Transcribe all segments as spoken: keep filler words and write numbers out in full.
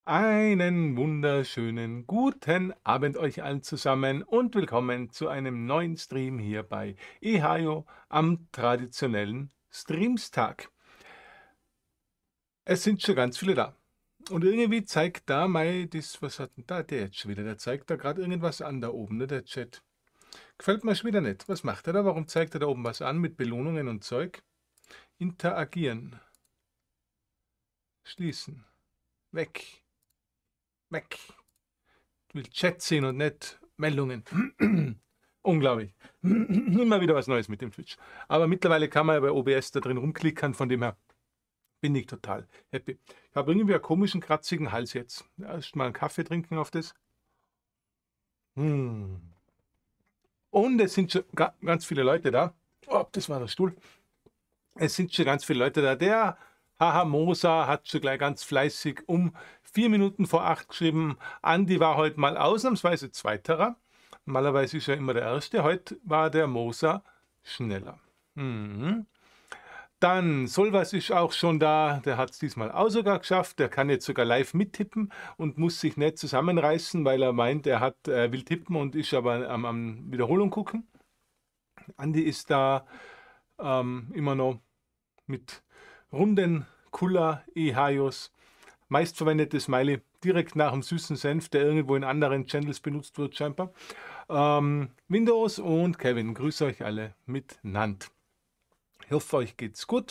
Einen wunderschönen guten Abend euch allen zusammen und willkommen zu einem neuen Stream hier bei eHajo am traditionellen Streamstag. Es sind schon ganz viele da. Und irgendwie zeigt da mal das, was hat denn da der jetzt schon wieder? Der zeigt da gerade irgendwas an da oben, ne, der Chat. Gefällt mir schon wieder nicht. Was macht er da? Warum zeigt er da oben was an mit Belohnungen und Zeug? Interagieren. Schließen. Weg. Weg. Ich will Chat sehen und nicht Meldungen. Unglaublich. Immer wieder was Neues mit dem Twitch. Aber mittlerweile kann man ja bei O B S da drin rumklickern, von dem her bin ich total happy. Ich habe irgendwie einen komischen, kratzigen Hals jetzt. Erst mal einen Kaffee trinken auf das. Hm. Und es sind schon ga ganz viele Leute da. Oh, das war der Stuhl. Es sind schon ganz viele Leute da. Der Haha Moser hat schon gleich ganz fleißig um vier Minuten vor acht geschrieben. Andi war heute mal ausnahmsweise Zweiterer. Normalerweise ist er immer der Erste. Heute war der Moser schneller. Mhm. Dann Solvas ist auch schon da. Der hat es diesmal auch sogar geschafft. Der kann jetzt sogar live mittippen und muss sich nicht zusammenreißen, weil er meint, er hat, er will tippen und ist aber am, am Wiederholung gucken. Andi ist da ähm, immer noch mit runden Kulla eHajos. Meistverwendetes Smiley direkt nach dem süßen Senf, der irgendwo in anderen Channels benutzt wird, scheinbar. Ähm, Windows und Kevin, grüße euch alle miteinander. Ich hoffe, euch geht's gut.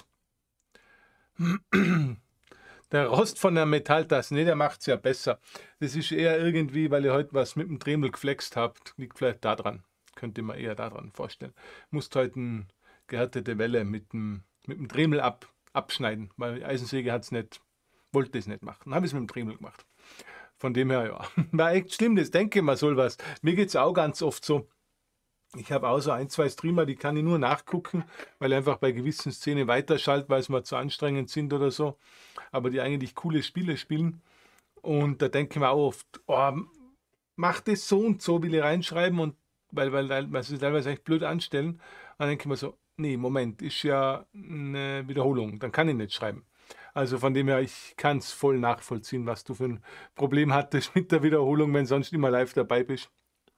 Der Rost von der Metalltasse, ne, der macht es ja besser. Das ist eher irgendwie, weil ihr heute was mit dem Dremel geflext habt, liegt vielleicht da dran. Könnt ihr mir eher daran vorstellen. Musst heute eine gehärtete Welle mit dem, mit dem Dremel ab, abschneiden, weil die Eisensäge hat's nicht, wollte es nicht machen. Habe ich es mit dem Dremel gemacht. Von dem her, ja, war echt schlimm, das denke ich mal, soll was. Mir geht es auch ganz oft so. Ich habe auch so ein, zwei Streamer, die kann ich nur nachgucken, weil ich einfach bei gewissen Szenen weiterschalte, weil es mir zu anstrengend sind oder so. Aber die eigentlich coole Spiele spielen. Und da denke ich mir auch oft, oh, mach das so und so, will ich reinschreiben, und weil, weil, weil sie es teilweise echt blöd anstellen. Dann denke ich mir so, nee, Moment, ist ja eine Wiederholung, dann kann ich nicht schreiben. Also von dem her, ich kann es voll nachvollziehen, was du für ein Problem hattest mit der Wiederholung, wenn sonst immer live dabei bist.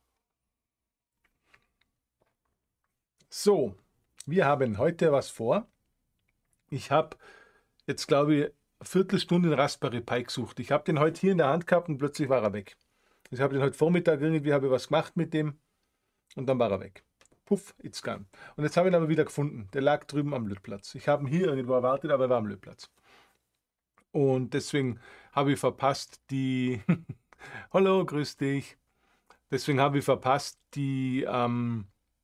So, wir haben heute was vor. Ich habe jetzt, glaube ich, eine Viertelstunde den Raspberry Pi gesucht. Ich habe den heute hier in der Hand gehabt und plötzlich war er weg. Ich habe den heute Vormittag irgendwie, habe ich was gemacht mit dem und dann war er weg. Puff, it's gone. Und jetzt habe ich ihn aber wieder gefunden. Der lag drüben am Lötplatz. Ich habe ihn hier irgendwo erwartet, aber er war am Lötplatz. Und deswegen habe ich verpasst die... Hallo, grüß dich. Deswegen habe ich verpasst die, ähm,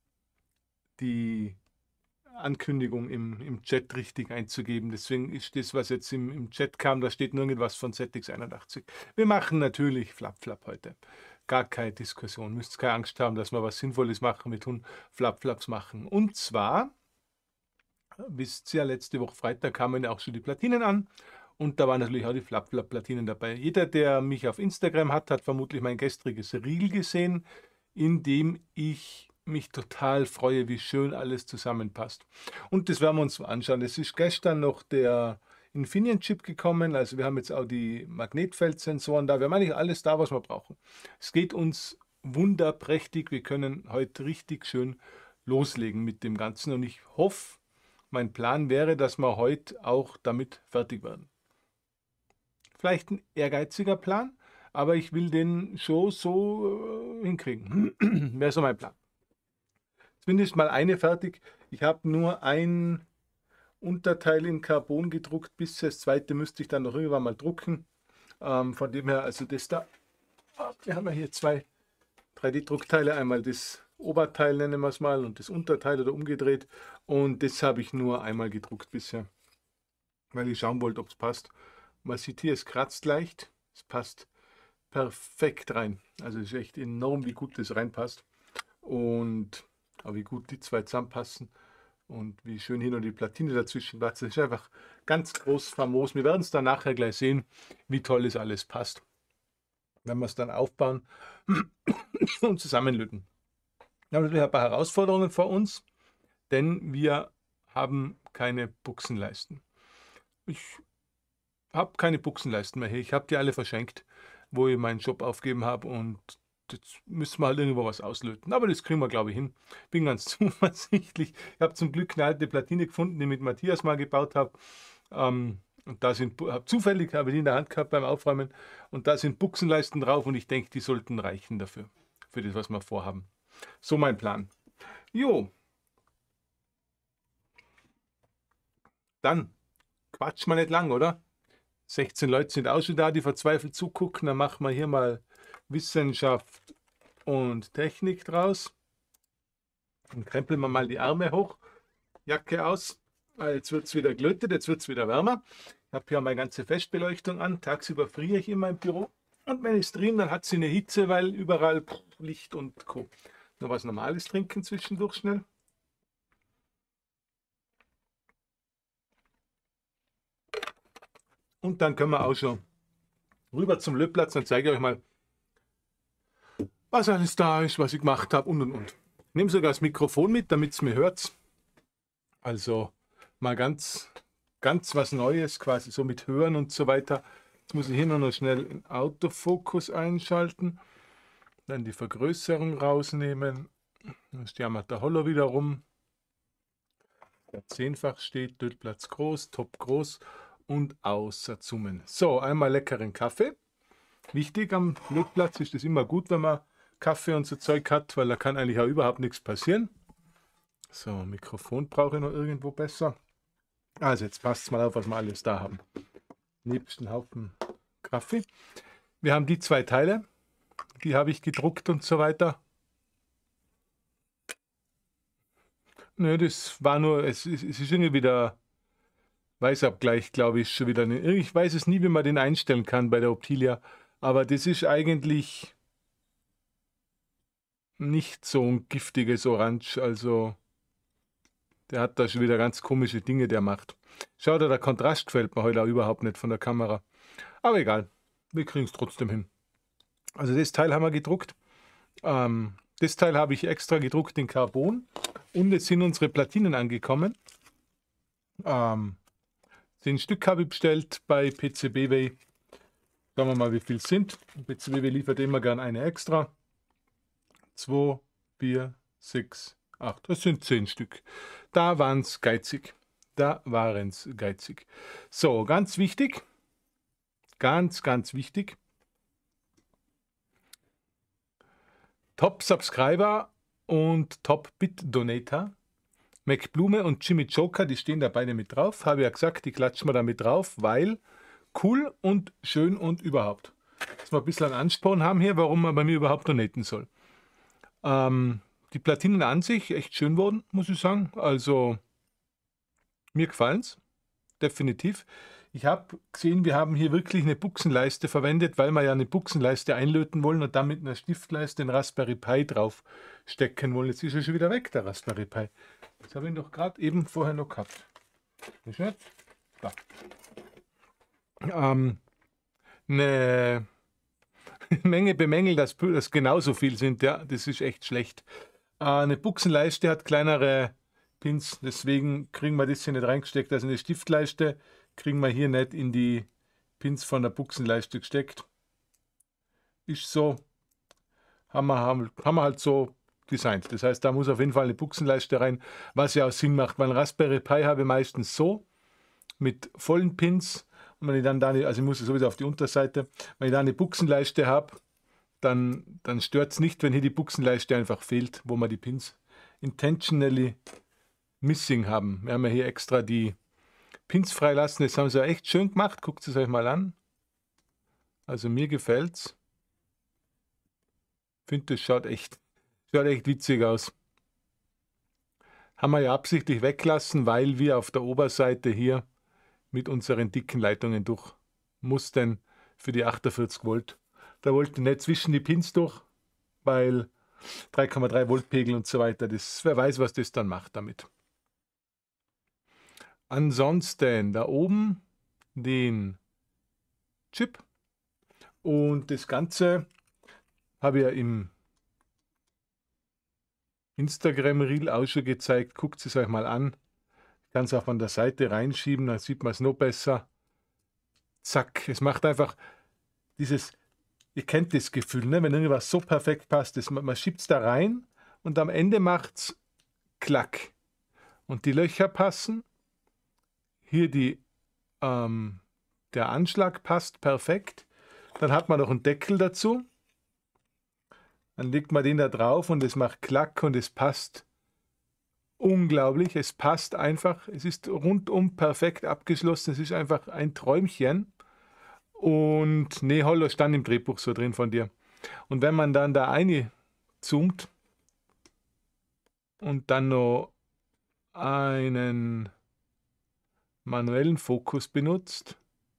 die Ankündigung im, im Chat richtig einzugeben. Deswegen ist das, was jetzt im, im Chat kam, da steht nirgendwas von Z X einundachtzig. Wir machen natürlich Flap Flap heute. Gar keine Diskussion. Müsst keine Angst haben, dass wir was Sinnvolles machen. Wir tun Flap Flaps machen. Und zwar, wisst ihr ja, letzte Woche Freitag kamen ja auch schon die Platinen an. Und da waren natürlich auch die Flap Flap Platinen dabei. Jeder, der mich auf Instagram hat, hat vermutlich mein gestriges Reel gesehen, in dem ich mich total freue, wie schön alles zusammenpasst. Und das werden wir uns anschauen. Es ist gestern noch der Infineon-Chip gekommen, also wir haben jetzt auch die Magnetfeldsensoren da. Wir haben eigentlich alles da, was wir brauchen. Es geht uns wunderprächtig. Wir können heute richtig schön loslegen mit dem Ganzen. Und ich hoffe, mein Plan wäre, dass wir heute auch damit fertig werden. Vielleicht ein ehrgeiziger Plan, aber ich will den schon so äh, hinkriegen. Wäre so mein Plan. Zumindest mal eine fertig. Ich habe nur ein Unterteil in Carbon gedruckt, bis das zweite müsste ich dann noch irgendwann mal drucken. Ähm, von dem her, also das da, wir haben ja hier zwei drei D-Druckteile, einmal das Oberteil nennen wir es mal und das Unterteil oder umgedreht, und das habe ich nur einmal gedruckt bisher, weil ich schauen wollte, ob es passt. Man sieht hier, es kratzt leicht, es passt perfekt rein. Also es ist echt enorm, wie gut das reinpasst und auch wie gut die zwei zusammenpassen und wie schön hier noch die Platine dazwischen passt. Das ist einfach ganz groß famos. Wir werden es dann nachher gleich sehen, wie toll es alles passt, wenn wir es dann aufbauen und zusammenlöten. Wir haben natürlich ein paar Herausforderungen vor uns, denn wir haben keine Buchsenleisten. Ich habe keine Buchsenleisten mehr hier. Ich habe die alle verschenkt, wo ich meinen Job aufgegeben habe und jetzt müssen wir halt irgendwo was auslöten. Aber das kriegen wir, glaube ich, hin. Bin ganz zuversichtlich. Ich habe zum Glück eine alte Platine gefunden, die ich mit Matthias mal gebaut habe. Ähm, und da sind, hab, zufällig habe ich die in der Hand gehabt beim Aufräumen und da sind Buchsenleisten drauf und ich denke, die sollten reichen dafür, für das, was wir vorhaben. So mein Plan. Jo, dann quatsch mal nicht lang, oder? sechzehn Leute sind auch schon da, die verzweifelt zugucken. Dann machen wir hier mal Wissenschaft und Technik draus. Dann krempeln wir mal die Arme hoch, Jacke aus. Jetzt wird es wieder gelötet, jetzt wird es wieder wärmer. Ich habe hier meine ganze Festbeleuchtung an. Tagsüber friere ich in meinem Büro. Und wenn ich streame, dann hat sie eine Hitze, weil überall Licht und Co. Noch was Normales trinken zwischendurch schnell. Und dann können wir auch schon rüber zum Lötplatz. Dann zeige ich euch mal, was alles da ist, was ich gemacht habe und und und. Ich nehme sogar das Mikrofon mit, damit es mir hört. Also mal ganz, ganz was Neues, quasi so mit Hören und so weiter. Jetzt muss ich hier noch schnell den Autofokus einschalten. Dann die Vergrößerung rausnehmen. Dann steht der Holler wieder rum. Der zehnfach steht, Lötplatz groß, Top groß und außer Zoomen. So, einmal leckeren Kaffee. Wichtig am Lötplatz ist es immer gut, wenn man Kaffee und so Zeug hat, weil da kann eigentlich auch überhaupt nichts passieren. So, Mikrofon brauche ich noch irgendwo besser. Also jetzt passt mal auf, was wir alles da haben. Nebst einen Haufen Kaffee. Wir haben die zwei Teile, die habe ich gedruckt und so weiter. Nö, das war nur, es, es ist irgendwie wieder Weißabgleich, glaube ich, schon wieder. Ich weiß es nie, wie man den einstellen kann bei der Optilia, aber das ist eigentlich nicht so ein giftiges Orange, also der hat da schon wieder ganz komische Dinge, der macht. Schaut, der Kontrast gefällt mir heute auch überhaupt nicht von der Kamera. Aber egal, wir kriegen es trotzdem hin. Also das Teil haben wir gedruckt. Ähm, das Teil habe ich extra gedruckt in Carbon. Und jetzt sind unsere Platinen angekommen. Ähm, zehn Stück habe ich bestellt bei P C B W. Schauen wir mal, wie viel es sind. P C B W liefert immer gern eine extra. zwei, vier, sechs, acht. Das sind zehn Stück. Da waren es geizig. Da waren es geizig. So, ganz wichtig. Ganz, ganz wichtig. Top-Subscriber und Top-Bit-Donator. McBlume und Jimmy Joker, die stehen da beide mit drauf. Habe ja gesagt, die klatschen wir da mit drauf, weil cool und schön und überhaupt. Dass wir ein bisschen einen Ansporn haben hier, warum man bei mir überhaupt donaten soll. Ähm, die Platinen an sich echt schön wurden, muss ich sagen. Also mir gefallen es. Definitiv. Ich habe gesehen, wir haben hier wirklich eine Buchsenleiste verwendet, weil wir ja eine Buchsenleiste einlöten wollen und damit eine Stiftleiste den Raspberry Pi drauf stecken wollen. Jetzt ist er schon wieder weg, der Raspberry Pi. Das habe ich doch gerade eben vorher noch gehabt. Ist nicht? Da. Ähm, eine Menge bemängelt, dass das genauso viel sind. Ja, das ist echt schlecht. Äh, eine Buchsenleiste hat kleinere Pins, deswegen kriegen wir das hier nicht reingesteckt. Also eine Stiftleiste kriegen wir hier nicht in die Pins von der Buchsenleiste gesteckt. Ist so, haben wir, haben, haben wir halt so designt. Das heißt, da muss auf jeden Fall eine Buchsenleiste rein, was ja auch Sinn macht. Weil Raspberry Pi habe ich meistens so, mit vollen Pins. Und wenn ich dann da, eine, also ich muss sowieso auf die Unterseite, wenn ich da eine Buchsenleiste habe, dann, dann stört es nicht, wenn hier die Buchsenleiste einfach fehlt, wo wir die Pins intentionally missing haben. Wir haben ja hier extra die Pins freilassen. Das haben sie ja echt schön gemacht. Guckt es euch mal an. Also mir gefällt's. Ich finde, das schaut echt, schaut echt witzig aus. Haben wir ja absichtlich weglassen, weil wir auf der Oberseite hier mit unseren dicken Leitungen durch mussten für die achtundvierzig Volt. Da wollten nicht zwischen die Pins durch, weil drei Komma drei Volt Pegel und so weiter. Das, wer weiß, was das dann macht damit. Ansonsten da oben den Chip und das Ganze habe ich ja im Instagram-Reel auch schon gezeigt. Guckt es euch mal an. Ich kann es auch von der Seite reinschieben, dann sieht man es noch besser. zack. Es macht einfach dieses, ihr kennt das Gefühl, ne? Wenn irgendwas so perfekt passt, das, man, man schiebt es da rein und am Ende macht es klack. Und die Löcher passen. Hier die, ähm, der Anschlag passt perfekt. Dann hat man noch einen Deckel dazu. Dann legt man den da drauf und es macht klack und es passt unglaublich. Es passt einfach. Es ist rundum perfekt abgeschlossen. Es ist einfach ein Träumchen. Und nee, Hollo stand im Drehbuch so drin von dir. Und wenn man dann da eine zoomt und dann noch einen manuellen Fokus benutzt,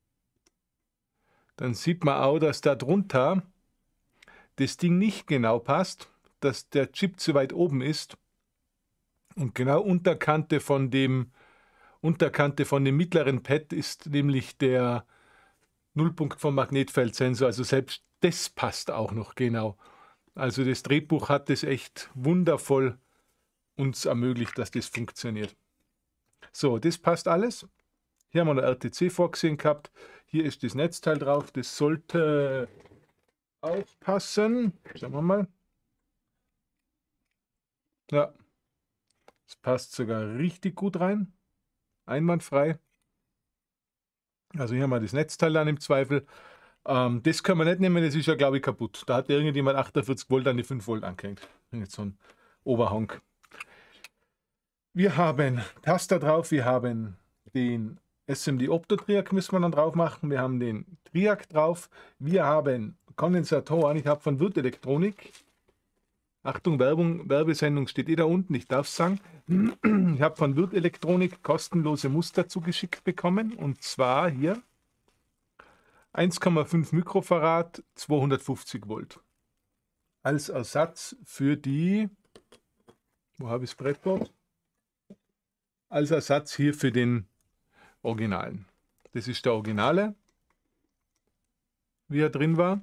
dann sieht man auch, dass da drunter das Ding nicht genau passt, dass der Chip zu weit oben ist und genau Unterkante von dem Unterkante von dem mittleren Pad ist nämlich der Nullpunkt vom Magnetfeldsensor, also selbst das passt auch noch genau. Also das Drehbuch hat es echt wundervoll uns ermöglicht, dass das funktioniert. So, das passt alles. Hier haben wir noch R T C vorgesehen gehabt. Hier ist das Netzteil drauf. Das sollte auch passen. Schauen wir mal. Ja, es passt sogar richtig gut rein. Einwandfrei. Also hier haben wir das Netzteil dann im Zweifel. Ähm, das können wir nicht nehmen, das ist ja glaube ich kaputt. Da hat irgendjemand achtundvierzig Volt an die fünf Volt angehängt. Jetzt so ein Oberhang. Wir haben Taster drauf, wir haben den S M D Opto-Triac müssen wir dann drauf machen. Wir haben den Triac drauf. Wir haben Kondensatoren. Ich habe von Würth Elektronik. Achtung, Werbung, Werbesendung steht eh da unten, ich darf es sagen. Ich habe von Würth Elektronik kostenlose Muster zugeschickt bekommen. Und zwar hier eins Komma fünf Mikrofarad, zweihundertfünfzig Volt. Als Ersatz für die, wo habe ich das Brettboard? Als Ersatz hier für den Originalen. Das ist der Originale, wie er drin war.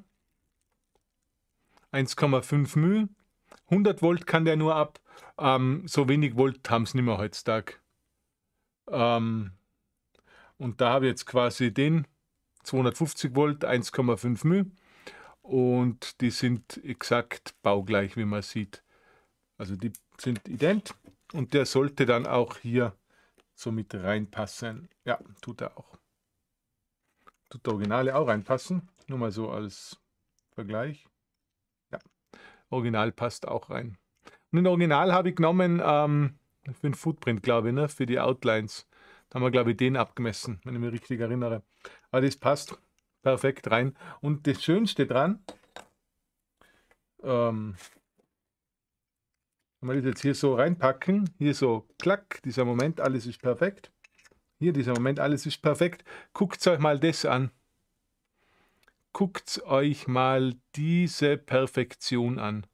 eins Komma fünf μ. hundert Volt kann der nur ab. Ähm, so wenig Volt haben es nicht mehr heutzutage. Ähm, und da habe ich jetzt quasi den zweihundertfünfzig Volt, eins Komma fünf μ. Und die sind exakt baugleich, wie man sieht. Also die sind ident. Und der sollte dann auch hier so mit reinpassen. Ja, tut er auch. Tut der Originale auch reinpassen. Nur mal so als Vergleich. Ja, Original passt auch rein. Und den Original habe ich genommen ähm, für den Footprint, glaube ich, ne? Für die Outlines. Da haben wir, glaube ich, den abgemessen, wenn ich mich richtig erinnere. Aber das passt perfekt rein. Und das Schönste dran, ähm, wenn wir das jetzt hier so reinpacken, hier so klack, dieser Moment, alles ist perfekt. Hier dieser Moment, alles ist perfekt. Guckt euch mal das an. Guckt euch mal diese Perfektion an.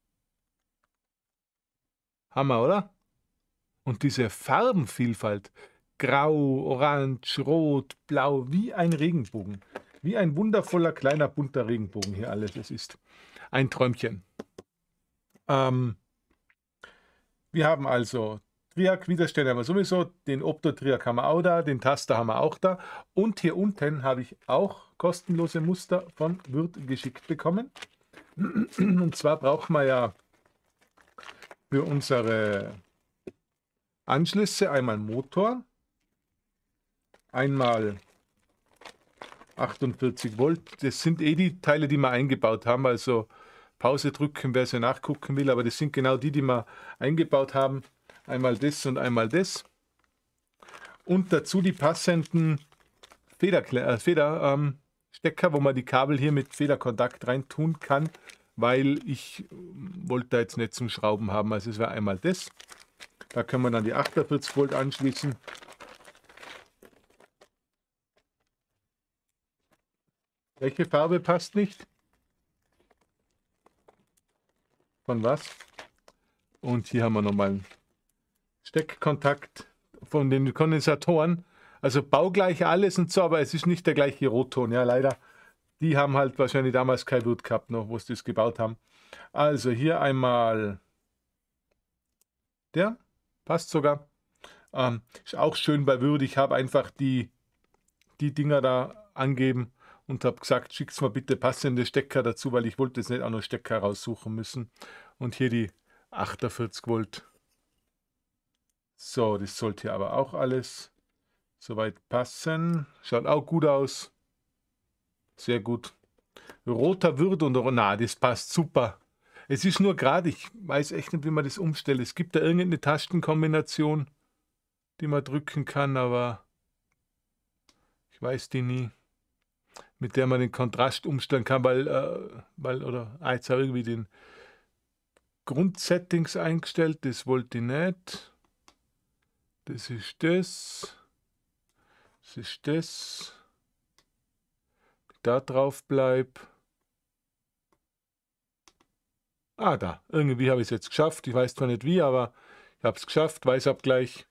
Hammer, oder? Und diese Farbenvielfalt. Grau, Orange, Rot, Blau, wie ein Regenbogen. Wie ein wundervoller, kleiner, bunter Regenbogen hier alles. Es ist ein Träumchen. Ähm, wir haben also Triac, Widerstände haben wir sowieso, den Opto-Triac haben wir auch da, den Taster haben wir auch da. Und hier unten habe ich auch kostenlose Muster von Würth geschickt bekommen. Und zwar brauchen wir ja für unsere Anschlüsse einmal Motor, einmal achtundvierzig Volt. Das sind eh die Teile, die wir eingebaut haben. Also Pause drücken, wer sie nachgucken will. Aber das sind genau die, die wir eingebaut haben. Einmal das und einmal das. Und dazu die passenden Federstecker, äh, Feder, ähm, wo man die Kabel hier mit Federkontakt rein tun kann. Weil ich wollte da jetzt nicht zum Schrauben haben. Also es wäre einmal das. Da können wir dann die achtundvierzig Volt anschließen. Welche Farbe passt nicht? Von was? Und hier haben wir nochmal einen Steckkontakt von den Kondensatoren. Also baugleich alles und so, aber es ist nicht der gleiche Rotton. Ja, leider. Die haben halt wahrscheinlich damals kein Würth gehabt, noch, wo sie das gebaut haben. Also hier einmal der. Passt sogar. Ähm, ist auch schön bei Würth. Ich habe einfach die, die Dinger da angeben und habe gesagt, schickt mal bitte passende Stecker dazu, weil ich wollte jetzt nicht auch noch Stecker raussuchen müssen. Und hier die achtundvierzig Volt. So, das sollte aber auch alles soweit passen. Schaut auch gut aus. Sehr gut. Roter Wirt und na, das passt super. Es ist nur gerade, ich weiß echt nicht, wie man das umstellt. Es gibt da irgendeine Tastenkombination, die man drücken kann, aber ich weiß die nie, mit der man den Kontrast umstellen kann, weil, äh, weil oder ah, jetzt habe ich irgendwie den Grundsettings eingestellt, das wollte ich nicht. Das ist das. Das ist das. Da drauf bleib. Ah, da. Irgendwie habe ich es jetzt geschafft. Ich weiß zwar nicht wie, aber ich habe es geschafft. Weißabgleich.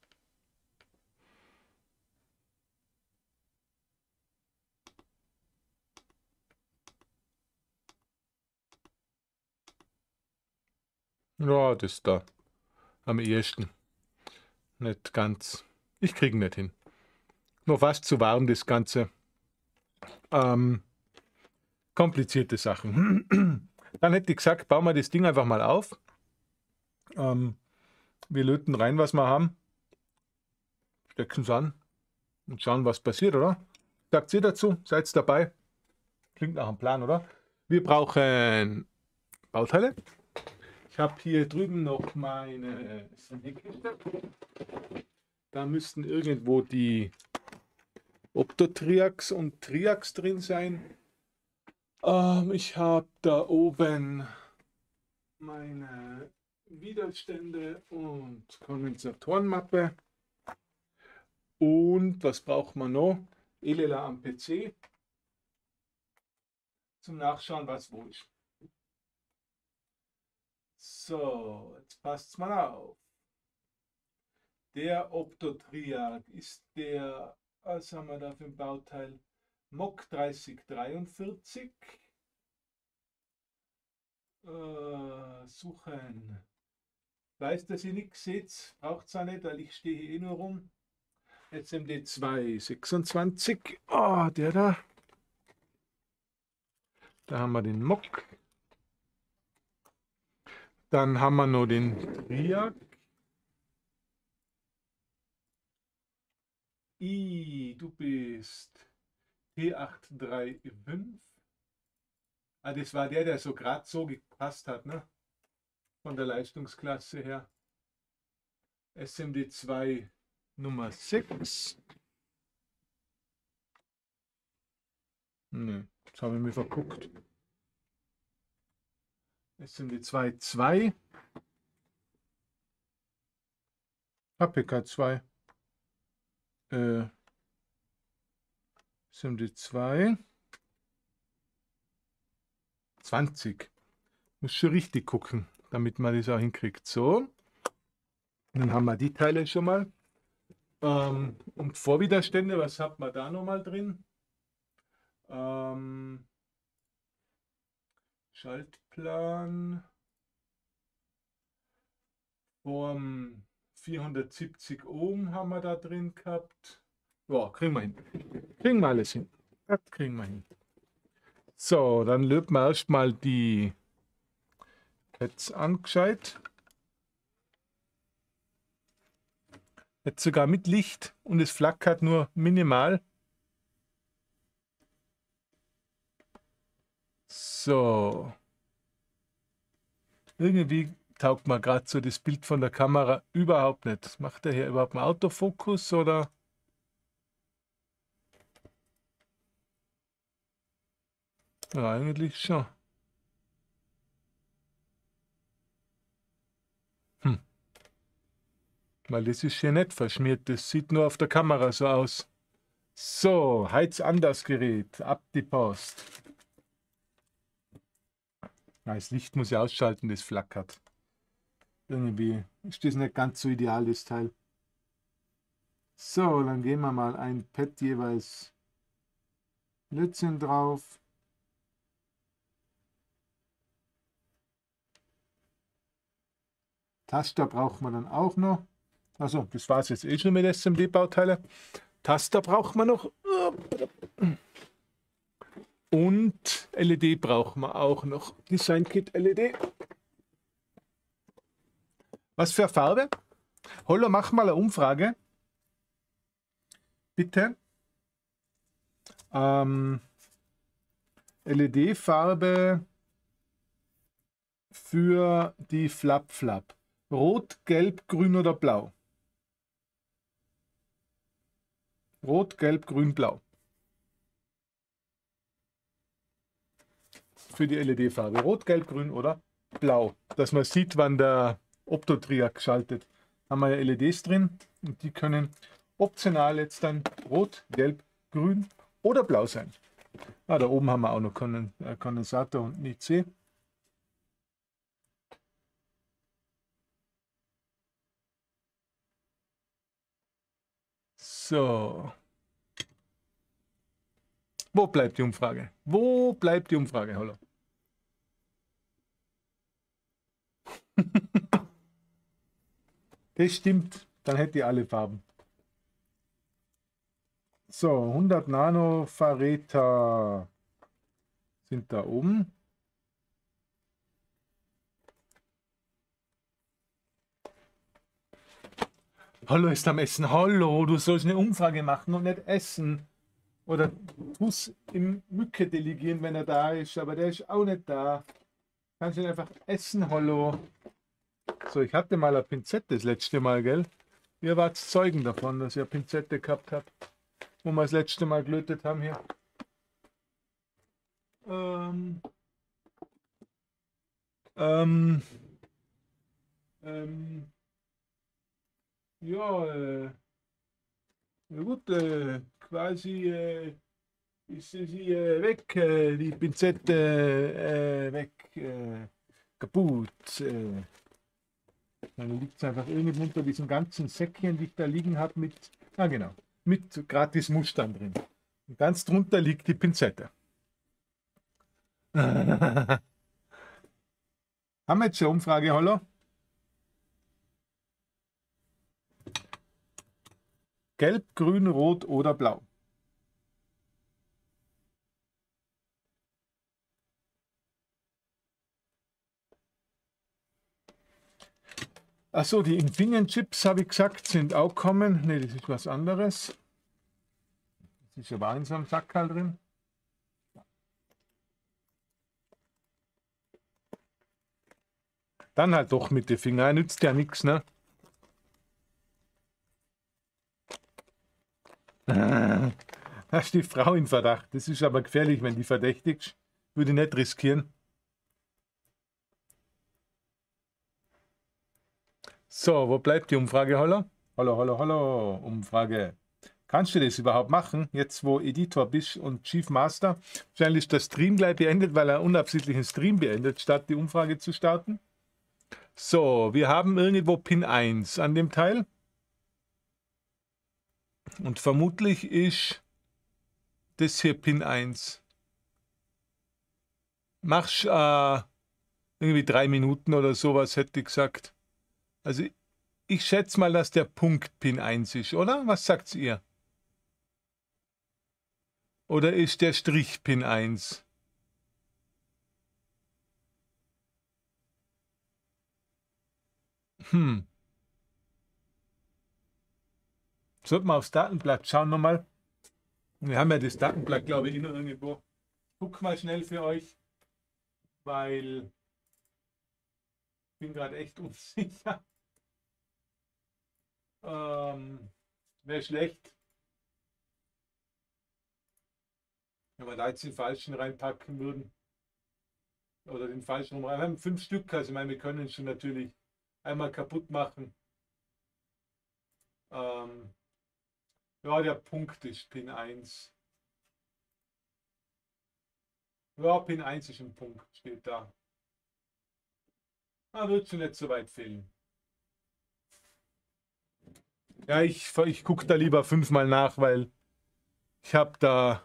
Ja, das da. Am ehesten. Nicht ganz. Ich kriege nicht hin. Noch fast zu warm, das Ganze. Ähm, komplizierte Sachen. Dann hätte ich gesagt, bauen wir das Ding einfach mal auf. Ähm, wir löten rein, was wir haben. Stecken es an und schauen, was passiert, oder? Sagt ihr dazu? Seid dabei? Klingt nach einem Plan, oder? Wir brauchen Bauteile. Ich habe hier drüben noch meine Snackkiste. Da müssten irgendwo die Optotriax und Triax drin sein. Ähm, ich habe da oben meine Widerstände und Kondensatorenmappe. Und was braucht man noch? E L E La am P C. Zum Nachschauen, was wo ist. So, jetzt passt es mal auf. Der Optotriac ist der, was haben wir da für ein Bauteil? M O C dreißig dreiundvierzig. Äh, suchen. Weiß, dass ihr nichts seht, braucht es auch nicht, weil ich stehe hier eh nur rum. S M D zwei sechsundzwanzig. Oh, der da. Da haben wir den M O C. Dann haben wir noch den Triac. I, du bist T acht drei fünf. Ah, das war der, der so gerade so gepasst hat, ne? Von der Leistungsklasse her. S M D zwei Nummer sechs. Ne, jetzt habe ich mich verguckt. S M D zwei zwei. H P K zwei. Äh, S M D zwei. zwanzig. Muss schon richtig gucken, damit man das auch hinkriegt. So. Dann haben wir die Teile schon mal. Ähm, und Vorwiderstände, was hat man da nochmal drin? Ähm, Schaltplan. Vom vierhundertsiebzig Ohm haben wir da drin gehabt. Ja, kriegen wir hin. Kriegen wir alles hin. Das kriegen wir hin. So, dann löten wir erstmal die Pads an, gescheit. Jetzt sogar mit Licht und es flackert nur minimal. So. Irgendwie taugt mir gerade so das Bild von der Kamera überhaupt nicht. Macht er hier überhaupt einen Autofokus oder? Ja, eigentlich schon. Hm. Weil das ist hier nicht verschmiert. Das sieht nur auf der Kamera so aus. So, heiz an das Gerät. Ab die Post. Ja, das Licht muss ich ausschalten, das flackert. Irgendwie ist das nicht ganz so ideal, das Teil. So, dann gehen wir mal ein Pad jeweils Lötzinn drauf. Taster braucht man dann auch noch. Also, das war es jetzt eh schon mit S M D-Bauteile. Taster braucht man noch. Und L E D brauchen wir auch noch. Design Kit L E D. Was für Farbe? Hollo, mach mal eine Umfrage. Bitte. Ähm, L E D-Farbe für die Flap Flap. Rot, Gelb, Grün oder Blau? Rot, Gelb, Grün, Blau. Für die L E D-Farbe. Rot, Gelb, Grün oder Blau. Dass man sieht, wann der Optotriac schaltet. Haben wir ja L E Ds drin und die können optional jetzt dann Rot, Gelb, Grün oder Blau sein. Ah, da oben haben wir auch noch Kondensator und I C. So. Wo bleibt die Umfrage? Wo bleibt die Umfrage? Hallo. Das stimmt. Dann hätte ich alle Farben. So, hundert Nanofareta sind da oben. Hallo ist am Essen. Hallo, du sollst eine Umfrage machen und nicht essen. Oder muss im Mücke delegieren, wenn er da ist, aber der ist auch nicht da. Kannst du einfach essen, hallo. So, ich hatte mal eine Pinzette das letzte Mal, gell? Ihr wart Zeugen davon, dass ihr eine Pinzette gehabt habt, wo wir das letzte Mal gelötet haben hier. Ähm, ähm, ähm, ja, äh, ja gut, äh, quasi äh, ist sie äh, weg, äh, die Pinzette äh, weg, äh, kaputt. Äh. Dann liegt es einfach irgendwo unter diesen ganzen Säckchen, die ich da liegen habe, mit, ah genau, mit gratis Mustern drin. Und ganz drunter liegt die Pinzette. Haben wir jetzt schon eine Umfrage, hallo? Gelb, Grün, Rot oder Blau? Achso, die Infineon Chips, habe ich gesagt, sind auch kommen. Ne, das ist was anderes. Das ist aber auch in so einem Sackerl drin. Dann halt doch mit den Fingern, nützt ja nichts, ne? Hast die Frau in Verdacht. Das ist aber gefährlich, wenn die verdächtigst. Würde ich nicht riskieren. So, wo bleibt die Umfrage, hallo? Hallo, hallo, hallo, Umfrage. Kannst du das überhaupt machen, jetzt wo Editor bist und Chief Master? Wahrscheinlich ist der Stream gleich beendet, weil er unabsichtlichen Stream beendet, statt die Umfrage zu starten. So, wir haben irgendwo Pin eins an dem Teil. Und vermutlich ist das hier Pin eins. Machst äh, irgendwie drei Minuten oder sowas, hätte ich gesagt. Also ich schätze mal, dass der Punkt Pin eins ist, oder? Was sagt ihr? Oder ist der Strich Pin eins? Hm. Sollten wir aufs Datenblatt schauen nochmal. Wir haben ja das Datenblatt, glaube ich, noch irgendwo. Guck mal schnell für euch, weil ich bin gerade echt unsicher. Ähm, Wäre schlecht, wenn wir da jetzt den falschen reinpacken würden. Oder den falschen rum. Wir haben fünf Stück, also ich meine, wir können es schon natürlich einmal kaputt machen. Ähm, ja, der Punkt ist Pin eins. Ja, Pin eins ist ein Punkt, steht da. Ah, wird schon nicht so weit fehlen. Ja, ich, ich gucke da lieber fünfmal nach, weil ich habe da...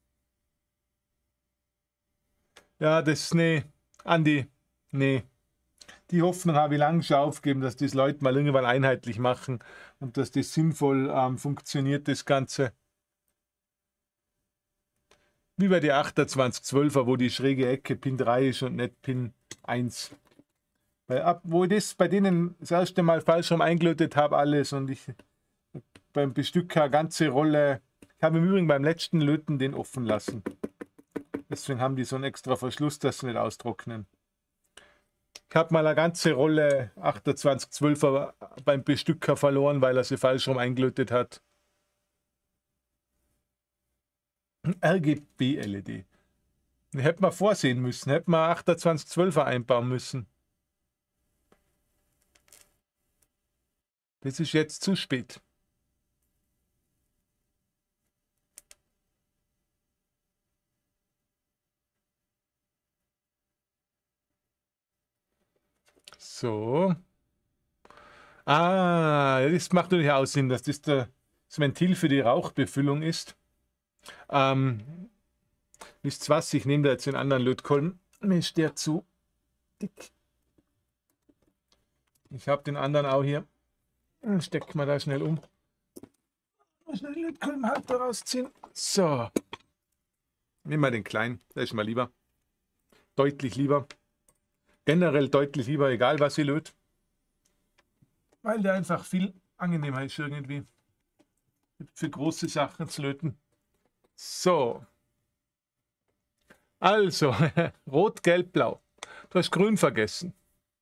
Ja, das, nee, Andi, nee. Die Hoffnung habe ich lange schon aufgegeben, dass das Leute mal irgendwann einheitlich machen und dass das sinnvoll ähm, funktioniert, das Ganze. Wie bei der achtundzwanzig zwölfer, wo die schräge Ecke Pin drei ist und nicht Pin eins. Bei, ab, wo ich das bei denen das erste Mal falsch rum eingelötet habe, alles, und ich beim Bestücker ganze Rolle, ich habe im Übrigen beim letzten Löten den offen lassen. Deswegen haben die so einen extra Verschluss, dass sie nicht austrocknen. Ich habe mal eine ganze Rolle achtundzwanzig zwölfer beim Bestücker verloren, weil er sie falsch rum eingelötet hat. R G B-L E D. Hätte man vorsehen müssen, hätte man achtundzwanzig zwölfer einbauen müssen. Das ist jetzt zu spät. So. Ah, das macht natürlich auch Sinn, dass das der, das Ventil für die Rauchbefüllung ist. Ähm, wisst ihr was? Ich nehme da jetzt den anderen Lötkolben. Mir ist der zu dick. Ich habe den anderen auch hier. Stecken wir da schnell um. Schnell den Lötkolbenhalter rausziehen. So. Nehmen wir den kleinen. Der ist mal lieber. Deutlich lieber. Generell deutlich lieber, egal was ihr löt. Weil der einfach viel angenehmer ist irgendwie. Für große Sachen zu löten. So. Also, rot, gelb, blau. Du hast grün vergessen.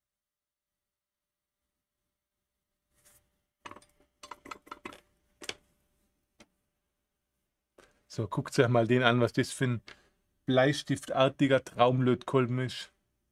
So, guckt euch mal den an, was das für ein bleistiftartiger Traumlötkolben ist.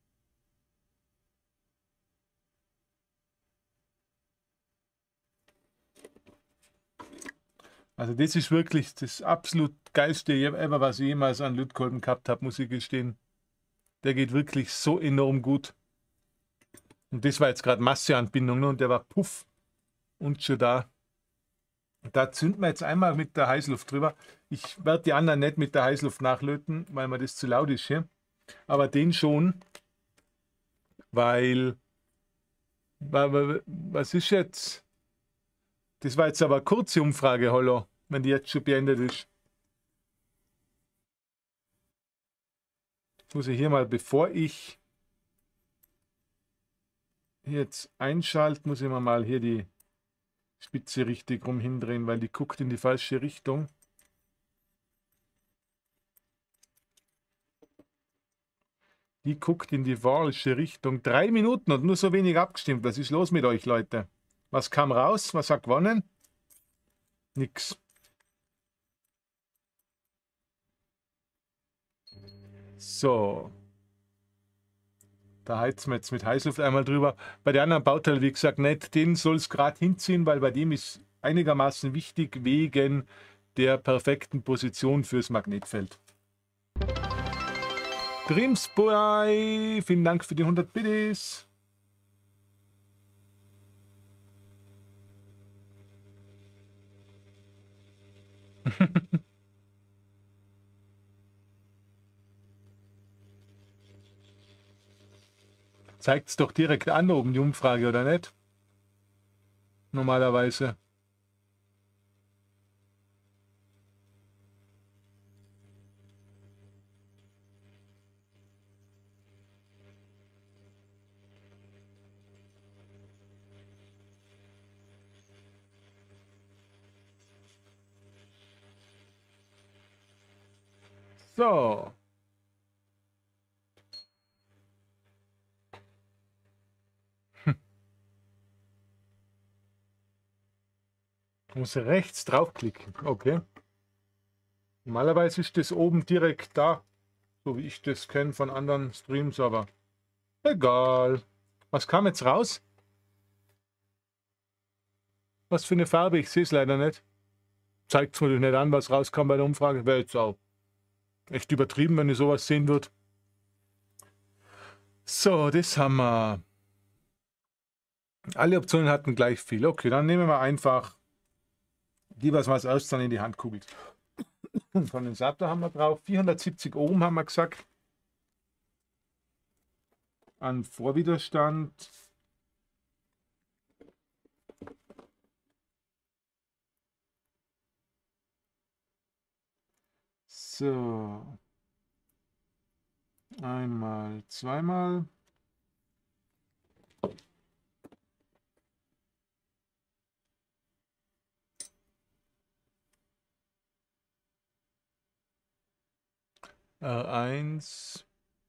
Also das ist wirklich das absolut geilste ever, was ich jemals an Lötkolben gehabt habe, muss ich gestehen. Der geht wirklich so enorm gut. Und das war jetzt gerade Masseanbindung, ne? Und der war puff und schon da. Da zünden wir jetzt einmal mit der Heißluft drüber. Ich werde die anderen nicht mit der Heißluft nachlöten, weil mir das zu laut ist hier. Aber den schon, weil, weil was ist jetzt? Das war jetzt aber eine kurze Umfrage, hallo, wenn die jetzt schon beendet ist. Muss ich hier mal, bevor ich jetzt einschalte, muss ich mir mal hier die Spitze richtig rum hindrehen, weil die guckt in die falsche Richtung. Die guckt in die falsche Richtung. Drei Minuten und nur so wenig abgestimmt. Was ist los mit euch, Leute? Was kam raus? Was hat gewonnen? Nix. So. Da heizen wir jetzt mit Heißluft einmal drüber. Bei den anderen Bauteilen, wie gesagt, nicht. Den soll es gerade hinziehen, weil bei dem ist einigermaßen wichtig wegen der perfekten Position fürs Magnetfeld. Grimsboy, vielen Dank für die hundert Biddies. Zeigt es doch direkt an oben die Umfrage, oder nicht? Normalerweise. So. Ich muss rechts draufklicken. Okay. Normalerweise ist das oben direkt da, so wie ich das kenne von anderen Streams, aber egal. Was kam jetzt raus? Was für eine Farbe? Ich sehe es leider nicht. Zeigt es mir nicht an, was rauskam bei der Umfrage. Wäre jetzt auch echt übertrieben, wenn ich sowas sehen würde. So, das haben wir. Alle Optionen hatten gleich viel. Okay, dann nehmen wir einfach die, was man als erstes dann in die Hand kugelt. Kondensator haben wir drauf. vierhundertsiebzig Ohm haben wir gesagt. An Vorwiderstand. So. Einmal, zweimal. R eins.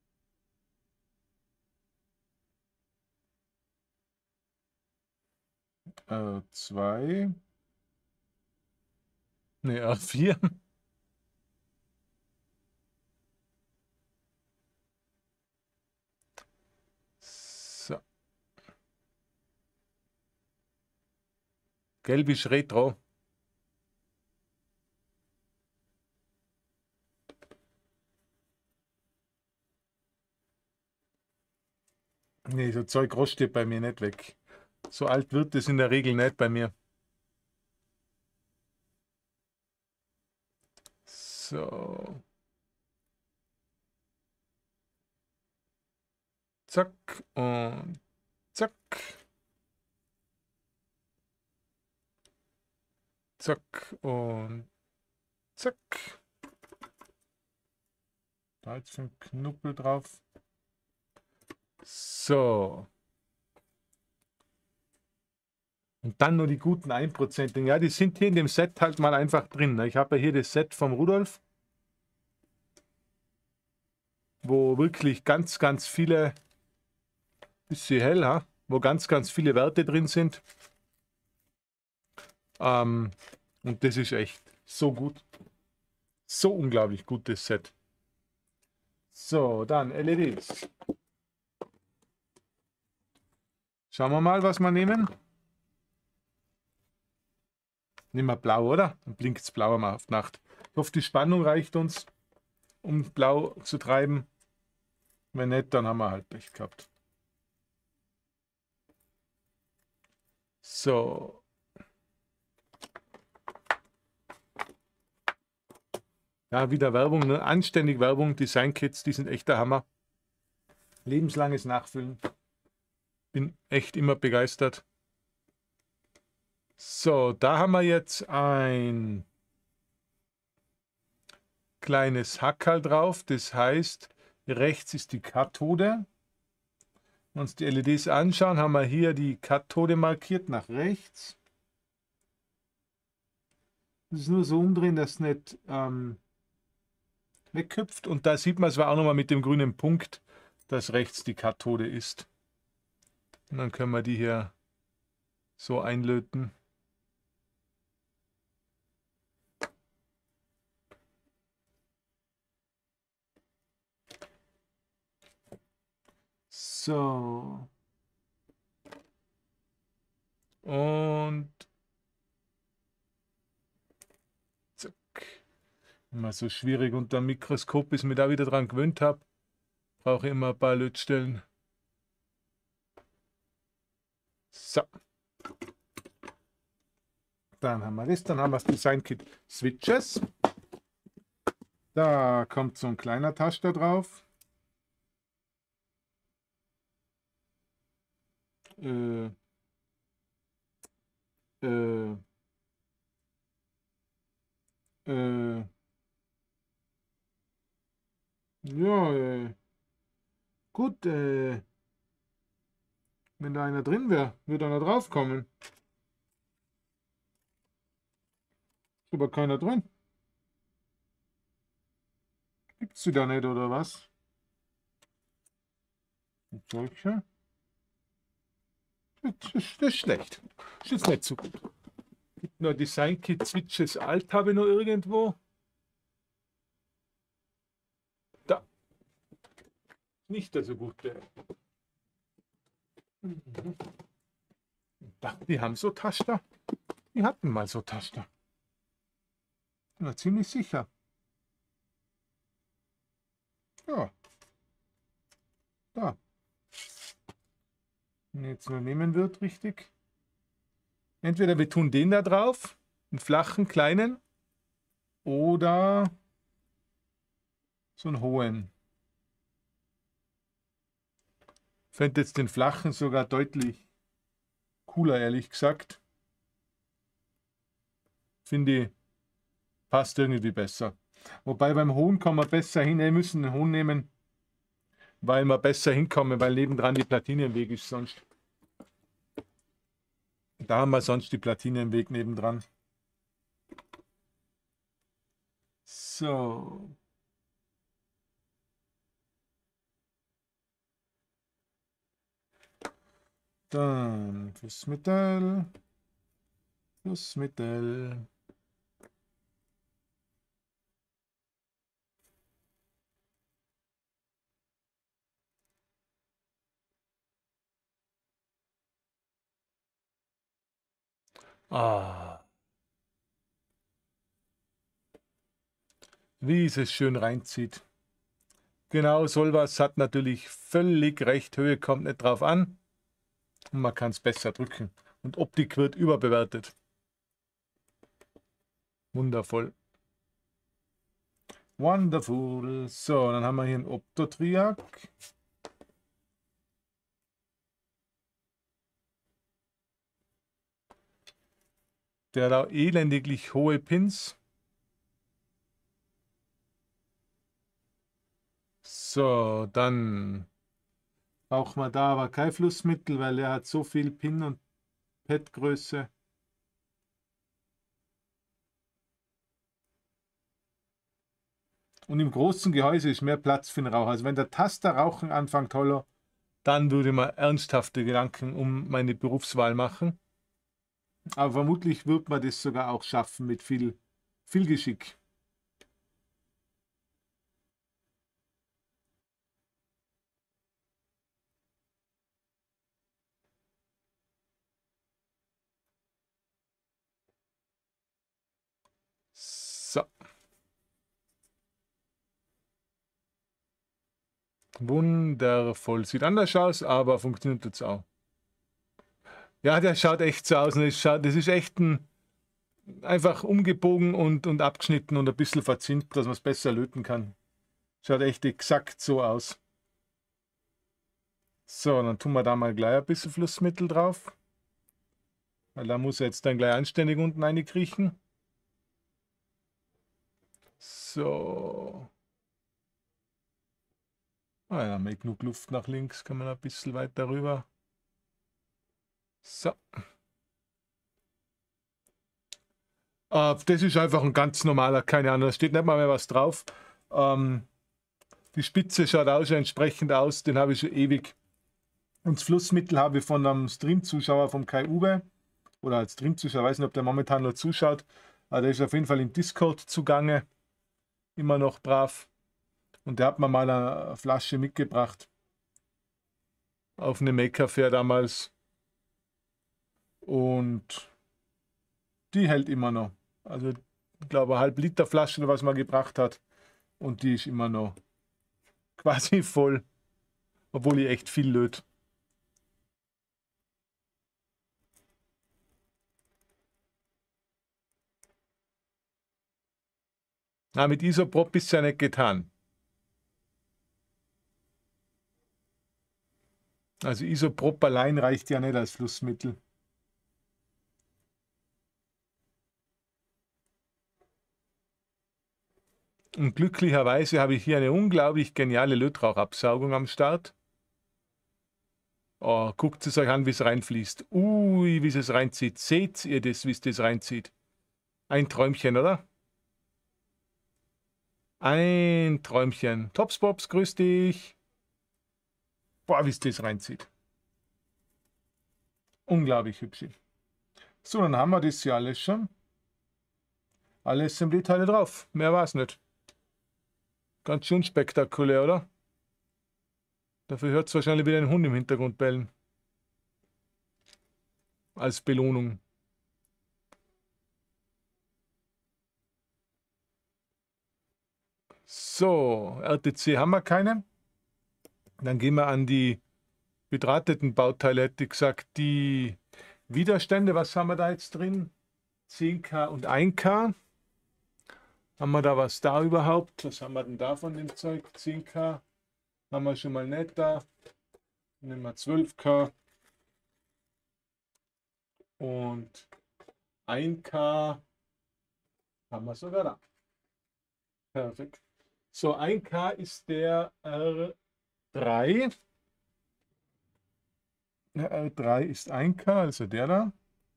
R zwei. Ne, R vier. So. Gelb ist Retro. Nee, so Zeug rostet bei mir nicht weg. So alt wird es in der Regel nicht bei mir. So. Zack und zack. Zack und zack. Da ist ein Knuppel drauf. So. Und dann nur die guten ein Prozent. Ja, die sind hier in dem Set halt mal einfach drin. Ich habe ja hier das Set vom Rudolf, wo wirklich ganz, ganz viele, bisschen hell, ha? Wo ganz, ganz viele Werte drin sind. Ähm, und das ist echt so gut. So unglaublich gutes Set. So, dann L E Ds. Schauen wir mal, was wir nehmen. Nehmen wir blau, oder? Dann blinkt es blau auf Nacht. Ich hoffe, die Spannung reicht uns, um blau zu treiben. Wenn nicht, dann haben wir halt Pech gehabt. So. Ja, wieder Werbung, ne? Anständig Werbung. Design-Kits, die sind echt der Hammer. Lebenslanges Nachfüllen. Bin echt immer begeistert. So, da haben wir jetzt ein kleines Hackerl drauf. Das heißt, rechts ist die Kathode. Wenn wir uns die L E Ds anschauen, haben wir hier die Kathode markiert nach rechts. Das ist nur so umdrehen, dass es nicht ähm, weghüpft. Und da sieht man es auch nochmal mit dem grünen Punkt, dass rechts die Kathode ist. Und dann können wir die hier so einlöten. So. Und zack. Immer so schwierig unter dem Mikroskop, bis ich mich da wieder dran gewöhnt habe. Brauche ich immer ein paar Lötstellen. So. Dann haben wir das. Dann haben wir das Design-Kit Switches. Da kommt so ein kleiner Taster drauf. Äh, äh, äh, ja, äh, gut, äh, wenn da einer drin wäre, würde einer draufkommen. Ist aber keiner drin. Gibt's die da nicht, oder was? Und solche? Das ist, das ist schlecht. Das ist jetzt nicht so gut. Gibt nur Design-Kit Switches alt, habe ich noch irgendwo. Da. Nicht der so gute. Da, die haben so Taster. Die hatten mal so Taster. Na, ziemlich sicher. Ja. Da. Wenn jetzt nur nehmen wird, richtig. Entweder wir tun den da drauf, einen flachen, kleinen, oder so einen hohen. Ich fände jetzt den flachen sogar deutlich cooler, ehrlich gesagt. Finde ich, passt irgendwie besser. Wobei beim Hohn kommen wir besser hin. Wir müssen den Hohn nehmen, weil wir besser hinkommen, weil nebendran die Platine im Weg ist sonst. Da haben wir sonst die Platine im Weg nebendran. So. Dann Flussmittel. Flussmittel. Ah. Wie es schön reinzieht. Genau, Solvas hat natürlich völlig recht. Höhe kommt nicht drauf an. Und man kann es besser drücken. Und Optik wird überbewertet. Wundervoll. Wonderful. So, dann haben wir hier einen Optotriac. Der da elendiglich hohe Pins. So, dann brauchen wir da aber kein Flussmittel, weil er hat so viel Pin- und Pad-Größe. Und im großen Gehäuse ist mehr Platz für den Rauch. Also wenn der Taster rauchen anfängt, holler, dann würde man ernsthafte Gedanken um meine Berufswahl machen. Aber vermutlich wird man das sogar auch schaffen mit viel, viel Geschick. So. Wundervoll. Sieht anders aus, aber funktioniert jetzt auch. Ja, der schaut echt so aus. Und es schaut, das ist echt ein, einfach umgebogen und, und abgeschnitten und ein bisschen verzinnt, dass man es besser löten kann. Schaut echt exakt so aus. So, dann tun wir da mal gleich ein bisschen Flussmittel drauf. Weil da muss er jetzt dann gleich anständig unten reinkriechen. So. Ah ja, mit genug Luft nach links, kann man ein bisschen weiter rüber. So. Äh, das ist einfach ein ganz normaler, keine Ahnung, da steht nicht mal mehr was drauf. Ähm, die Spitze schaut auch schon entsprechend aus, den habe ich schon ewig. Und das Flussmittel habe ich von einem Stream-Zuschauer vom Kai Uwe. Oder als Stream-Zuschauer, weiß nicht, ob der momentan noch zuschaut. Aber der ist auf jeden Fall im Discord zugange. Immer noch brav. Und der hat mir mal eine Flasche mitgebracht. Auf eine Maker-Fair damals. Und die hält immer noch. Also, ich glaube, eine halb Liter Flasche, was man gebracht hat. Und die ist immer noch quasi voll. Obwohl ich echt viel löt. Na, mit Isoprop ist ja nicht getan. Also Isoprop allein reicht ja nicht als Flussmittel. Und glücklicherweise habe ich hier eine unglaublich geniale Lötrauchabsaugung am Start. Oh, guckt es euch an, wie es reinfließt. Ui, wie es reinzieht. Seht ihr das, wie es das reinzieht? Ein Träumchen, oder? Ein Träumchen. Topspops, grüß dich. Boah, wie es das reinzieht. Unglaublich hübsch. So, dann haben wir das hier alles schon. Alle Assembly-Teile drauf. Mehr war es nicht. Ganz schön spektakulär, oder? Dafür hört es wahrscheinlich wieder einen Hund im Hintergrund bellen. Als Belohnung. So, R T C haben wir keine. Dann gehen wir an die bedrahteten Bauteile, hätte ich gesagt, die Widerstände. Was haben wir da jetzt drin? zehn K und ein K. Haben wir da was da überhaupt? Was haben wir denn da von dem Zeug? zehn K haben wir schon mal nicht da. Nehmen wir zwölf K. Und ein K haben wir sogar da. Perfekt. So, ein K ist der R drei. Der R drei ist ein K, also der da.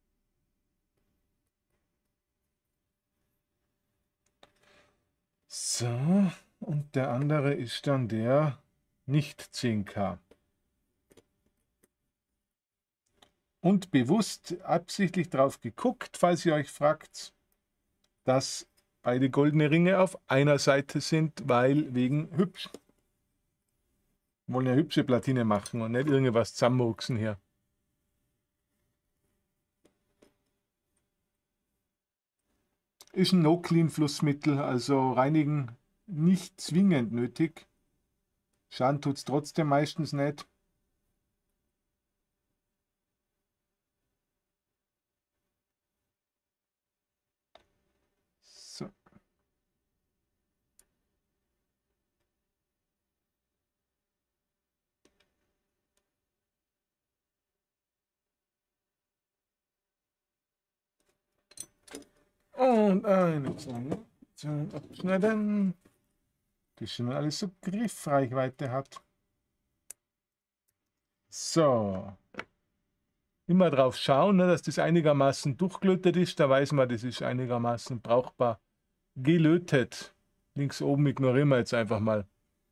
So, und der andere ist dann der nicht zehn K. Und bewusst absichtlich drauf geguckt, falls ihr euch fragt, dass beide goldene Ringe auf einer Seite sind, weil wegen hübsch. Wir wollen ja hübsche Platine machen und nicht irgendwas zusammenrucksen hier. Ist ein No-Clean-Flussmittel, also reinigen nicht zwingend nötig. Schaden tut es trotzdem meistens nicht. So. Und eine Zange zum Abschneiden. Die schon alles so Griffreichweite hat. So. Immer drauf schauen, ne, dass das einigermaßen durchgelötet ist. Da weiß man, das ist einigermaßen brauchbar gelötet. Links oben ignorieren wir jetzt einfach mal.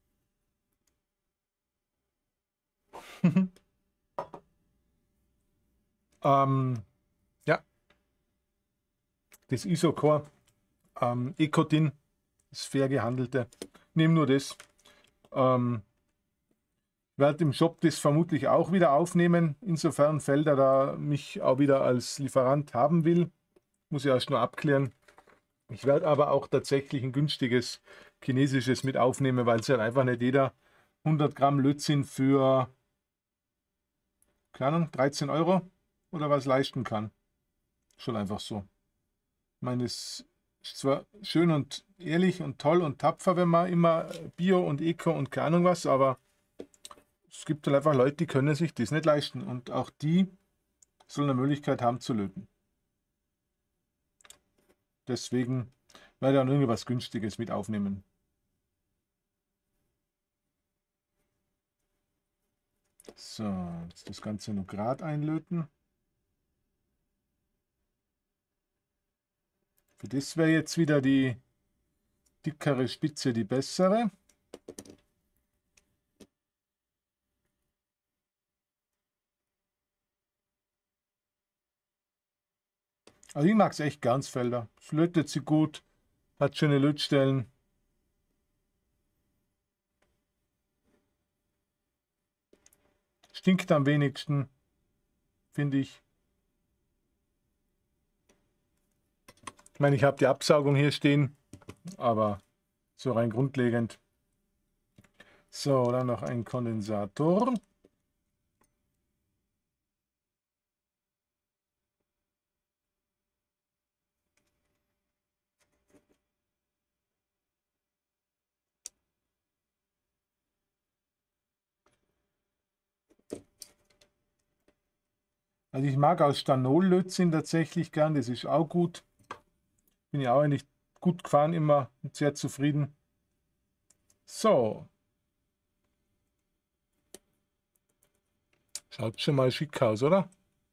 ähm, ja, das Isocor, ähm, Ecotin, das fair gehandelte. Nehmen nur das. Ähm, werde im Shop das vermutlich auch wieder aufnehmen, insofern Felder da mich auch wieder als Lieferant haben will. Muss ich erst nur abklären. Ich werde aber auch tatsächlich ein günstiges chinesisches mit aufnehmen, weil es halt einfach nicht jeder hundert Gramm Lötzinn für, keine Ahnung, dreizehn Euro oder was leisten kann. Schon einfach so. Ich meine, es ist zwar schön und ehrlich und toll und tapfer, wenn man immer Bio und Eco und keine Ahnung was, aber es gibt halt einfach Leute, die können sich das nicht leisten und auch die sollen eine Möglichkeit haben zu löten. Deswegen werde ich dann irgendwas Günstiges mit aufnehmen. So, jetzt das Ganze nur gerade einlöten. Für das wäre jetzt wieder die dickere Spitze die bessere. Also ich mag es echt Garnsfelder. Es lötet sie gut, hat schöne Lötstellen. Stinkt am wenigsten, finde ich. Ich meine, ich habe die Absaugung hier stehen, aber so rein grundlegend. So, dann noch ein Kondensator. Also ich mag aus Stanol-Lötzinn tatsächlich gern, das ist auch gut. Bin ja auch eigentlich gut gefahren, immer sehr zufrieden. So. Schaut schon mal schick aus, oder?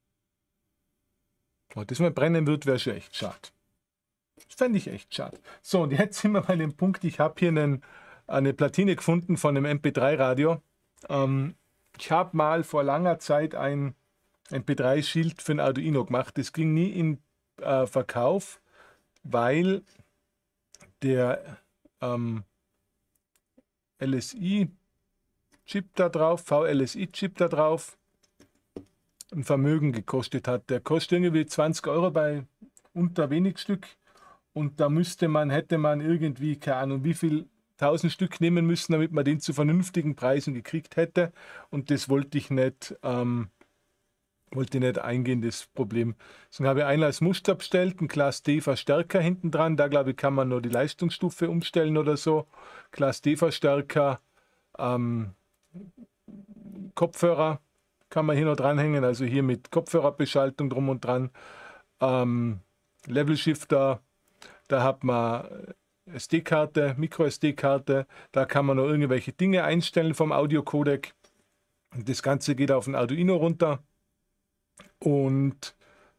Wenn das mal brennen wird, wäre schon echt schade. Das fände ich echt schade. So, und jetzt sind wir bei dem Punkt, ich habe hier einen, eine Platine gefunden von einem M P drei Radio. Ähm, ich habe mal vor langer Zeit ein M P drei Schild für ein Arduino gemacht. Das ging nie in äh, Verkauf, weil der ähm, L S I-Chip da drauf, V L S I-Chip da drauf, ein Vermögen gekostet hat. Der kostet irgendwie zwanzig Euro bei unter wenig Stück. Und da müsste man, hätte man irgendwie, keine Ahnung, wie viel tausend Stück nehmen müssen, damit man den zu vernünftigen Preisen gekriegt hätte. Und das wollte ich nicht, ähm, wollte nicht eingehen, das Problem. Deswegen habe ich einen als Muster bestellt, einen Class D Verstärker hinten dran. Da glaube ich, kann man nur die Leistungsstufe umstellen oder so. Class D Verstärker, ähm, Kopfhörer kann man hier noch dranhängen, also hier mit Kopfhörerbeschaltung drum und dran. Ähm, Level Shifter, da hat man S D-Karte, Micro-S D-Karte. Da kann man noch irgendwelche Dinge einstellen vom Audio-Codec. Das Ganze geht auf ein Arduino runter. Und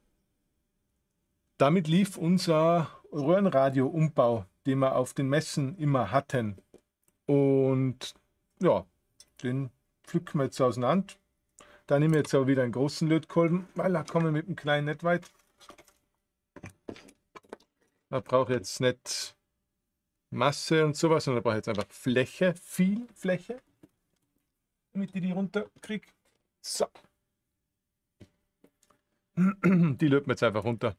damit lief unser Röhrenradio-Umbau, den wir auf den Messen immer hatten. Und ja, den pflücken wir jetzt auseinander. Da nehmen wir jetzt aber wieder einen großen Lötkolben, weil da kommen wir mit dem kleinen nicht weit. Da brauche ich jetzt nicht Masse und sowas, sondern da brauche ich jetzt einfach Fläche, viel Fläche, damit ich die runterkriege. So. Die löten wir jetzt einfach runter.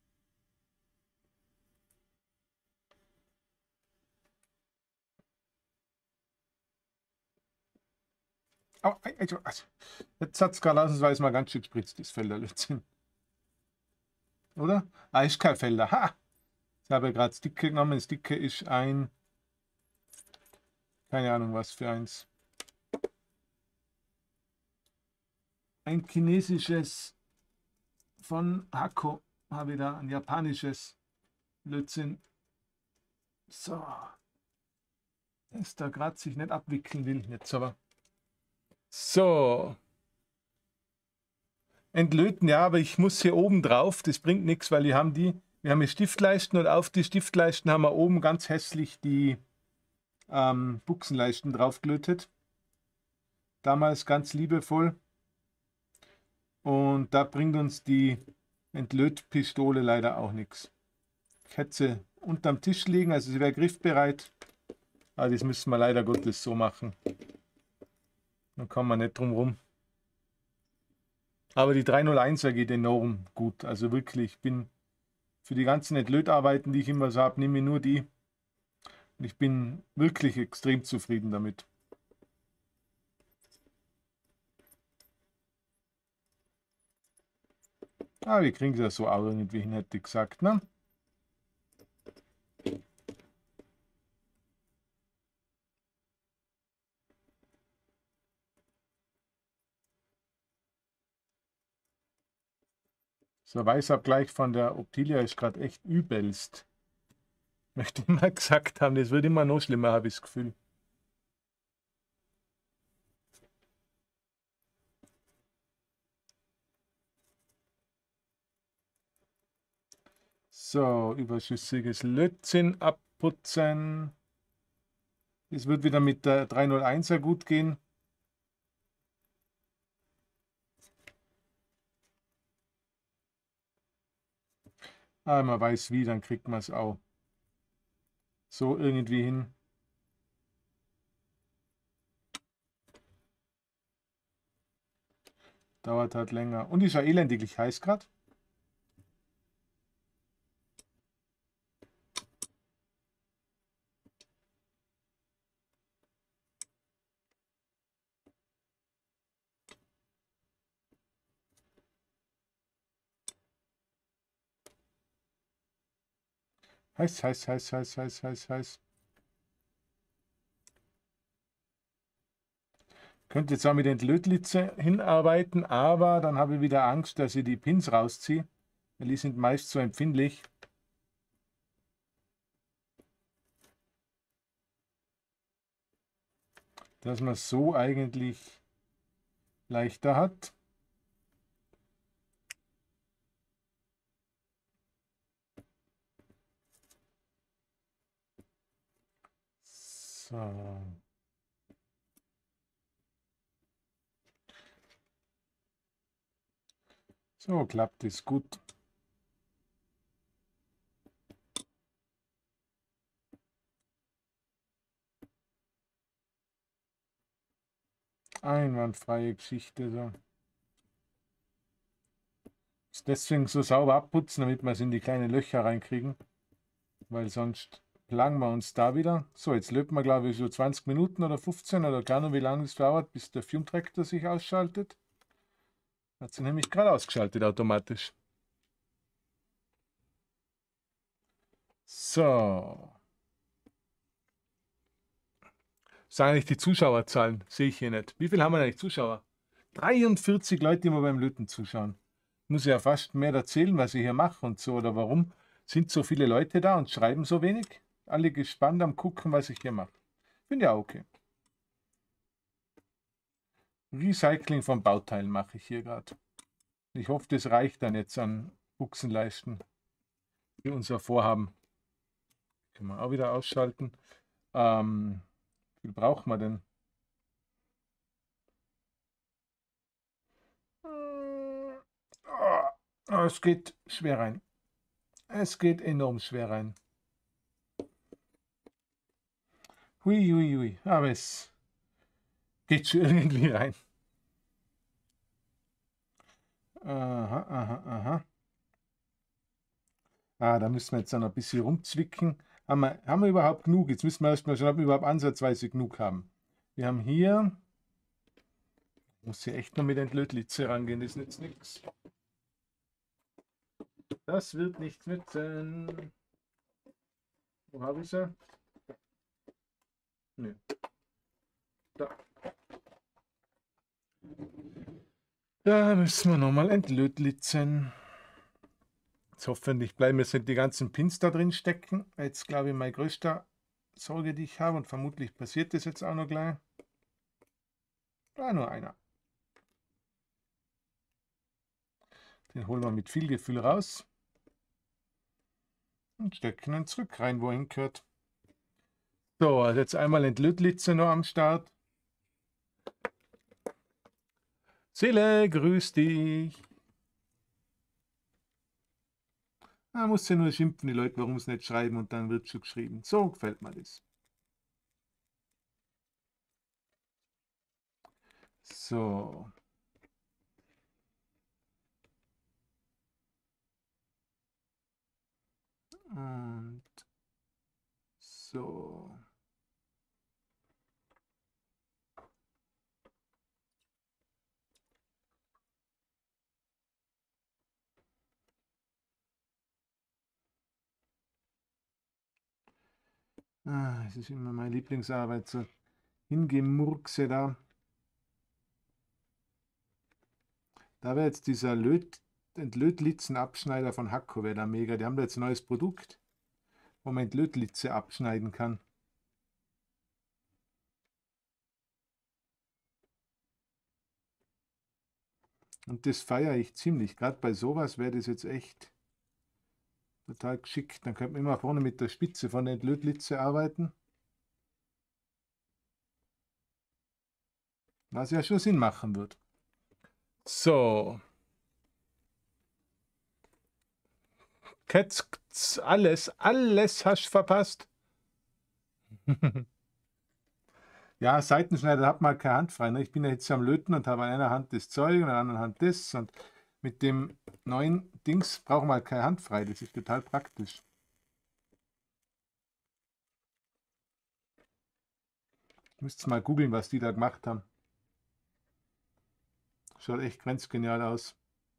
Oh, also, also, jetzt hat es gerade ausnahmsweise mal ganz schön gespritzt, das Felderlötzinn. Oder? Ah, ist kein Felder. Ha! Ich habe gerade das Dicke genommen. Das Dicke ist ein, keine Ahnung was für eins. Ein chinesisches von Hakko. Habe ich da ein japanisches Lötzinn. So. Das da gerade sich nicht abwickeln will. Jetzt aber. So. Entlöten, ja, aber ich muss hier oben drauf. Das bringt nichts, weil wir haben die, wir haben hier Stiftleisten und auf die Stiftleisten haben wir oben ganz hässlich die ähm, Buchsenleisten drauf gelötet. Damals ganz liebevoll. Und da bringt uns die Entlötpistole leider auch nichts. Ich hätte sie unterm Tisch liegen, also sie wäre griffbereit. Aber das müssen wir leider Gottes so machen. Dann kommen wir nicht drum rum. Aber die dreihunderteiner geht enorm gut. Also wirklich, ich bin für die ganzen Entlötarbeiten, die ich immer so habe, nehme ich nur die. Und ich bin wirklich extrem zufrieden damit. Ah, wir kriegen es ja so auch irgendwie hin, hätte ich gesagt, ne? So, Weißabgleich von der Optilia ist gerade echt übelst. Möchte ich mal gesagt haben, das wird immer noch schlimmer, habe ich das Gefühl. So, überschüssiges Lötzinn abputzen. Es wird wieder mit der dreihunderteiner gut gehen. Ah, man weiß wie, dann kriegt man es auch so irgendwie hin. Dauert halt länger. Und ist ja elendiglich heiß gerade. Heiß, heiß, heiß, heiß, heiß, heiß, heiß. Könnte jetzt auch mit den Lötlitze hinarbeiten, aber dann habe ich wieder Angst, dass ich die Pins rausziehe, weil die sind meist so empfindlich. Dass man es so eigentlich leichter hat. So. So klappt es gut. Einwandfreie Geschichte. So. Ist deswegen so sauber abputzen, damit wir es in die kleinen Löcher reinkriegen. Weil sonst plagen wir uns da wieder. So, jetzt löten wir, glaube ich, so zwanzig Minuten oder fünfzehn oder keine Ahnung, wie lange es dauert, bis der Fume-Traktor sich ausschaltet. Hat sie nämlich gerade ausgeschaltet automatisch. So. Das sind eigentlich die Zuschauerzahlen, sehe ich hier nicht. Wie viel haben wir eigentlich Zuschauer? dreiundvierzig Leute, die mir beim Löten zuschauen. Muss ich ja fast mehr erzählen, was ich hier mache und so oder warum sind so viele Leute da und schreiben so wenig. alle gespannt am gucken, was ich hier mache. Finde ja okay. Recycling von Bauteilen mache ich hier gerade. Ich hoffe, das reicht dann jetzt an Buchsenleisten für unser Vorhaben. Können wir auch wieder ausschalten. Ähm, wie viel braucht man denn? Oh, es geht schwer rein. Es geht enorm schwer rein. Hui, hui, hui. Aber es geht schon irgendwie rein. Aha, aha, aha. Ah, da müssen wir jetzt noch ein bisschen rumzwicken. Haben wir, haben wir überhaupt genug? Jetzt müssen wir erstmal schauen, ob wir überhaupt ansatzweise genug haben. Wir haben hier, ich muss hier echt noch mit Entlötlitze rangehen, das nützt nichts. Das wird nichts nützen. Wo habe ich sie? Nö. Da. Da müssen wir nochmal entlötlitzen. Jetzt hoffentlich bleiben jetzt nicht die ganzen Pins da drin stecken. Jetzt glaube ich, meine größte Sorge, die ich habe, und vermutlich passiert das jetzt auch noch gleich. Da nur einer. Den holen wir mit viel Gefühl raus. Und stecken ihn zurück rein, wo er hingehört. So, also jetzt einmal Entlötlitze noch am Start. Seele, grüß dich. Man muss ja nur schimpfen, die Leute, warum es nicht schreiben, und dann wird schon geschrieben. So gefällt mir das. So. Und so. Ah, es ist immer meine Lieblingsarbeit, so Hingemurkse da. Da wäre jetzt dieser Löt Entlötlitzenabschneider von Hakko, wäre da mega. Die haben da jetzt ein neues Produkt, wo man Entlötlitze abschneiden kann. Und das feiere ich ziemlich. Gerade bei sowas wäre das jetzt echt total geschickt. Dann könnte man immer vorne mit der Spitze von der Entlötlitze arbeiten. Was ja schon Sinn machen wird. So. Ketz, alles, alles hast du verpasst. Ja, Seitenschneider hat man keine Hand frei. Ne? Ich bin ja jetzt am Löten und habe an einer Hand das Zeug und an der anderen Hand das. Und mit dem neuen Dings brauchen wir halt keine Hand frei. Das ist total praktisch. Müsst mal googeln, was die da gemacht haben. Schaut echt grenzgenial aus.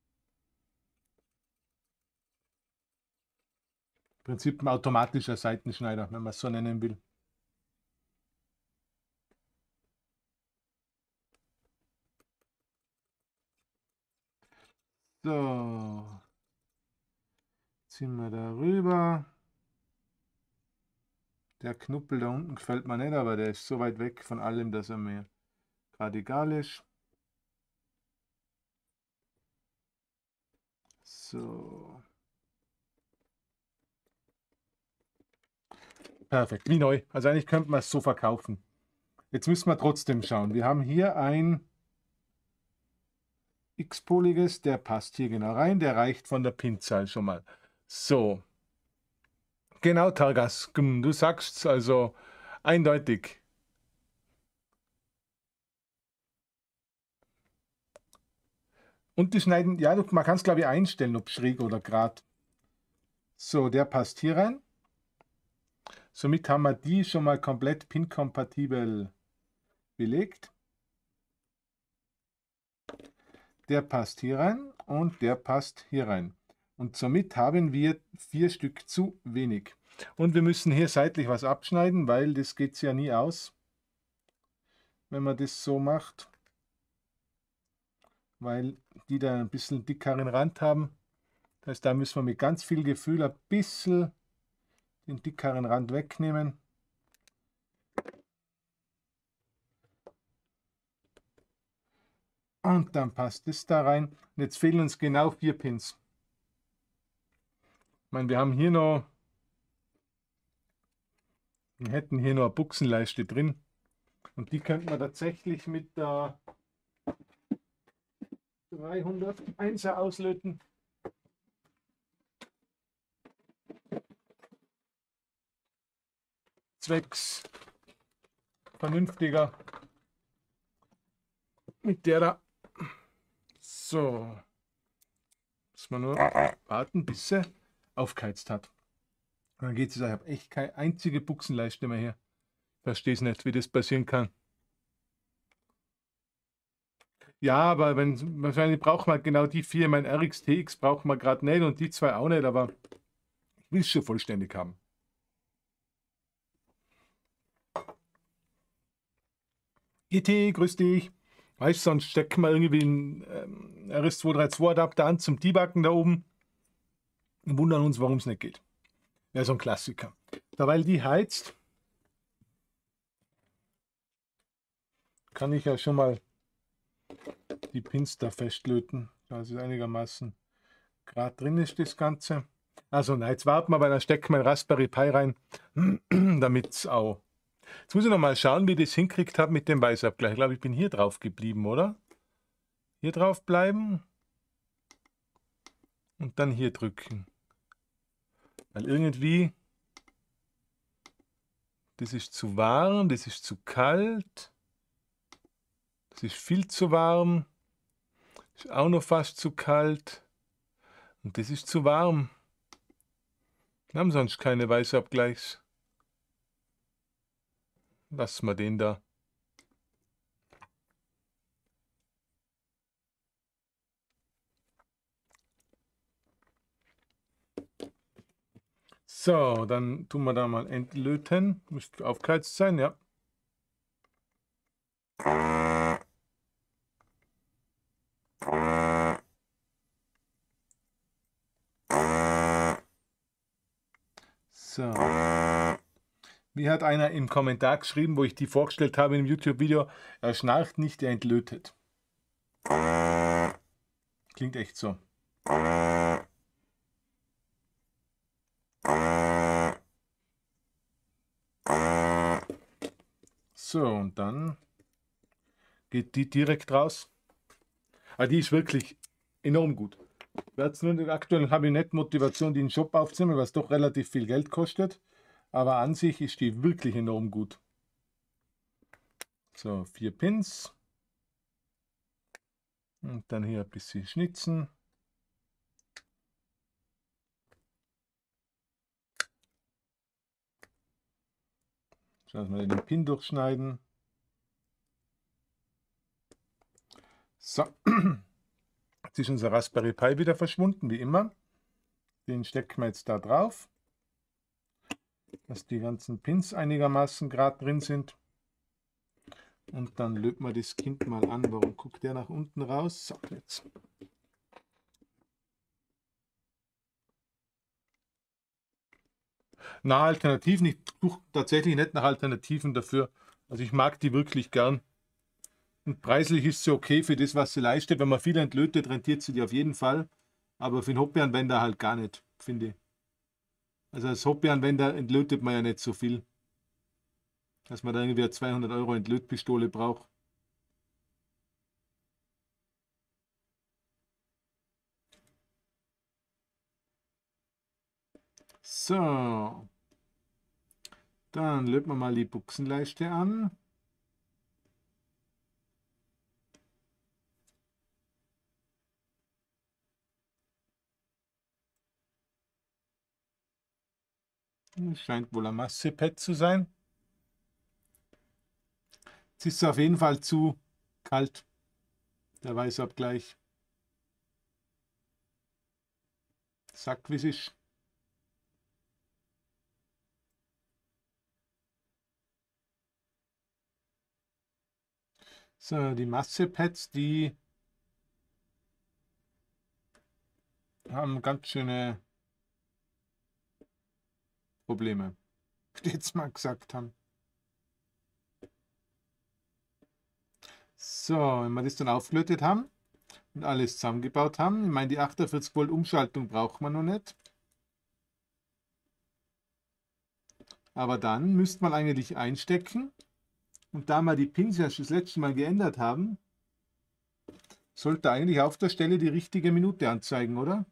Im Prinzip ein automatischer Seitenschneider, wenn man es so nennen will. So. Ziehen wir da rüber. Der Knuppel da unten gefällt mir nicht, aber der ist so weit weg von allem, dass er mir gerade egal ist. So. Perfekt, wie neu. Also eigentlich könnte man es so verkaufen. Jetzt müssen wir trotzdem schauen. Wir haben hier ein x-poliges, der passt hier genau rein. Der reicht von der Pinzahl schon mal. So. Genau, Targas. Du sagst also eindeutig. Und die schneiden, ja, man kann es glaube ich einstellen, ob schräg oder gerade. So, der passt hier rein. Somit haben wir die schon mal komplett pin-kompatibel belegt. Der passt hier rein und der passt hier rein. Und somit haben wir vier Stück zu wenig. Und wir müssen hier seitlich was abschneiden, weil das geht ja nie aus, wenn man das so macht. Weil die da ein bisschen dickeren Rand haben. Das heißt, da müssen wir mit ganz viel Gefühl ein bisschen den dickeren Rand wegnehmen. Und dann passt es da rein. Und jetzt fehlen uns genau vier Pins. Ich meine, wir haben hier noch, wir hätten hier noch eine Buchsenleiste drin. Und die könnten wir tatsächlich mit der dreihunderteiner auslöten. Zwecks vernünftiger. Mit der da. So. Muss man nur warten, bis sie aufgeheizt hat. Und dann geht es. Ich habe echt keine einzige Buchsenleiste mehr hier. Verstehe es nicht, wie das passieren kann. Ja, aber wenn, wahrscheinlich braucht man genau die vier. Mein R X T X braucht man gerade nicht und die zwei auch nicht, aber ich will es schon vollständig haben. E T, grüß dich. Weißt du, sonst stecken wir irgendwie einen ähm, R S zwei dreiunddreißig Adapter an zum Debuggen da oben und wundern uns, warum es nicht geht. Ja, so ein Klassiker. Da, weil die heizt, kann ich ja schon mal die Pins da festlöten. Also einigermaßen gerade drin ist das Ganze. Also na, jetzt warten wir, weil da steckt mein Raspberry Pi rein, damit es auch. Jetzt muss ich noch mal schauen, wie ich das hinkriegt habe mit dem Weißabgleich. Ich glaube, ich bin hier drauf geblieben, oder? Hier drauf bleiben und dann hier drücken. Weil irgendwie, das ist zu warm, das ist zu kalt, das ist viel zu warm, das ist auch noch fast zu kalt und das ist zu warm. Wir haben sonst keine Weißabgleichs. Lassen wir den da. So, dann tun wir da mal entlöten. Müsste aufgeheizt sein, ja. So. Wie hat einer im Kommentar geschrieben, wo ich die vorgestellt habe im YouTube-Video, er schnarcht nicht, er entlötet. Klingt echt so. So, und dann geht die direkt raus. Aber die ist wirklich enorm gut. Jetzt nur aktuell habe ich nicht Motivation, den Shop aufzunehmen, was doch relativ viel Geld kostet. Aber an sich ist die wirklich enorm gut. So, vier Pins. Und dann hier ein bisschen schnitzen. Schauen wir mal den Pin durchschneiden. So, jetzt ist unser Raspberry Pi wieder verschwunden, wie immer. Den stecken wir jetzt da drauf, dass die ganzen Pins einigermaßen gerade drin sind. Und dann löten wir das Kind mal an. Warum guckt der nach unten raus? So, jetzt. Na, Alternativen. Ich suche tatsächlich nicht nach Alternativen dafür. Also ich mag die wirklich gern. Und preislich ist sie okay für das, was sie leistet. Wenn man viel entlötet, rentiert sie die auf jeden Fall. Aber für den Hobbyanwender halt gar nicht, finde ich. Also als Hobbyanwender entlötet man ja nicht so viel, dass man da irgendwie eine zweihundert Euro Entlötpistole braucht. So. Dann löten wir mal die Buchsenleiste an. Das scheint wohl ein Massepad zu sein. Jetzt ist es auf jeden Fall zu kalt, der Weißabgleich. Sagt, wie es ist. So, die Massepads, die haben ganz schöne Probleme. Jetzt mal gesagt haben. So, wenn wir das dann aufgelötet haben und alles zusammengebaut haben, ich meine, die achtundvierzig Volt Umschaltung braucht man noch nicht. Aber dann müsste man eigentlich einstecken. Und da wir die Pins ja schon das letzte Mal geändert haben, sollte eigentlich auf der Stelle die richtige Minute anzeigen, oder?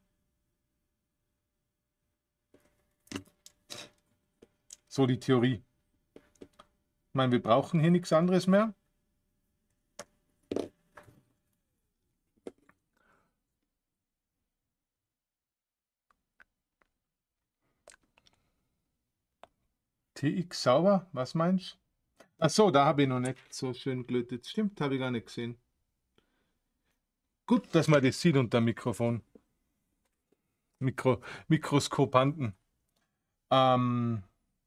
So die Theorie. Ich meine, wir brauchen hier nichts anderes mehr. T X sauber, was meinst du? Ach so, da habe ich noch nicht so schön gelötet. Stimmt, habe ich gar nicht gesehen. Gut, dass man das sieht unter dem Mikrofon. Mikro, Mikroskopanten. Ähm,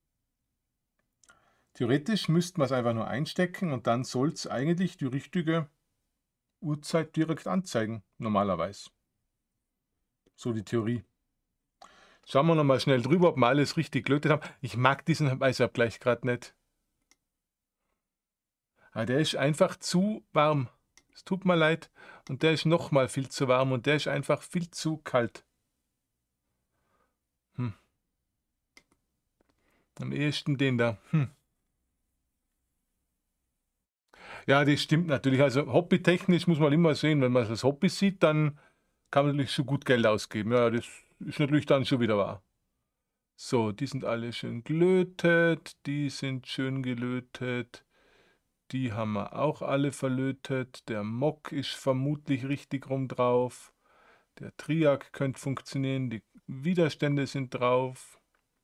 theoretisch müsste man es einfach nur einstecken und dann soll es eigentlich die richtige Uhrzeit direkt anzeigen, normalerweise. So die Theorie. Schauen wir nochmal schnell drüber, ob wir alles richtig gelötet haben. Ich mag diesen Weißabgleich gerade nicht. Ah, der ist einfach zu warm. Es tut mir leid. Und der ist nochmal viel zu warm und der ist einfach viel zu kalt. Hm. Am ehesten den da. Hm. Ja, das stimmt natürlich. Also hobbytechnisch muss man immer sehen, wenn man es als Hobby sieht, dann kann man natürlich schon gut Geld ausgeben. Ja, das ist natürlich dann schon wieder wahr. So, die sind alle schön gelötet. Die sind schön gelötet. Die haben wir auch alle verlötet. Der Mock ist vermutlich richtig rum drauf. Der Triac könnte funktionieren. Die Widerstände sind drauf.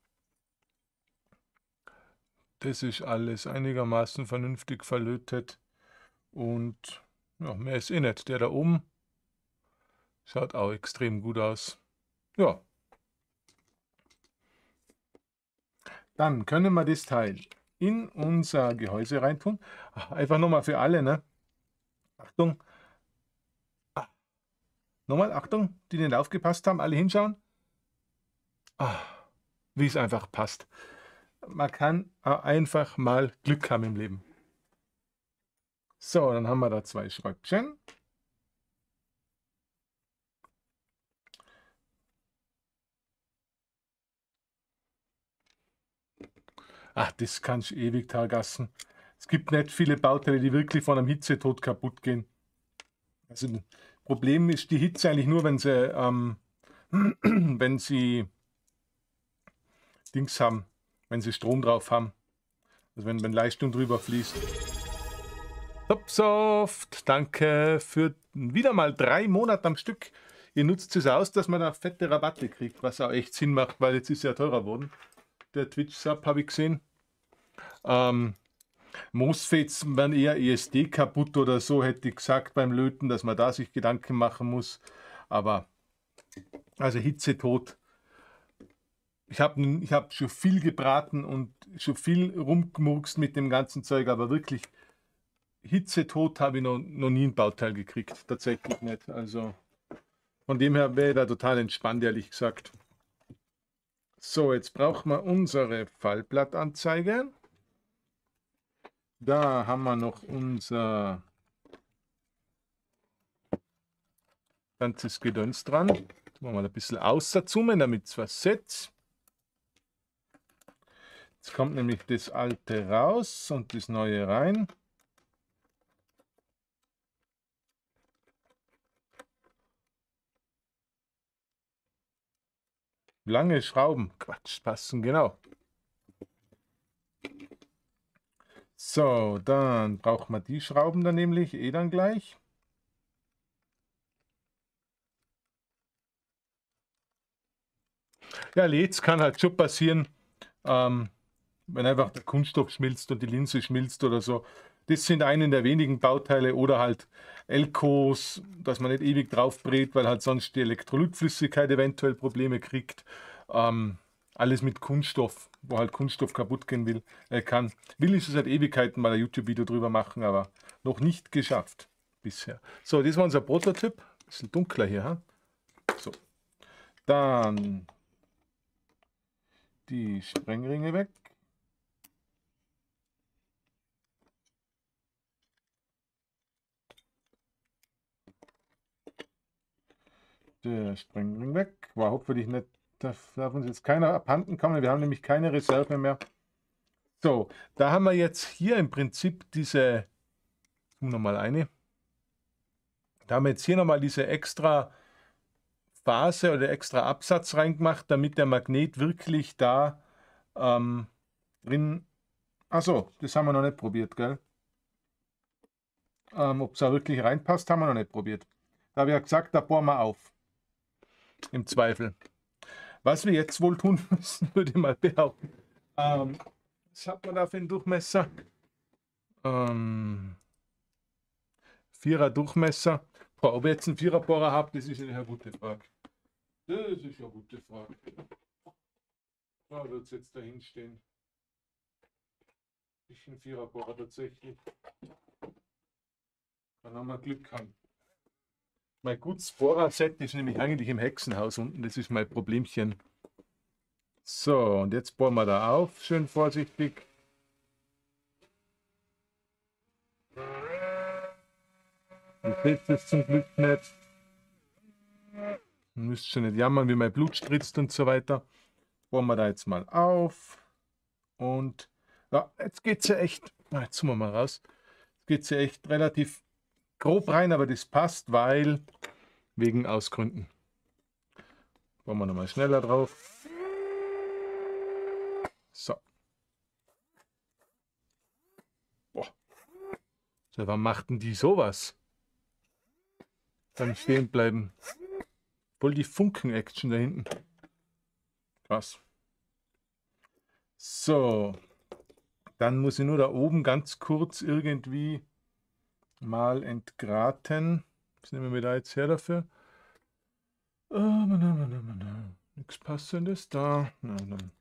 Das ist alles einigermaßen vernünftig verlötet. Und ja, mehr ist eh nicht. Der da oben schaut auch extrem gut aus. Ja. Dann können wir das Teil in unser Gehäuse reintun. Einfach nochmal für alle, ne? Achtung. Ah. Nochmal, Achtung, die nicht aufgepasst haben, alle hinschauen. Ah, wie es einfach passt. Man kann einfach mal Glück haben im Leben. So, dann haben wir da zwei Schräubchen. Ach, das kannst du ewig targassen. Es gibt nicht viele Bauteile, die wirklich von einem Hitzetod kaputt gehen. Also, das Problem ist die Hitze eigentlich nur, wenn sie, ähm, wenn sie Dings haben, wenn sie Strom drauf haben. Also wenn, wenn Leistung drüber fließt. Topsoft, danke für wieder mal drei Monate am Stück. Ihr nutzt es aus, dass man da fette Rabatte kriegt, was auch echt Sinn macht, weil jetzt ist ja teurer geworden. Der Twitch-Sub habe ich gesehen. Ähm, MOSFETs werden eher E S D kaputt oder so, hätte ich gesagt beim Löten, dass man da sich Gedanken machen muss. Aber, also Hitzetod. Ich habe ich hab schon viel gebraten und schon viel rumgemurkst mit dem ganzen Zeug, aber wirklich Hitzetod habe ich noch, noch nie ein Bauteil gekriegt. Tatsächlich nicht. Also von dem her wäre ich da total entspannt, ehrlich gesagt. So, jetzt brauchen wir unsere Fallblattanzeige. Da haben wir noch unser ganzes Gedöns dran. Jetzt machen wir mal ein bisschen auszoomen, damit es was setzt. Jetzt kommt nämlich das alte raus und das neue rein. Lange Schrauben, Quatsch, passen genau. So, dann braucht man die Schrauben dann nämlich eh dann gleich. Ja, jetzt kann halt schon passieren, ähm, wenn einfach der Kunststoff schmilzt und die Linse schmilzt oder so. Das sind einen der wenigen Bauteile oder halt Elkos, dass man nicht ewig drauf brät, weil halt sonst die Elektrolytflüssigkeit eventuell Probleme kriegt. Ähm, alles mit Kunststoff, wo halt Kunststoff kaputt gehen will, äh, kann. Will ich es seit Ewigkeiten mal ein YouTube-Video drüber machen, aber noch nicht geschafft bisher. So, das war unser Prototyp. Bisschen dunkler hier. Ha? So. Dann die Sprengringe weg. Der Sprengring weg. War hoffentlich nicht, darf, darf uns jetzt keiner abhanden kommen. Wir haben nämlich keine Reserve mehr. So, da haben wir jetzt hier im Prinzip diese, nochmal eine, da haben wir jetzt hier nochmal diese extra Phase oder extra Absatz reingemacht, damit der Magnet wirklich da ähm, drin, achso, das haben wir noch nicht probiert, gell? Ähm, ob es da wirklich reinpasst, haben wir noch nicht probiert. Da habe ich ja gesagt, da bohren wir auf. Im Zweifel. Was wir jetzt wohl tun müssen, würde ich mal behaupten. Ähm, was hat man da für einen Durchmesser? Ähm, Vierer Durchmesser. Boah, ob ich jetzt einen Viererbohrer habe, das ist eine gute Frage. Das ist eine gute Frage. Da wird es jetzt dahin stehen. Ich ein Viererbohrer tatsächlich. Dann haben wir Glück haben. Mein gutes Bohrerset ist nämlich eigentlich im Hexenhaus unten. Das ist mein Problemchen. So, und jetzt bohren wir da auf. Schön vorsichtig. Ihr seht es zum Glück nicht. Ihr müsst schon nicht jammern, wie mein Blut spritzt und so weiter. Bohren wir da jetzt mal auf. Und ja, jetzt geht es ja echt, jetzt zoomen wir mal raus. Jetzt geht es ja echt relativ grob rein, aber das passt, weil wegen Ausgründen. Bohren wir nochmal schneller drauf. So. Boah. So, wann machten die sowas? Dann stehen bleiben. Voll die Funken-Action da hinten. Krass. So. Dann muss ich nur da oben ganz kurz irgendwie mal entgraten. Was nehmen wir da jetzt her dafür? Oh, nichts Passendes da. Nein, nein.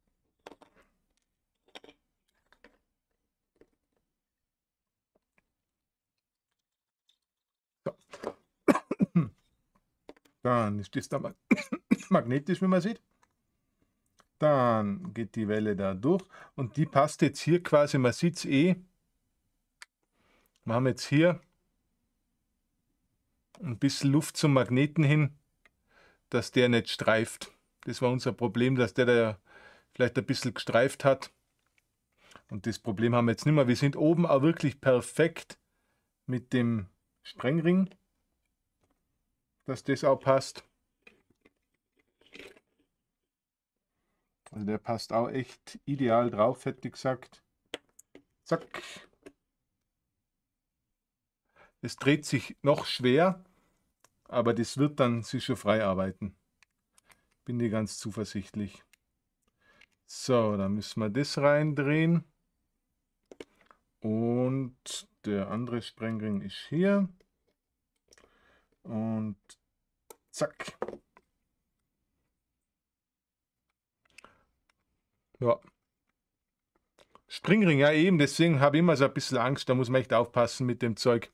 So. Dann ist das da mal magnetisch, wie man sieht. Dann geht die Welle da durch und die passt jetzt hier quasi, man sieht es eh. Wir haben jetzt hier ein bisschen Luft zum Magneten hin, dass der nicht streift. Das war unser Problem, dass der da vielleicht ein bisschen gestreift hat. Und das Problem haben wir jetzt nicht mehr. Wir sind oben auch wirklich perfekt mit dem Sprengring, dass das auch passt. Also der passt auch echt ideal drauf, hätte ich gesagt. Zack. Es dreht sich noch schwer, aber das wird dann sich schon frei arbeiten. Bin ich ganz zuversichtlich. So, dann müssen wir das reindrehen. Und der andere Sprengring ist hier. Und zack. Ja. Springring, ja eben, deswegen habe ich immer so ein bisschen Angst, da muss man echt aufpassen mit dem Zeug.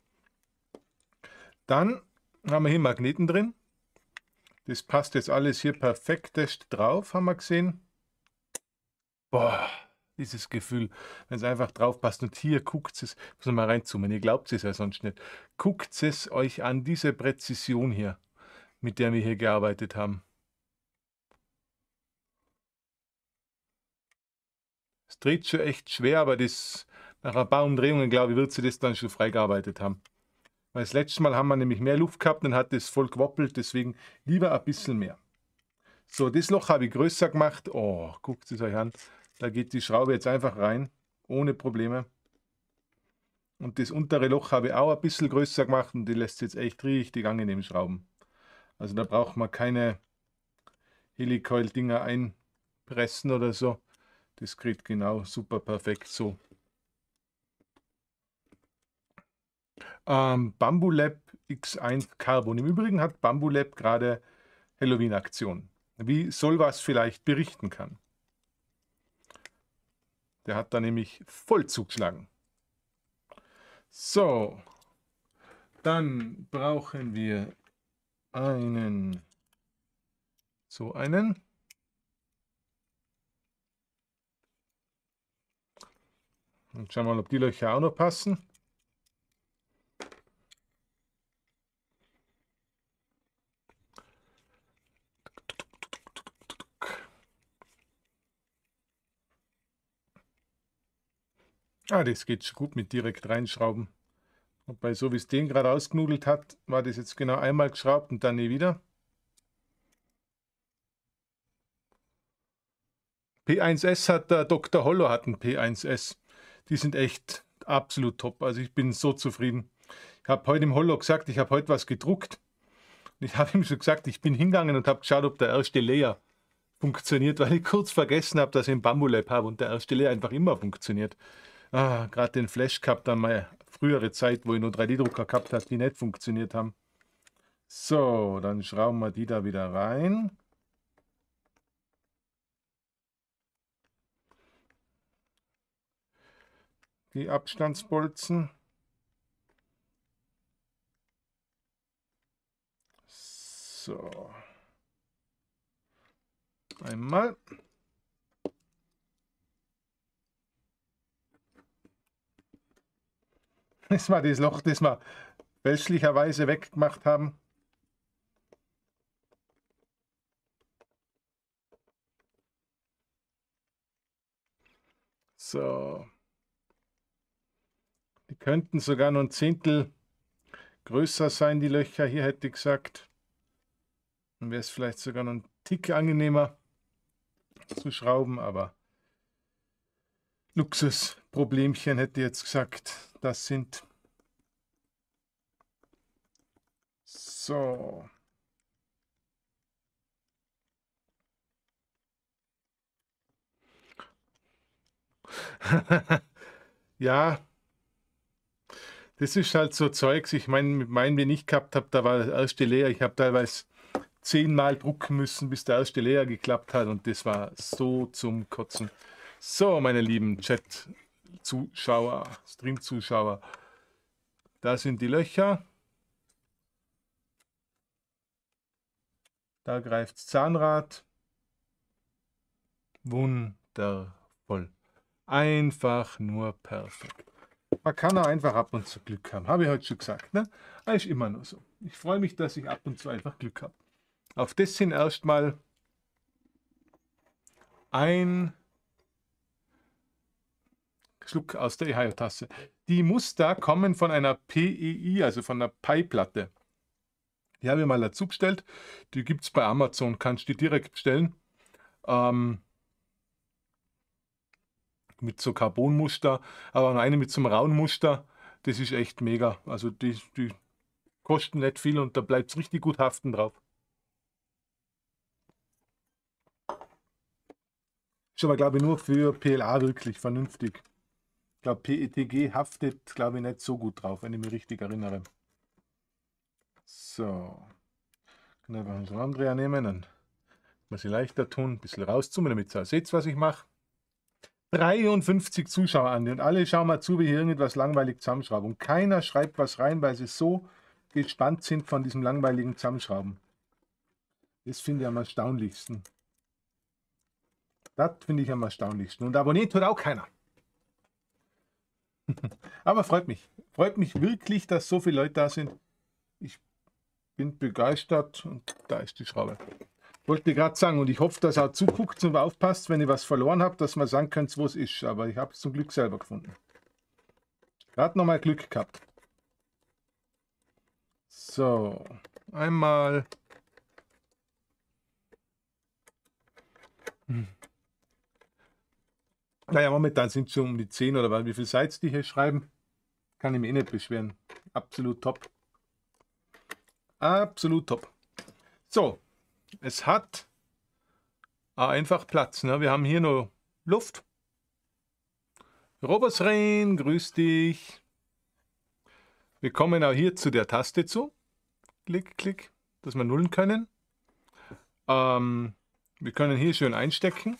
Dann haben wir hier Magneten drin. Das passt jetzt alles hier perfektest drauf, haben wir gesehen. Boah, dieses Gefühl, wenn es einfach drauf passt. Und hier guckt es, muss man mal reinzoomen, ihr glaubt es ja sonst nicht. Guckt es euch an, diese Präzision hier, mit der wir hier gearbeitet haben. Es dreht schon echt schwer, aber das, nach ein paar Umdrehungen, glaube ich, wird sie das dann schon freigearbeitet haben. Weil das letzte Mal haben wir nämlich mehr Luft gehabt und hat das voll gewoppelt, deswegen lieber ein bisschen mehr. So, das Loch habe ich größer gemacht. Oh, guckt es euch an. Da geht die Schraube jetzt einfach rein, ohne Probleme. Und das untere Loch habe ich auch ein bisschen größer gemacht und die lässt jetzt echt richtig angenehm schrauben. Also da braucht man keine Helicoil-Dinger einpressen oder so. Das kriegt genau super perfekt so. Ähm, Bambulab X eins Carbon. Im Übrigen hat Bambulab gerade Halloween-Aktion. Wie Solvas vielleicht berichten kann. Der hat da nämlich voll zugeschlagen. So, dann brauchen wir einen, so einen. Und schauen wir mal, ob die Löcher auch noch passen. Ah, das geht schon gut mit direkt reinschrauben. Wobei, so wie es den gerade ausgenudelt hat, war das jetzt genau einmal geschraubt und dann nie wieder. P eins S hat der Doktor Hollo hat ein P eins S. Die sind echt absolut top. Also ich bin so zufrieden. Ich habe heute im Hollo gesagt, ich habe heute was gedruckt. Ich habe ihm schon gesagt, ich bin hingegangen und habe geschaut, ob der erste Layer funktioniert, weil ich kurz vergessen habe, dass ich ein Bambulab habe und der erste Layer einfach immer funktioniert. Ah, gerade den Flash gehabt an meine frühere Zeit, wo ich nur drei D Drucker gehabt habe, die nicht funktioniert haben. So, dann schrauben wir die da wieder rein. Die Abstandsbolzen. So. Einmal. Das war das Loch, das wir fälschlicherweise weggemacht haben. So. Die könnten sogar noch ein Zehntel größer sein, die Löcher hier, hätte ich gesagt. Dann wäre es vielleicht sogar noch ein Tick angenehmer zu schrauben, aber Luxusproblemchen hätte ich jetzt gesagt, das sind. So. Ja, das ist halt so Zeugs. Ich meine, mit meinen, den ich gehabt habe, da war der erste Layer. Ich habe teilweise zehnmal drucken müssen, bis der erste Layer geklappt hat und das war so zum Kotzen. So, meine lieben Chat-Zuschauer, Stream-Zuschauer, da sind die Löcher. Da greift das Zahnrad. Wundervoll. Einfach nur perfekt. Man kann auch einfach ab und zu Glück haben. Habe ich heute schon gesagt. Ne? Das ist immer nur so. Ich freue mich, dass ich ab und zu einfach Glück habe. Auf das sind erstmal ein Schluck aus der Ehio-Tasse. Die Muster kommen von einer P E I, also von einer Pi-Platte. Die habe ich mal dazu bestellt. Die gibt es bei Amazon, kannst du die direkt bestellen. Ähm, mit so Carbonmuster, aber eine mit so einem rauen Muster. Das ist echt mega. Also die, die kosten nicht viel und da bleibt es richtig gut haften drauf. Ist aber, glaube ich, nur für P L A wirklich vernünftig. Ich glaube, P E T G haftet, glaube ich, nicht so gut drauf, wenn ich mich richtig erinnere. So. Ich kann einfach einen Schraubendreher nehmen, dann muss ich leichter tun, ein bisschen rauszoomen, damit ihr seht, was ich mache. dreiundfünfzig Zuschauer an und alle schauen mal zu, wie ich irgendwas langweilig zusammenschraube. Und keiner schreibt was rein, weil sie so gespannt sind von diesem langweiligen Zusammenschrauben. Das finde ich am erstaunlichsten. Das finde ich am erstaunlichsten. Und abonniert tut auch keiner. Aber freut mich. Freut mich wirklich, dass so viele Leute da sind. Ich bin begeistert und da ist die Schraube. Wollte gerade sagen, und ich hoffe, dass ihr auch zuguckt und aufpasst, wenn ihr was verloren habt, dass man sagen könnt, wo es ist. Aber ich habe es zum Glück selber gefunden. Gerade nochmal Glück gehabt. So, einmal. Hm. Naja, momentan sind es schon um die zehn oder was, wie viele Seiten die hier schreiben. Kann ich mich eh nicht beschweren. Absolut top. Absolut top. So, es hat einfach Platz. Ne? Wir haben hier noch Luft. Robersrein, grüß dich. Wir kommen auch hier zu der Taste zu. Klick, klick, dass wir nullen können. Ähm, wir können hier schön einstecken.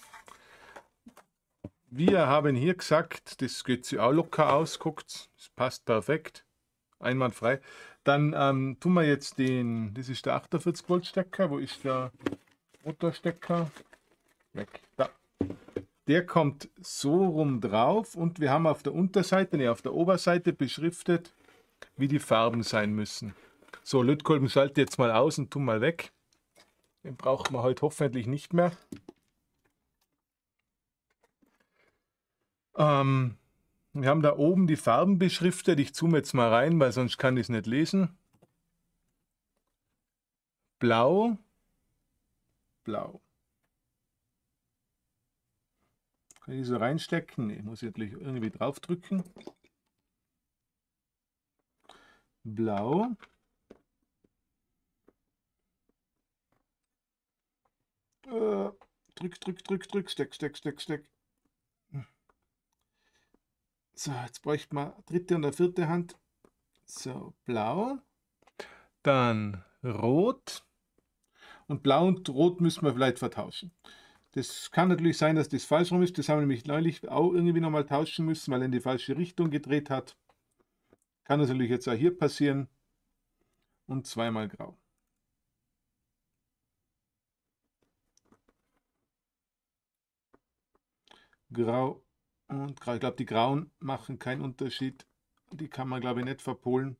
Wir haben hier gesagt, das geht sich auch locker aus, guckt, das passt perfekt, einwandfrei. Dann ähm, tun wir jetzt den, das ist der achtundvierzig Volt Stecker, wo ist der Motorstecker? Weg, da. der kommt so rum drauf und wir haben auf der Unterseite, ne, auf der Oberseite beschriftet, wie die Farben sein müssen. So, Lötkolben schalte jetzt mal aus und tu mal weg. Den braucht man heute hoffentlich nicht mehr. Ähm, wir haben da oben die Farben beschriftet. Ich zoome jetzt mal rein, weil sonst kann ich es nicht lesen. Blau, blau. Kann ich so reinstecken? Ne, muss ich natürlich irgendwie draufdrücken. Blau. Äh, drück, drück, drück, drück, steck, steck, steck, steck. So, jetzt bräuchte man dritte und eine vierte Hand. So, blau. Dann rot. Und blau und rot müssen wir vielleicht vertauschen. Das kann natürlich sein, dass das falsch rum ist. Das haben wir nämlich neulich auch irgendwie nochmal tauschen müssen, weil er in die falsche Richtung gedreht hat. Kann das natürlich jetzt auch hier passieren. Und zweimal grau. Grau und grau. Ich glaube, die Grauen machen keinen Unterschied. Die kann man, glaube ich, nicht verpolen.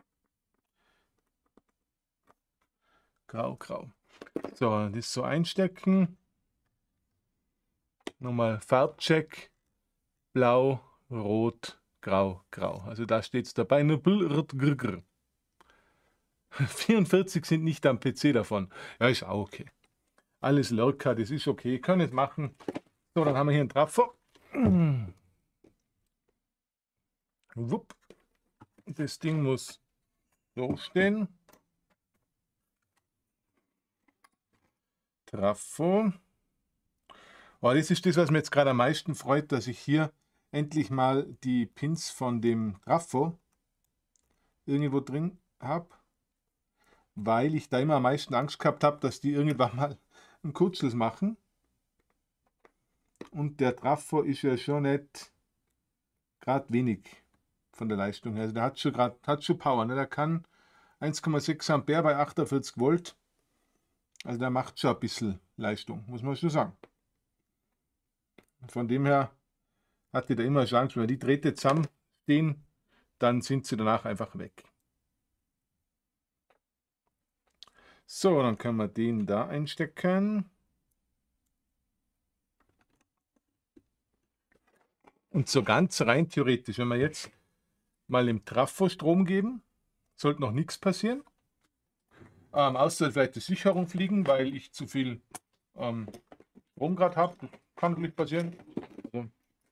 Grau, grau. So, das so einstecken. Nochmal Farbcheck. Blau, rot, grau, grau. Also da steht es dabei. vierundvierzig sind nicht am P C davon. Ja, ist auch okay. Alles locker, das ist okay. Können es machen. So, dann haben wir hier einen Trafo. Wupp. Das Ding muss so stehen. Trafo. Oh, das ist das, was mir jetzt gerade am meisten freut, dass ich hier endlich mal die Pins von dem Trafo irgendwo drin habe, weil ich da immer am meisten Angst gehabt habe, dass die irgendwann mal einen Kurzschluss machen. Und der Trafo ist ja schon nicht gerade wenig von der Leistung her. Also der hat schon gerade hat schon Power. Ne? Der kann eins Komma sechs Ampere bei achtundvierzig Volt. Also der macht schon ein bisschen Leistung, muss man schon sagen. Von dem her hatte der immer Chance, wenn die Drähte zusammenstehen, dann sind sie danach einfach weg. So, dann können wir den da einstecken. Und so ganz rein theoretisch, wenn wir jetzt mal im Trafo Strom geben, sollte noch nichts passieren. Ähm, außer vielleicht die Sicherung fliegen, weil ich zu viel ähm, Strom gerade habe. Das kann natürlich passieren. Also,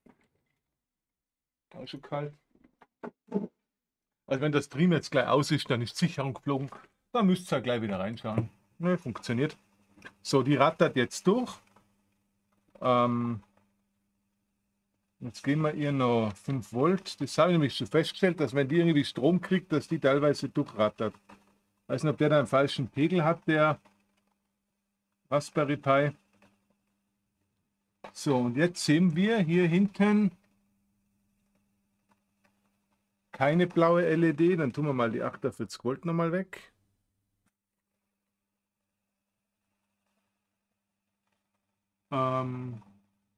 auch schon kalt. Also wenn das Stream jetzt gleich aus ist, dann ist die Sicherung geflogen. Dann müsst ihr halt gleich wieder reinschauen. Ne, funktioniert. So, die rattert jetzt durch. Ähm, jetzt geben wir ihr noch fünf Volt. Das habe ich nämlich schon festgestellt, dass wenn die irgendwie Strom kriegt, dass die teilweise durchrattert. Ich weiß nicht, ob der da einen falschen Pegel hat, der Raspberry Pi. So, und jetzt sehen wir hier hinten keine blaue L E D. Dann tun wir mal die achtundvierzig Volt nochmal weg. Ähm,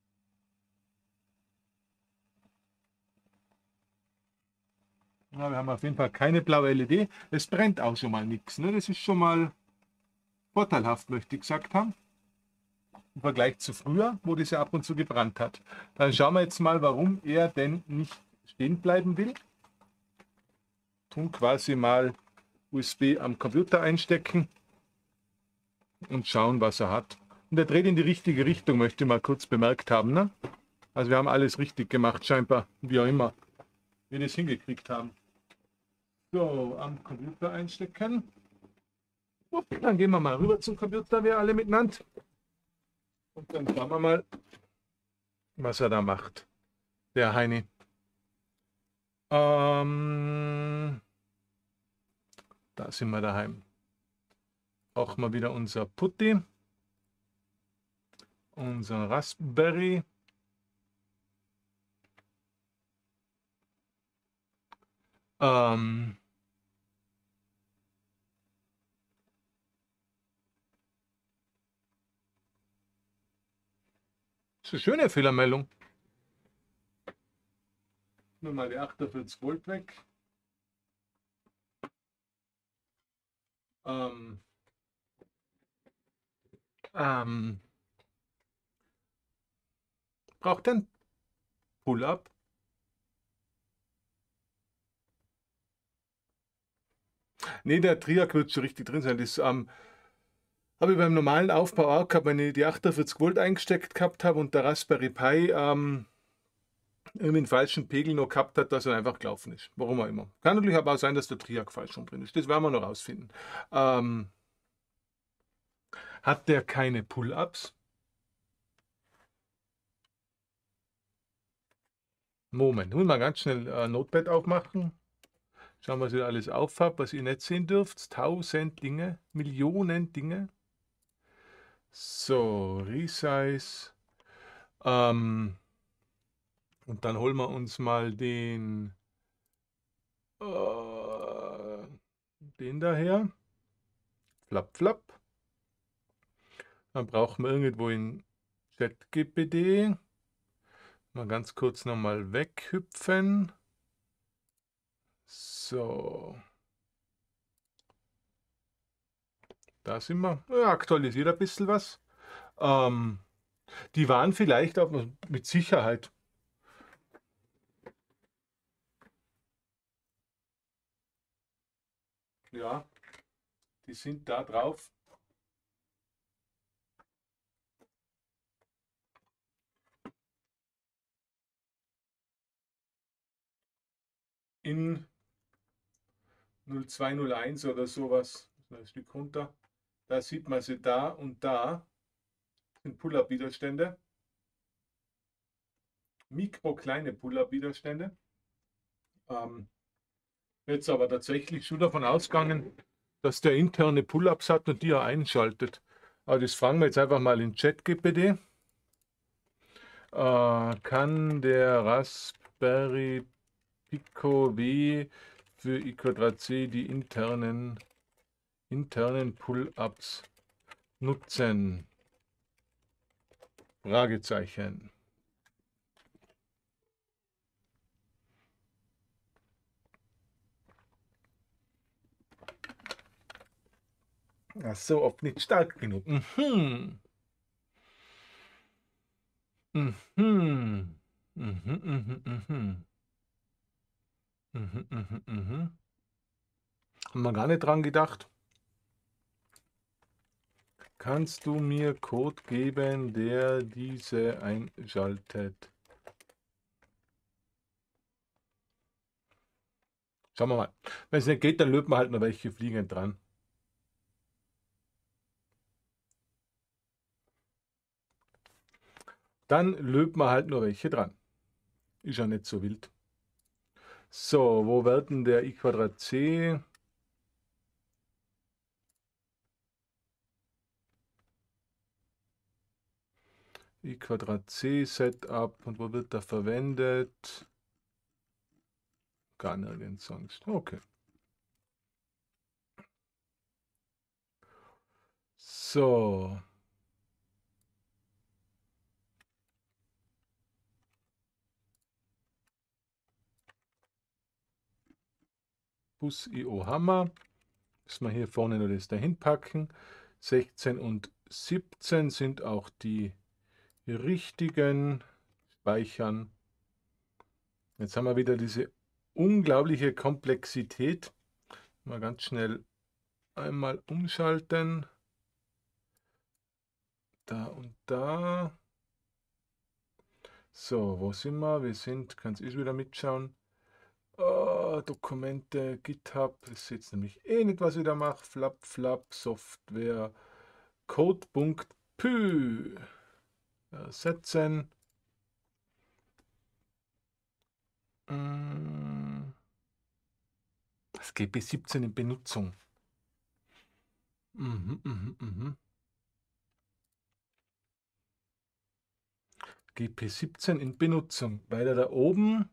ja, wir haben auf jeden Fall keine blaue L E D. Es brennt auch schon mal nichts. Ne? Das ist schon mal vorteilhaft, möchte ich gesagt haben. Im Vergleich zu früher, wo das ja ab und zu gebrannt hat. Dann schauen wir jetzt mal, warum er denn nicht stehen bleiben will. Tun quasi mal U S B am Computer einstecken und schauen, was er hat. Und er dreht in die richtige Richtung, möchte ich mal kurz bemerkt haben. Ne? Also wir haben alles richtig gemacht, scheinbar, wie auch immer wir das hingekriegt haben. So, am Computer einstecken. Dann gehen wir mal rüber zum Computer, wir alle miteinander. Und dann schauen wir mal, was er da macht, der Heini. Ähm, da sind wir daheim. Auch mal wieder unser Putti. Unser Raspberry. Ähm, ist eine schöne Fehlermeldung. Nur mal die achtundvierzig Volt weg. Ähm, ähm, braucht ein Pull-up. Ne, der Triac wird schon richtig drin sein. Das ähm, habe ich beim normalen Aufbau auch gehabt, wenn ich die achtundvierzig Volt eingesteckt gehabt habe und der Raspberry Pi ähm, irgendwie einen falschen Pegel noch gehabt hat, dass er einfach gelaufen ist. Warum auch immer. Kann natürlich aber auch sein, dass der Triac falsch schon drin ist. Das werden wir noch rausfinden. Ähm, hat der keine Pull-ups? Moment, ich muss mal ganz schnell äh, Notepad aufmachen. Schauen, was ich alles auf habe, was ihr nicht sehen dürft. Tausend Dinge, Millionen Dinge. So, Resize. Ähm, und dann holen wir uns mal den, äh, den daher. Flap, flap. Dann brauchen wir irgendwo in ChatGPT. Mal ganz kurz nochmal weghüpfen. So. Da sind wir. Ja, aktualisiert ein bisschen was. Ähm, die waren vielleicht auch mit Sicherheit. Ja, die sind da drauf. In null zwei null eins oder sowas. Ein Stück runter. Da sieht man sie da und da. Sind Pull-up-Widerstände. Mikro kleine Pull-up-Widerstände. Ähm, jetzt aber tatsächlich schon davon ausgegangen, dass der interne Pull-ups hat und die er einschaltet. Aber das fragen wir jetzt einfach mal in ChatGPT. Äh, kann der Raspberry Pico W für i Quadrat c die internen, internen Pull-ups nutzen? Fragezeichen. Ach so, oft nicht stark genug. Mhm. Mhm. Mhm, mhm, mhm. Mhm, mhm, mhm. Haben wir gar nicht dran gedacht. Kannst du mir Code geben, der diese einschaltet? Schauen wir mal. Wenn es nicht geht, dann löten wir halt noch welche fliegen dran. Dann löten wir halt noch welche dran. Ist ja nicht so wild. So, wo wird denn der i Quadrat c? i Quadrat c Setup. Und wo wird er verwendet? Gar nirgends sonst. Okay. So. Bus I O Hammer. Müssen wir hier vorne noch das dahin packen. sechzehn und siebzehn sind auch die richtigen. Speichern. Jetzt haben wir wieder diese unglaubliche Komplexität. Mal ganz schnell einmal umschalten. Da und da. So, wo sind wir? Wir sind, kannst du wieder mitschauen. Oh, Dokumente, GitHub. Das ist jetzt nämlich eh nicht, was ich da mache. Flap, flap, Software. Code.py. Ersetzen. Das G P siebzehn in Benutzung. Mhm, mhm, mhm. G P siebzehn in Benutzung. Weiter da oben.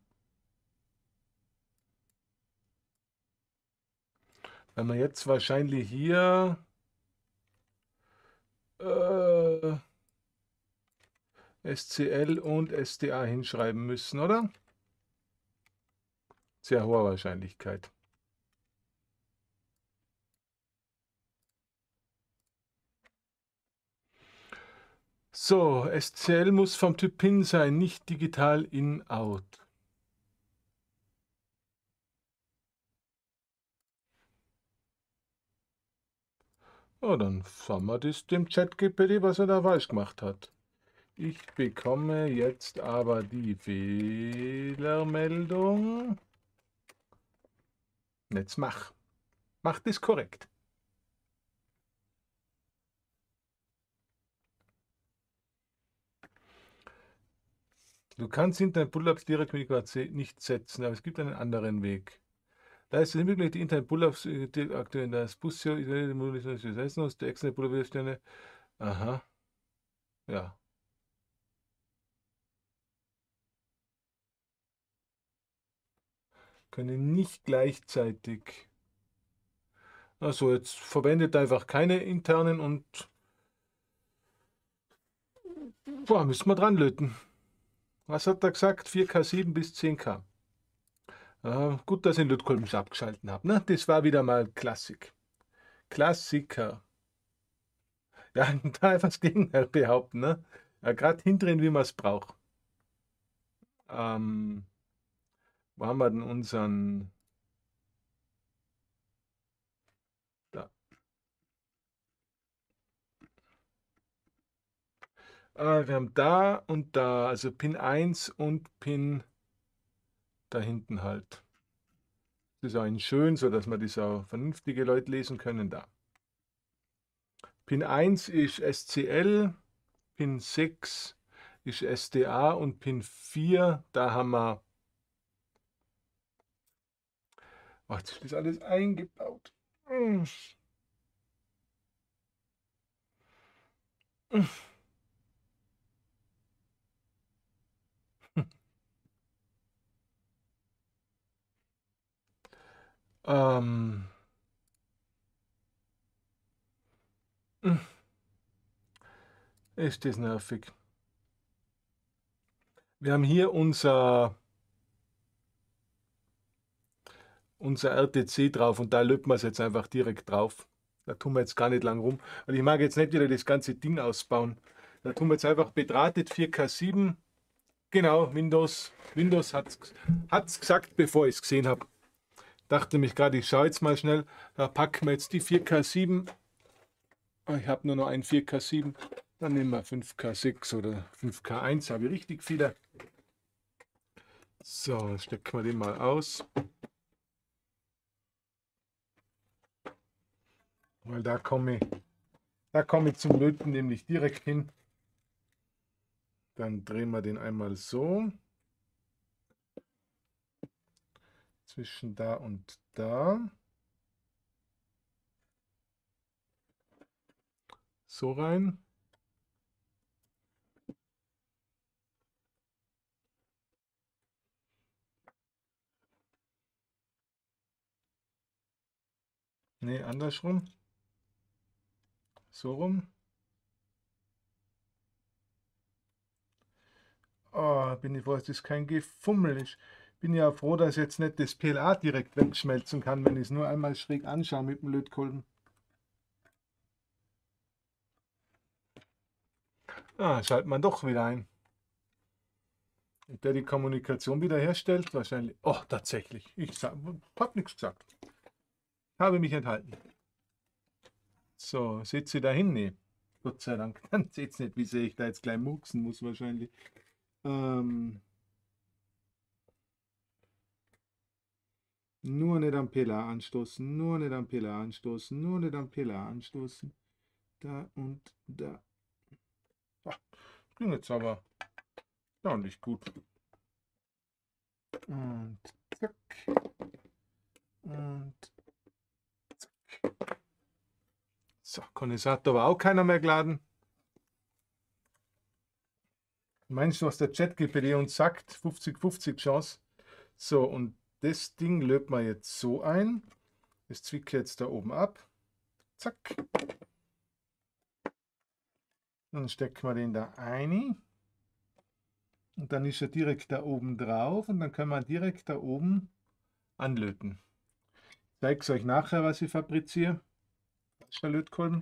Wenn wir jetzt wahrscheinlich hier äh, S C L und S D A hinschreiben müssen, oder? Sehr hohe Wahrscheinlichkeit. So, S C L muss vom Typ Pin sein, nicht digital in-out. Oh, dann sagen wir das dem ChatGPT, was er da falsch gemacht hat. Ich bekomme jetzt aber die Fehlermeldung. Jetzt mach. Mach das korrekt. Du kannst Internet Pull-ups direkt mit Q C nicht setzen, aber es gibt einen anderen Weg. Da ist es möglich, die Internet Pull-ups aktuell in das Busio, der externe Pull-up-Sterne. Aha. Ja. Können nicht gleichzeitig. Also jetzt verwendet einfach keine internen und boah, müssen wir dran löten. Was hat er gesagt? vier K sieben bis zehn K. Äh, gut, dass ich den Lötkolben abgeschalten habe. Ne? Das war wieder mal Klassik. Klassiker. Ja, da einfach das Gegenteil behaupten. Ne? Ja, gerade hindrehen, wie man es braucht. Ähm, wo haben wir denn unseren... Da. Äh, wir haben da und da, also Pin eins und Pin da hinten halt. Das ist auch schön, so dass wir das auch vernünftige Leute lesen können da. Pin eins ist S C L, Pin sechs ist S D A und Pin vier, da haben wir. Oh, jetzt ist das alles eingebaut. Ähm, ist das nervig. Wir haben hier unser, unser R T C drauf und da löten wir es jetzt einfach direkt drauf. Da tun wir jetzt gar nicht lang rum. Und ich mag jetzt nicht wieder das ganze Ding ausbauen. Da tun wir jetzt einfach bedrahtet vier K sieben. Genau, Windows. Windows hat es gesagt, bevor ich es gesehen habe. Dachte mich gerade, ich schaue jetzt mal schnell. Da packen wir jetzt die vier K sieben. Ich habe nur noch ein vier K sieben. Dann nehmen wir fünf K sechs oder fünf K eins. Habe ich richtig viele. So, stecken wir den mal aus. Weil da komme ich, da komme ich zum Löten nämlich direkt hin. Dann drehen wir den einmal so. Zwischen da und da. So rein. Ne, andersrum. So rum. Oh, bin ich froh, dass das kein Gefummel ist. Bin ja froh, dass jetzt nicht das P L A direkt wegschmelzen kann, wenn ich es nur einmal schräg anschaue mit dem Lötkolben. Ah, schaltet man doch wieder ein. Und der die Kommunikation wiederherstellt, wahrscheinlich. Oh, tatsächlich. Ich habe nichts gesagt. Habe mich enthalten. So, seht ihr da hin? Nee. Gott sei Dank. Dann seht ihr nicht, wie sehr ich da jetzt gleich mucksen muss wahrscheinlich. Ähm, nur nicht am P L A anstoßen, nur nicht am P L A anstoßen, nur nicht am P L A anstoßen. Da und da. Ah, ging jetzt aber ordentlich gut. Und zack. Und zack. So, Kondensator war auch keiner mehr geladen. Meinst du, was der ChatGPT uns sagt? fünfzig fünfzig Chance. So, und das Ding löten wir jetzt so ein. Das zwicke jetzt da oben ab. Zack. Dann stecken wir den da ein. Und dann ist er direkt da oben drauf und dann können wir direkt da oben anlöten. Ich zeige es euch nachher, was ich fabriziere. Falscher Lötkolben.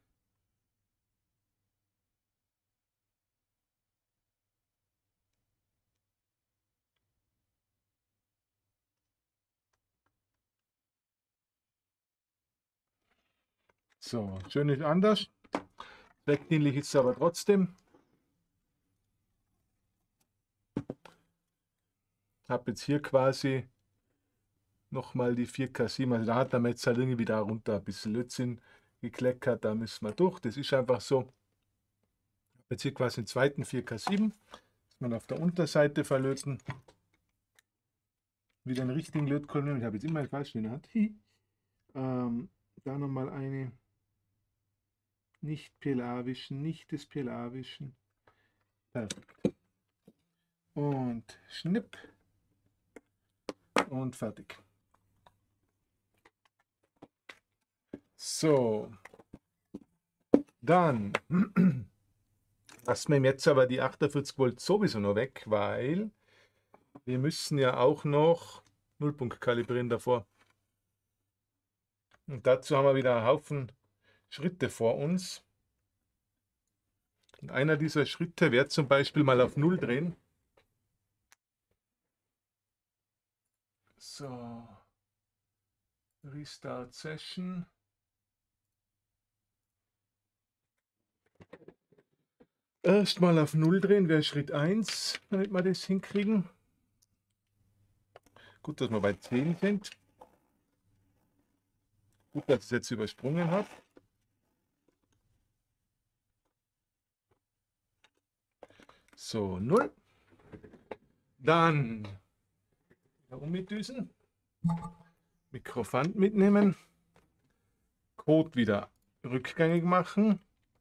So, schön ist anders. Zweckdienlich ist es aber trotzdem. Ich habe jetzt hier quasi nochmal die vier K sieben. Also da hat der Metzer irgendwie da runter ein bisschen Lötzinn gekleckert. Da müssen wir durch. Das ist einfach so. Jetzt hier quasi den zweiten vier K sieben. Das man auf der Unterseite verlöten. Wieder einen richtigen Lötkolben nehmen. Ich habe jetzt immer einen falschen in der Hand. ähm, da nochmal eine. Nicht pelawischen, nicht des pelawischen. Perfekt. Und schnipp. Und fertig. So. Dann lassen wir ihm jetzt aber die achtundvierzig Volt sowieso noch weg, weil wir müssen ja auch noch Nullpunkt kalibrieren davor. Und dazu haben wir wieder einen Haufen Schritte vor uns. Und einer dieser Schritte wäre zum Beispiel mal auf Null drehen. So. Restart Session. Erstmal auf Null drehen wäre Schritt eins, damit wir das hinkriegen. Gut, dass wir bei zehn sind. Gut, dass ich es jetzt übersprungen habe. So, null. Dann umdüsen. Mikrofant mitnehmen. Code wieder rückgängig machen.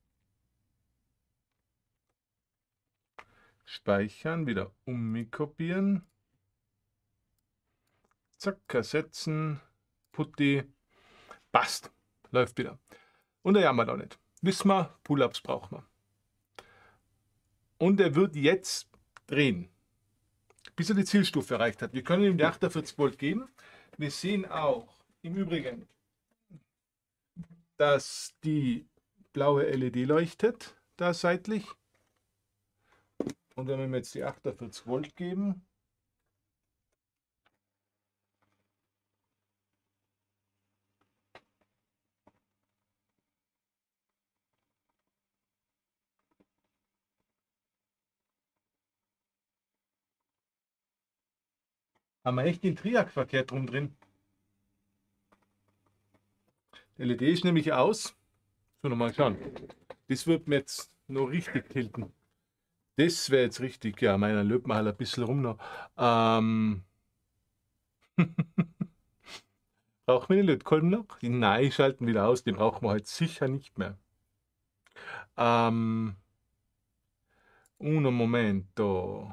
Speichern, wieder umkopieren. Zack, ersetzen. Putti. Passt. Läuft wieder. Und er jammert auch nicht. Wissen wir, Pull-ups brauchen wir. Und er wird jetzt drehen, bis er die Zielstufe erreicht hat. Wir können ihm die achtundvierzig Volt geben. Wir sehen auch im Übrigen, dass die blaue L E D leuchtet, da seitlich. Und wenn wir ihm jetzt die achtundvierzig Volt geben, haben wir echt den Triac-Verkehr drum drin. Die L E D ist nämlich aus. So, nochmal schauen. Das wird mir jetzt noch richtig tilten. Das wäre jetzt richtig. Ja, meiner löbt mal ein bisschen rum noch. Ähm. Brauchen wir den Lötkolben noch? Nein, schalten wieder aus. Den brauchen wir heute sicher nicht mehr. Ähm. Uno momento.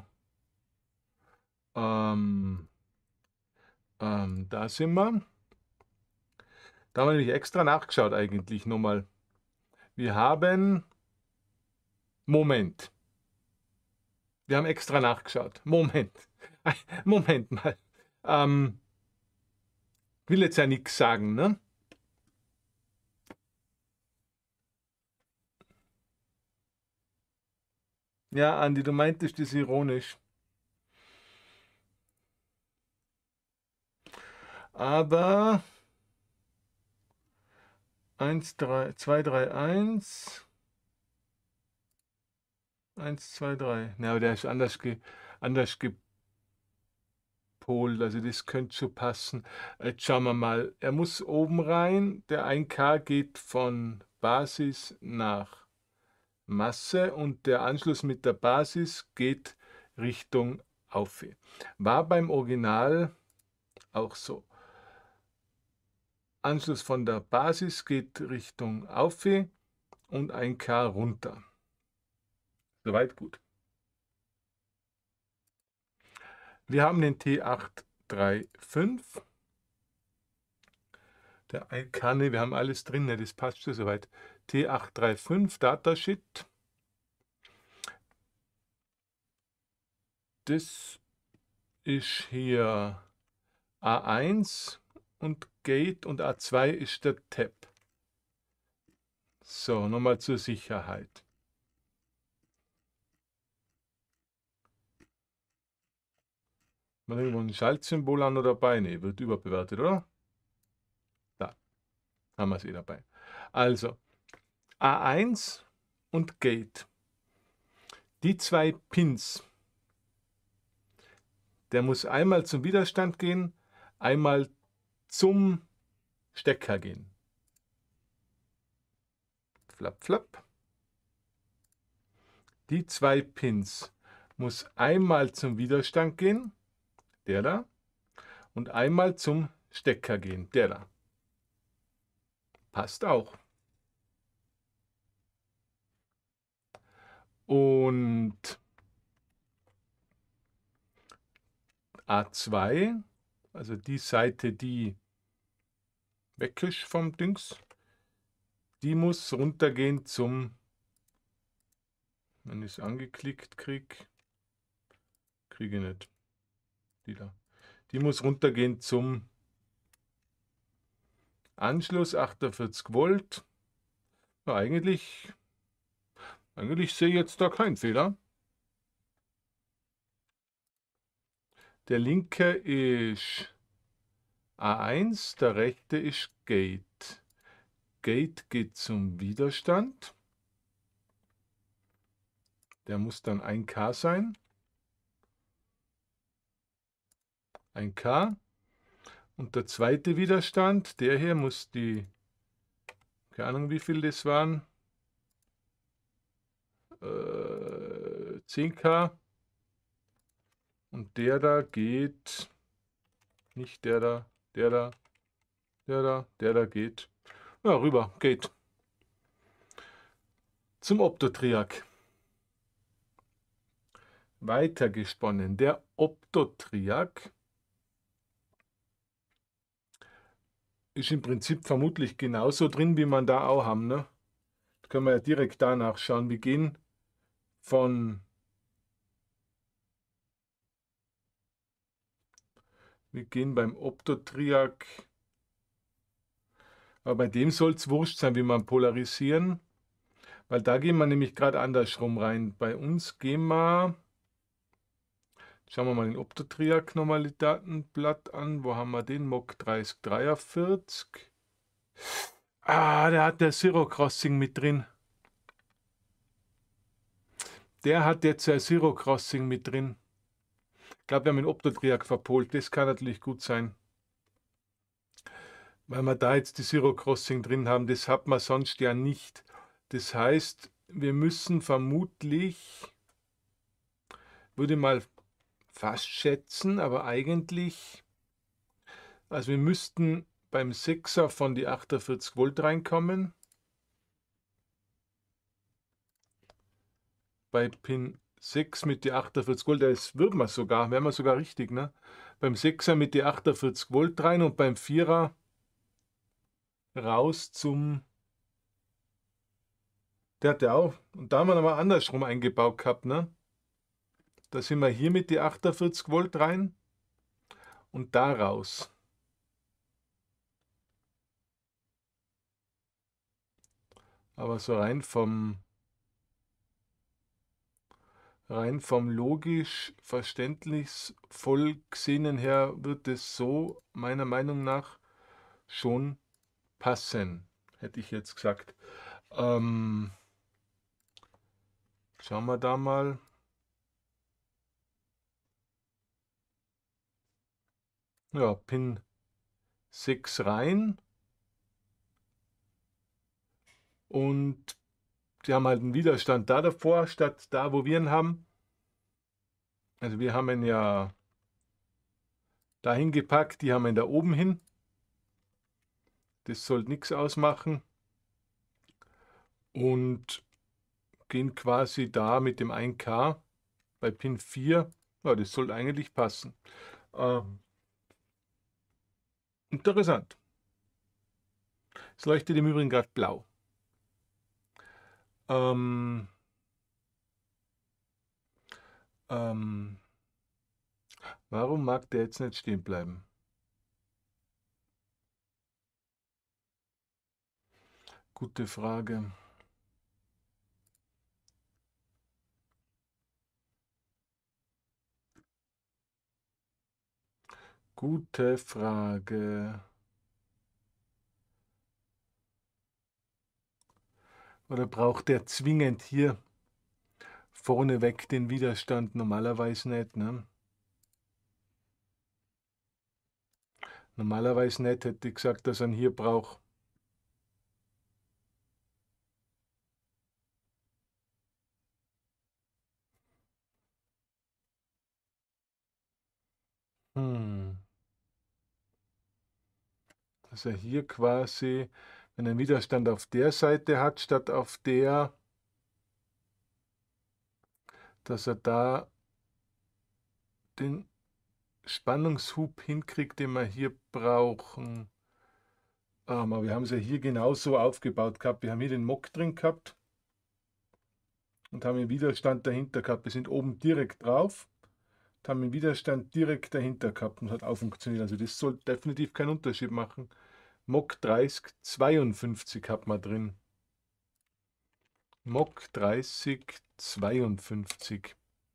Ähm. Ähm, da sind wir. Da haben wir nämlich extra nachgeschaut eigentlich nochmal. Wir haben, Moment, wir haben extra nachgeschaut. Moment, Moment mal. Ähm, will jetzt ja nichts sagen, ne? Ja, Andi, du meintest das ironisch. Aber eins, drei, zwei, drei, eins. eins, zwei, drei. Ja, aber der ist anders, ge, anders gepolt, also das könnte schon passen. Jetzt schauen wir mal. Er muss oben rein. Der ein K geht von Basis nach Masse und der Anschluss mit der Basis geht Richtung auf. War beim Original auch so. Anschluss von der Basis geht Richtung auf und ein K runter. Soweit gut. Wir haben den T acht drei fünf. Der ein K, ne, wir haben alles drin, ne, das passt schon soweit. T acht drei fünf Datasheet. das ist hier A eins und Gate und A zwei ist der Tab. So, nochmal zur Sicherheit. Mal irgendwo ein Schaltsymbol an oder dabei? Ne, wird überbewertet, oder? Da haben wir es eh dabei. Also, A eins und Gate. Die zwei Pins. Der muss einmal zum Widerstand gehen, einmal zum Stecker gehen. Flap, flap. Die zwei Pins muss einmal zum Widerstand gehen, der da, und einmal zum Stecker gehen, der da. Passt auch. Und A zwei, also die Seite, die weg ist vom Dings, die muss runtergehen zum, wenn ich es angeklickt kriege, kriege ich nicht, die da. Die muss runtergehen zum Anschluss, achtundvierzig Volt. Ja, eigentlich, eigentlich sehe ich jetzt da keinen Fehler. Der linke ist A eins, der rechte ist Gate. Gate geht zum Widerstand. Der muss dann ein K sein. ein K. Und der zweite Widerstand, der hier muss die, keine Ahnung wie viel das waren, äh, zehn K. Und der da geht, nicht der da, der da, der da, der da geht, ja rüber, geht. Zum Optotriac. Weitergesponnen. Der Optotriac ist im Prinzip vermutlich genauso drin, wie man da auch haben. Ne? Da können wir ja direkt danach schauen. Wir gehen von wir gehen beim Optotriac, aber bei dem soll es wurscht sein, wie man polarisieren, weil da gehen wir nämlich gerade andersrum rein. Bei uns gehen wir, schauen wir mal den Optotriac nochmal die Datenblatt an. Wo haben wir den? M O C dreißig dreiundvierzig. Ah, der hat der Zero Crossing mit drin. Der hat jetzt ein Zero Crossing mit drin. Ich glaube, wir haben den Optotriac verpolt. Das kann natürlich gut sein. Weil wir da jetzt die Zero Crossing drin haben. Das hat man sonst ja nicht. Das heißt, wir müssen vermutlich, würde mal fast schätzen, aber eigentlich, also wir müssten beim sechser von die achtundvierzig Volt reinkommen. Bei Pin sechs mit die achtundvierzig Volt, das würden wir sogar, wären wir sogar richtig, ne? Beim sechser mit die achtundvierzig Volt rein und beim vierer raus zum, der hat ja auch, und da haben wir nochmal andersrum eingebaut gehabt, ne? Da sind wir hier mit die achtundvierzig Volt rein und da raus. Aber so rein vom rein vom logisch verständnisvoll gesehen her wird es so meiner Meinung nach schon passen, hätte ich jetzt gesagt. Ähm, schauen wir da mal. Ja, Pin sechs rein. Und die haben halt einen Widerstand da davor, statt da, wo wir ihn haben. Also wir haben ihn ja dahin gepackt, die haben ihn da oben hin. Das sollte nichts ausmachen. Und gehen quasi da mit dem ein K bei Pin vier. Ja, das sollte eigentlich passen. Ähm, interessant. Es leuchtet im Übrigen gerade blau. Ähm, ähm, Warum mag der jetzt nicht stehen bleiben? Gute Frage. Gute Frage. Oder braucht der zwingend hier vorneweg den Widerstand? Normalerweise nicht, ne? Normalerweise nicht, hätte ich gesagt, dass er ihn hier braucht. Hm. Dass er hier quasi, wenn er einen Widerstand auf der Seite hat, statt auf der, dass er da den Spannungshub hinkriegt, den wir hier brauchen. Ähm, aber wir haben es ja hier genauso aufgebaut gehabt. Wir haben hier den Mock drin gehabt und haben den Widerstand dahinter gehabt. Wir sind oben direkt drauf und haben den Widerstand direkt dahinter gehabt und hat auch funktioniert. Also das soll definitiv keinen Unterschied machen. Mock dreißig zweiundfünfzig hat man drin. Mock dreißig zweiundfünfzig.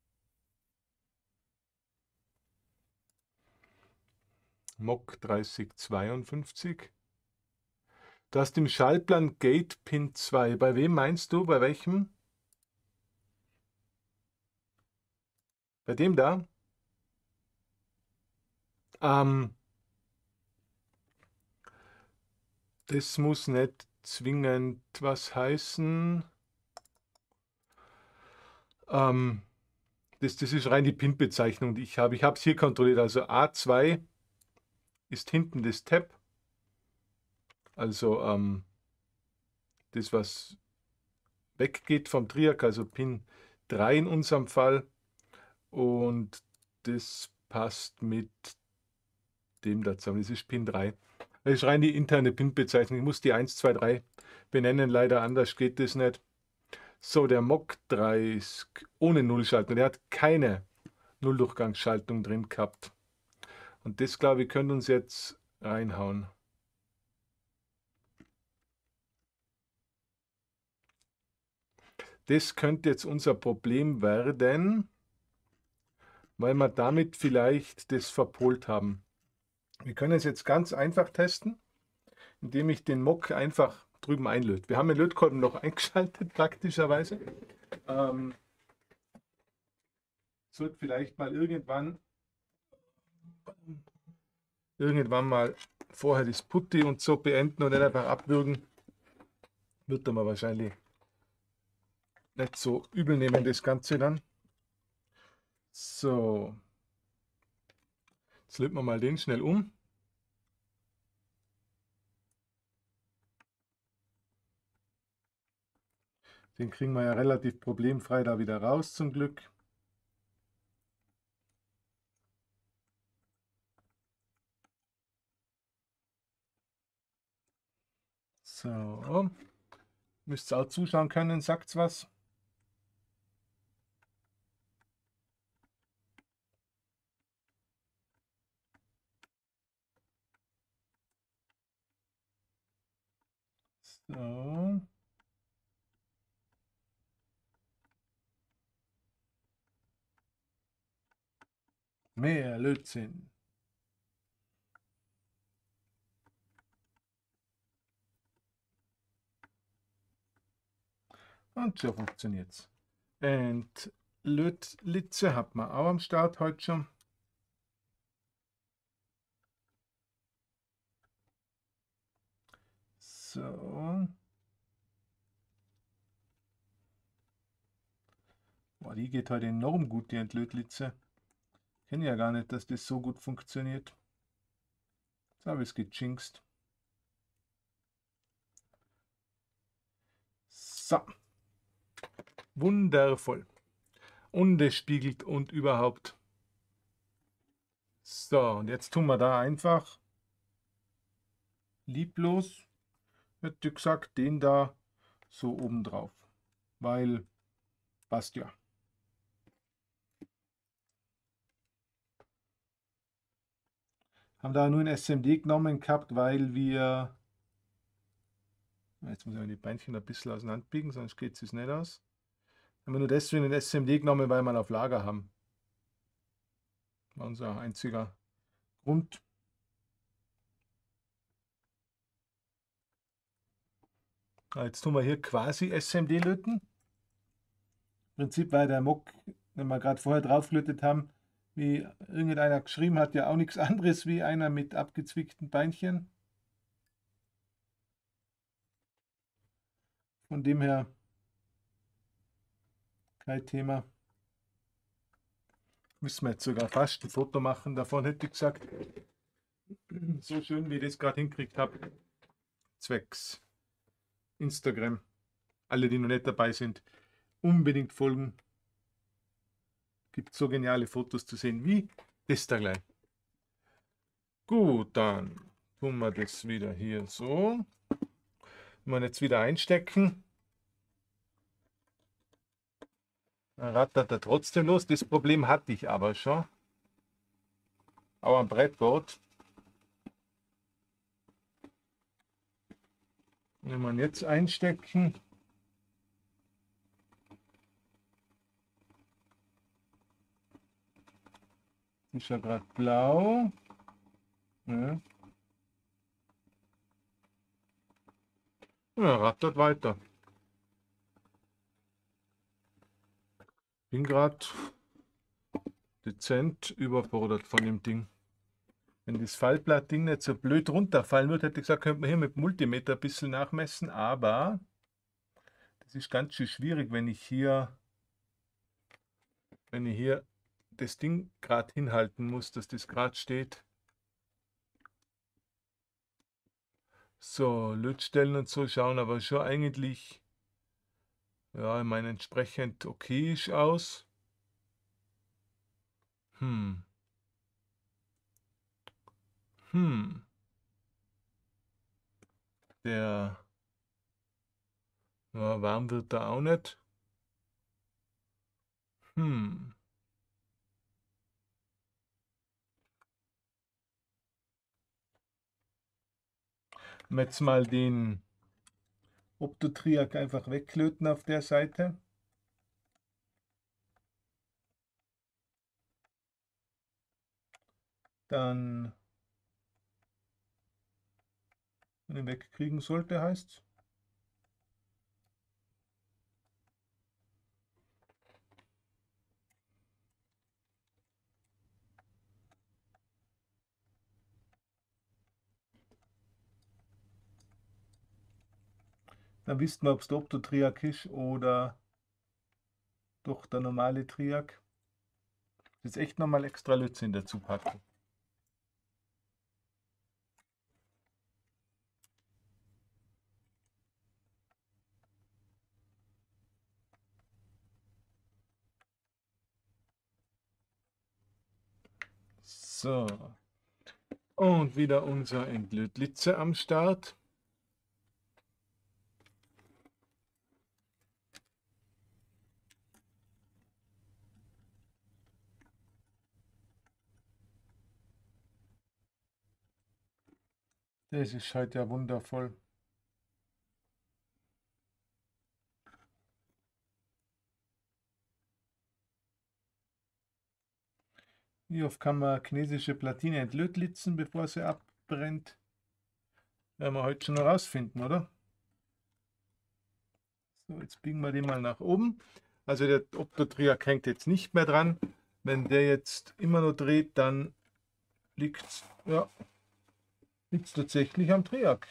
Mock dreißig zweiundfünfzig. Du hast im Schaltplan Gate Pin zwei. Bei wem meinst du? Bei welchem? Bei dem da? Ähm, das muss nicht zwingend was heißen. Ähm, das, das ist rein die Pin-Bezeichnung, die ich habe. Ich habe es hier kontrolliert. Also A zwei ist hinten das Tab. Also ähm, das, was weggeht vom Triac, also Pin drei in unserem Fall. Und das passt mit dem da zusammen. Das ist Pin drei. Das ist rein die interne Pin-Bezeichnung. Ich muss die eins, zwei, drei benennen. Leider anders geht das nicht. So, der Mock dreißig ohne Nullschaltung. Der hat keine Nulldurchgangsschaltung drin gehabt. Und das, glaube ich, könnte uns jetzt reinhauen. Das könnte jetzt unser Problem werden, weil wir damit vielleicht das verpolt haben. Wir können es jetzt ganz einfach testen, indem ich den Mock einfach drüben einlöte. Wir haben den Lötkolben noch eingeschaltet, praktischerweise. Ähm, sollte vielleicht mal irgendwann irgendwann mal vorher das Putti und so beenden und nicht einfach abwürgen. Wird er mal wahrscheinlich nicht so übel nehmen, das Ganze dann. So. Jetzt löten wir mal den schnell um. Den kriegen wir ja relativ problemfrei da wieder raus, zum Glück. So. Müsst ihr auch zuschauen können, sagt's was? So. Mehr Lötzinn. Und so funktioniert's. Und Lötlitze hat man auch am Start heute schon. So. Boah, die geht heute enorm gut, die Entlötlitze. Ich kenne ja gar nicht, dass das so gut funktioniert. Jetzt habe ich es gejinxt. So. Wundervoll. Und es spiegelt und überhaupt. So, und jetzt tun wir da einfach lieblos, hätte ich gesagt, den da so oben drauf. Weil passt ja. Haben da nur ein S M D genommen gehabt, weil wir... Jetzt muss ich die Beinchen ein bisschen auseinanderbiegen, sonst geht es nicht aus. Haben wir nur deswegen ein S M D genommen, weil wir ihn auf Lager haben. War unser einziger Grund. Jetzt tun wir hier quasi S M D löten. Im Prinzip war der Mock, wenn wir gerade vorher drauf gelötet haben, wie irgendeiner geschrieben hat, ja auch nichts anderes wie einer mit abgezwickten Beinchen. Von dem her kein Thema. Müssen wir jetzt sogar fast ein Foto machen davon, hätte ich gesagt. So schön, wie ich das gerade hinkriegt habe. Zwecks Instagram. Alle, die noch nicht dabei sind, unbedingt folgen. Gibt so geniale Fotos zu sehen wie das da gleich. Gut, dann tun wir das wieder hier so. Wenn wir jetzt wieder einstecken, dann rattert er trotzdem los. Das Problem hatte ich aber schon. Auch am Brettboard. Wenn wir jetzt einstecken, ist ja gerade blau. Ja. Ja, rattert weiter. Bin gerade dezent überfordert von dem Ding. Wenn das Fallblattding nicht so blöd runterfallen würde, hätte ich gesagt, könnte man hier mit dem Multimeter ein bisschen nachmessen, aber das ist ganz schön schwierig, wenn ich hier, wenn ich hier das Ding gerade hinhalten muss, dass das gerade steht. So, Lötstellen und so schauen aber schon eigentlich, ja, ich meine, entsprechend okayisch aus. Hm. Hm. Der, ja, warm wird er auch nicht. Hm. Jetzt mal den Optotriac einfach weglöten auf der Seite. Dann, wenn ich wegkriegen sollte, heißt dann wisst man, ob es der Optotriac ist oder doch der normale Triac. Jetzt echt nochmal extra Lötzinn dazu packen. So. Und wieder unser Entlötlitze am Start. Das ist heute ja wundervoll. Wie oft kann man chinesische Platine entlötlitzen, bevor sie abbrennt? Werden wir heute schon herausfinden, oder? So, jetzt biegen wir den mal nach oben. Also der Optotriac hängt jetzt nicht mehr dran. Wenn der jetzt immer noch dreht, dann liegt es ja, liegt's tatsächlich am Triac.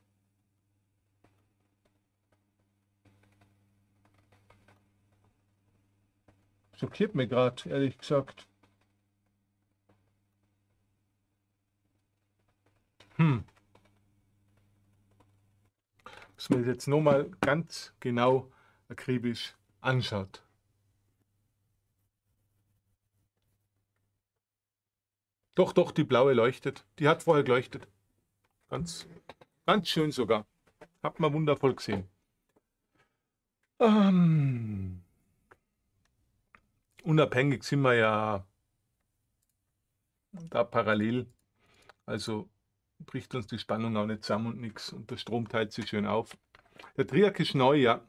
Schockiert mich gerade, ehrlich gesagt. Hm. Dass man das jetzt nochmal ganz genau akribisch anschaut. Doch, doch, die blaue leuchtet. Die hat vorher geleuchtet. Ganz, ganz schön sogar. Hat man wundervoll gesehen. Ähm, unabhängig sind wir ja da parallel Also bricht uns die Spannung auch nicht zusammen und nichts. Und der Strom teilt sich schön auf. Der Triac ist neu, ja.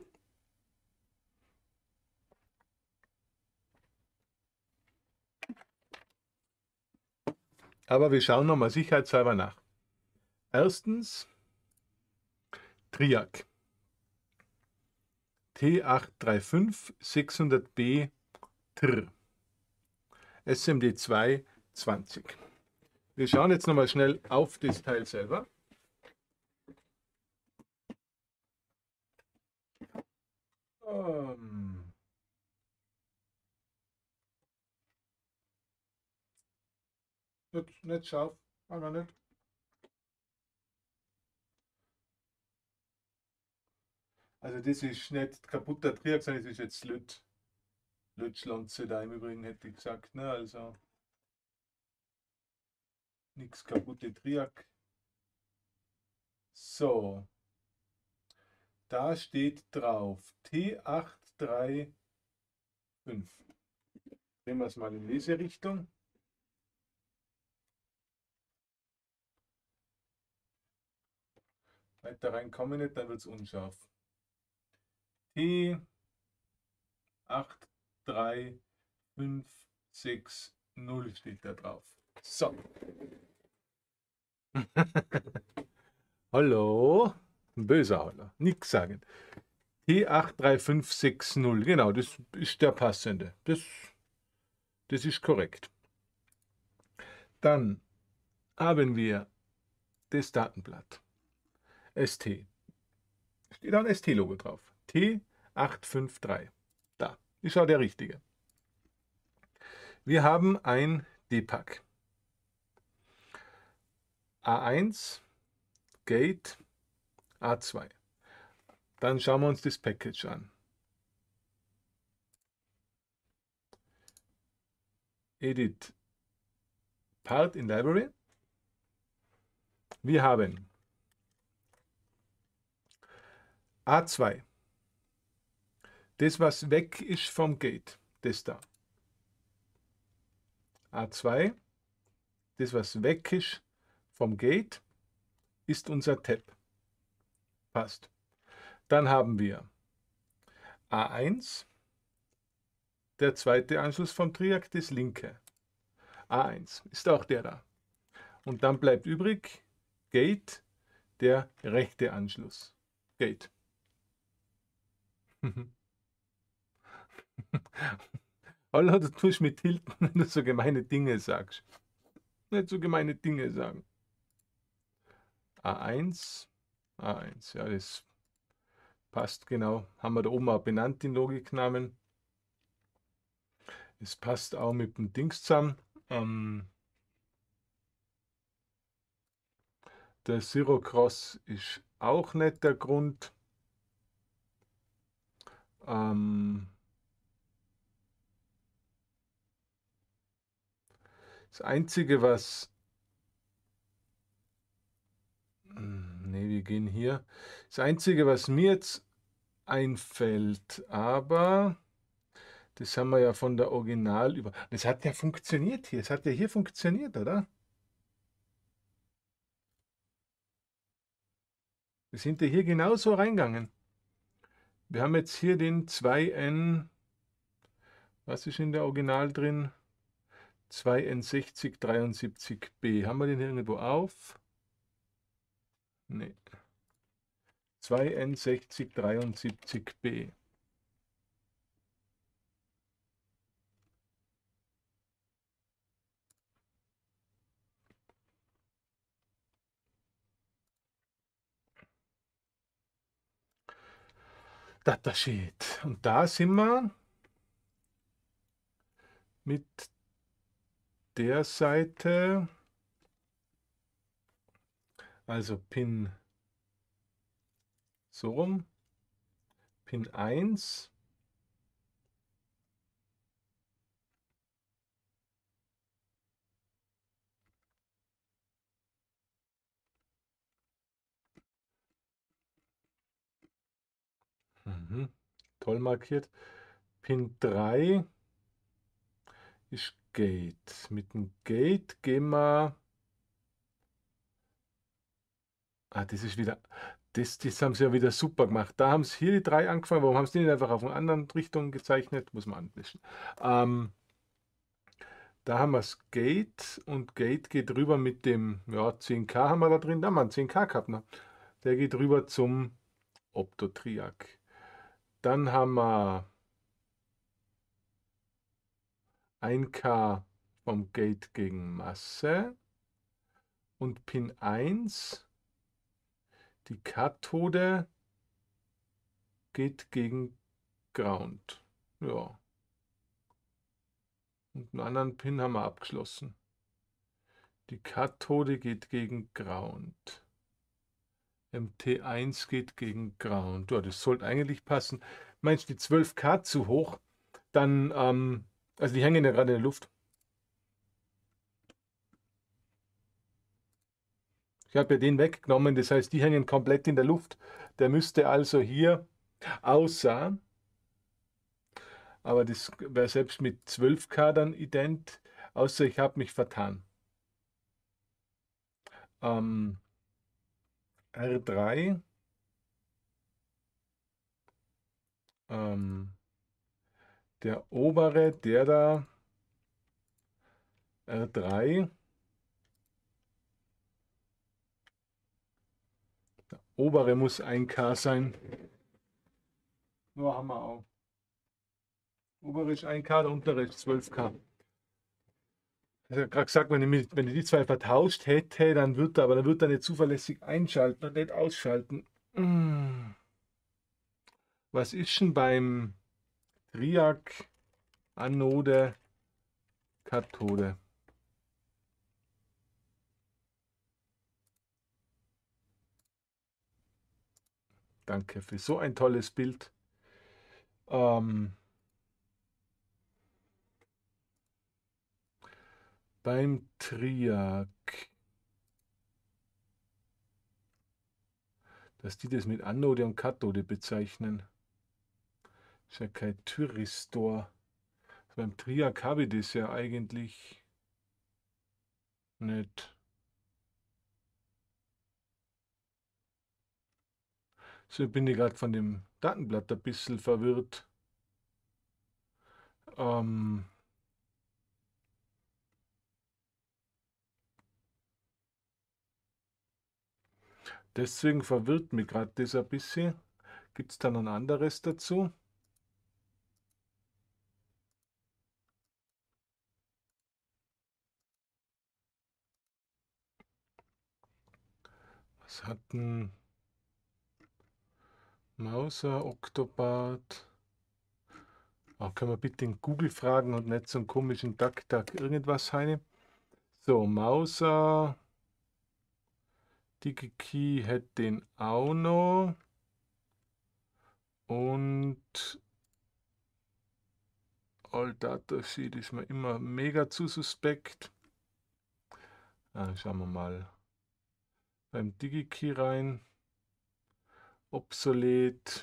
Aber wir schauen nochmal sicherheitshalber nach. Erstens Triac T acht drei fünf sechshundert B T R S M D zwei zwanzig. Wir schauen jetzt nochmal schnell auf das Teil selber. Ähm nicht, nicht scharf, aber nicht. Also das ist nicht kaputter Triac, sondern das ist jetzt Lüt. Lütschlanze da im Übrigen, hätte ich gesagt. Ne? Also nichts kaputte Triac. So, da steht drauf T acht drei fünf. Drehen wir es mal in Leserichtung. Weiter rein kommen wir nicht, dann wird es unscharf. T acht drei fünf sechs null steht da drauf. So. Hallo? Ein böser Hallo. Nix sagen. T acht drei fünf sechs null. Genau, das ist der passende. Das, das ist korrekt. Dann haben wir das Datenblatt. S T. Steht auch ein S T-Logo drauf. T acht fünf drei. Da. Ist auch der richtige. Wir haben ein D-Pack. A eins, Gate, A zwei. Dann schauen wir uns das Package an. Edit Part in Library. Wir haben A zwei. Das, was weg ist vom Gate, das da. A zwei. Das, was weg ist vom Gate, ist unser Tab. Passt. Dann haben wir A eins. Der zweite Anschluss vom Triac, das linke. A eins ist auch der da. Und dann bleibt übrig Gate, der rechte Anschluss. Gate. Hallo, du tust mit tilten, wenn du so gemeine Dinge sagst. Nicht so gemeine Dinge sagen. A eins, A eins, ja, das passt genau. Haben wir da oben auch benannt, den Logiknamen. Es passt auch mit dem Dings zusammen. Ähm, der Zero Cross ist auch nicht der Grund. Ähm, das Einzige, was... Ne, wir gehen hier. Das Einzige, was mir jetzt einfällt, aber das haben wir ja von der Original über... Das hat ja funktioniert hier. Es hat ja hier funktioniert, oder? Wir sind ja hier genauso reingegangen. Wir haben jetzt hier den zwei N... Was ist in der Original drin? zwei N sechzig dreiundsiebzig B. Haben wir den hier irgendwo auf? Ne. zwei N sechzig dreiundsiebzig B. Datasheet. Und da sind wir mit der Seite, also Pin so rum, Pin eins. Mhm. Toll markiert. Pin drei ist Gate. Mit dem Gate gehen wir Ah, das ist wieder, das, das haben sie ja wieder super gemacht. Da haben sie hier die drei angefangen. Warum haben sie die nicht einfach auf eine andere Richtung gezeichnet? Muss man anwischen. Ähm, da haben wir das Gate und Gate geht rüber mit dem, ja, zehn K haben wir da drin. Da haben wir einen zehn K gehabt, ne? Der geht rüber zum Optotriac. Dann haben wir ein K vom Gate gegen Masse und Pin eins, die Kathode geht gegen Ground. Ja, und einen anderen Pin haben wir abgeschlossen. Die Kathode geht gegen Ground. M T eins geht gegen Ground. Ja, das sollte eigentlich passen. Meinst du die zwölf K zu hoch? Dann, ähm, also die hängen ja gerade in der Luft. Ich habe ja den weggenommen, das heißt, die hängen komplett in der Luft. Der müsste also hier, außer, aber das wäre selbst mit zwölf K dann ident, außer ich habe mich vertan. Ähm, R drei, ähm, der obere, der da, R drei, obere muss ein K sein. Nur haben wir auch. Obere ist ein K, der untere ist zwölf K. Ich habe gerade gesagt, wenn ich, wenn ich die zwei vertauscht hätte, dann wird er, aber dann wird er nicht zuverlässig einschalten und nicht ausschalten. Hm. Was ist denn beim Triac Anode Kathode? Danke für so ein tolles Bild. Ähm, beim Triac, dass die das mit Anode und Kathode bezeichnen, ist ja kein Thyristor. Beim Triac habe ich das ja eigentlich nicht. So bin ich gerade von dem Datenblatt ein bisschen verwirrt. Ähm, deswegen verwirrt mich gerade das ein bisschen. Gibt es da noch ein anderes dazu? Was hat ein Mauser, Octobart? Oh, können wir bitte in Google fragen und nicht so einen komischen Duck-Duck irgendwas heine? So, Mauser, DigiKey hätte den auch noch. Und All Datasheet ist mir immer mega zu suspekt. Ah, schauen wir mal beim DigiKey rein. Obsolet.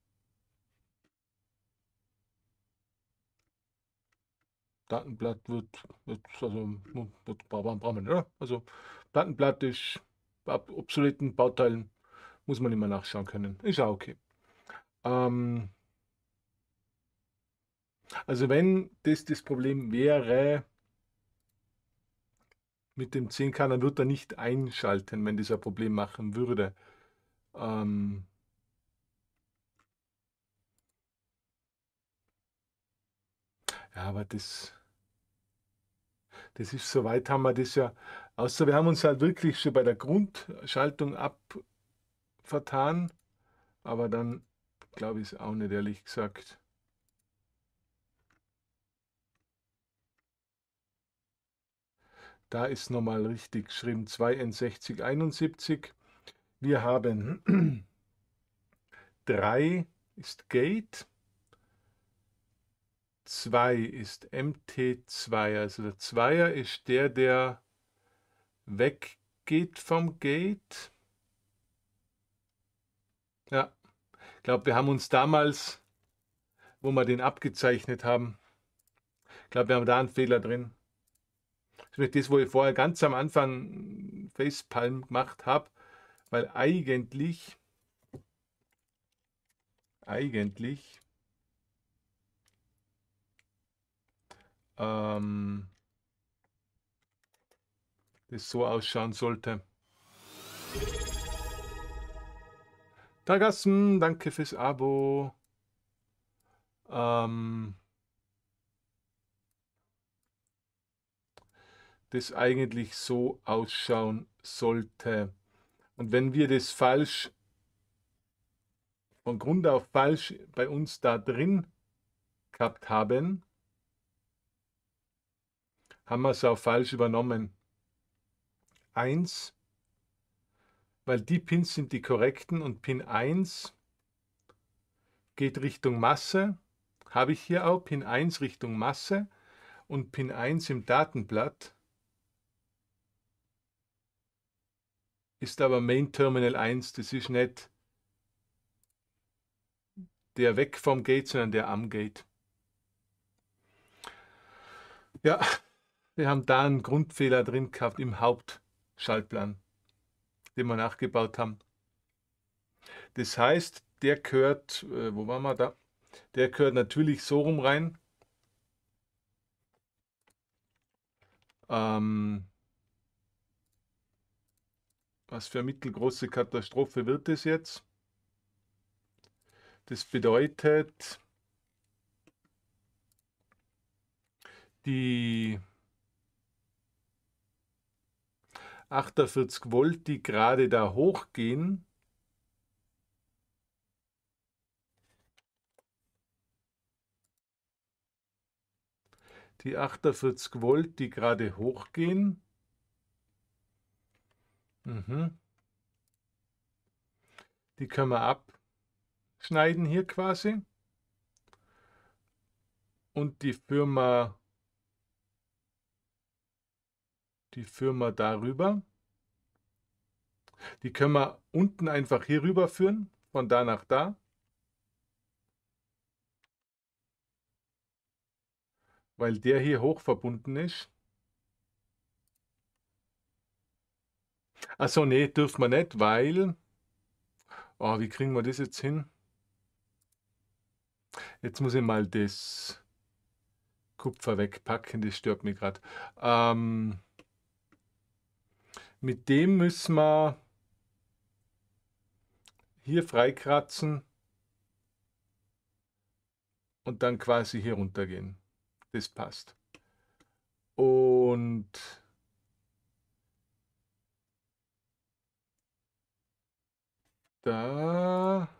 Datenblatt wird, wird also wird, brauchen wir nicht, oder? Also Plattenblatt ist bei obsoleten Bauteilen muss man immer nachschauen können. Ist auch okay. Ähm, also wenn das das Problem wäre mit dem zehn K, dann wird er nicht einschalten, wenn das ein Problem machen würde. Ähm, ja, aber das, das ist soweit haben wir das ja, außer wir haben uns halt wirklich schon bei der Grundschaltung abvertan, aber dann glaube ich es auch nicht, ehrlich gesagt. Da ist nochmal richtig geschrieben, zwei N sechzig einundsiebzig. Wir haben drei ist Gate, zwei ist M T zwei. Also der Zweier ist der, der weggeht vom Gate. Ja, ich glaube, wir haben uns damals, wo wir den abgezeichnet haben, ich glaube, wir haben da einen Fehler drin. Das ist das, wo ich vorher ganz am Anfang Facepalm gemacht habe. Weil eigentlich, eigentlich, ähm, das so ausschauen sollte. Tagassen, danke fürs Abo. Ähm, das eigentlich so ausschauen sollte. Und wenn wir das falsch, von Grund auf falsch bei uns da drin gehabt haben, haben wir es auch falsch übernommen. eins, weil die Pins sind die korrekten und Pin eins geht Richtung Masse. Habe ich hier auch Pin eins Richtung Masse und Pin eins im Datenblatt ist aber Main Terminal eins. Das ist nicht der weg vom Gate, sondern der am Gate. Ja, wir haben da einen Grundfehler drin gehabt im Hauptschaltplan, den wir nachgebaut haben. Das heißt, der gehört, äh, wo waren wir da? Der gehört natürlich so rum rein. Ähm, was für eine mittelgroße Katastrophe wird es jetzt? Das bedeutet, die achtundvierzig Volt, die gerade da hochgehen, die achtundvierzig Volt, die gerade hochgehen, mhm, die können wir abschneiden hier quasi. Und die Firma, die Firma darüber, die können wir unten einfach hier rüber führen, von da nach da. Weil der hier hoch verbunden ist. Achso, nee, dürfen wir nicht, weil. Oh, wie kriegen wir das jetzt hin? Jetzt muss ich mal das Kupfer wegpacken, das stört mich gerade. Ähm, mit dem müssen wir hier freikratzen und dann quasi hier runtergehen. Das passt. Und da,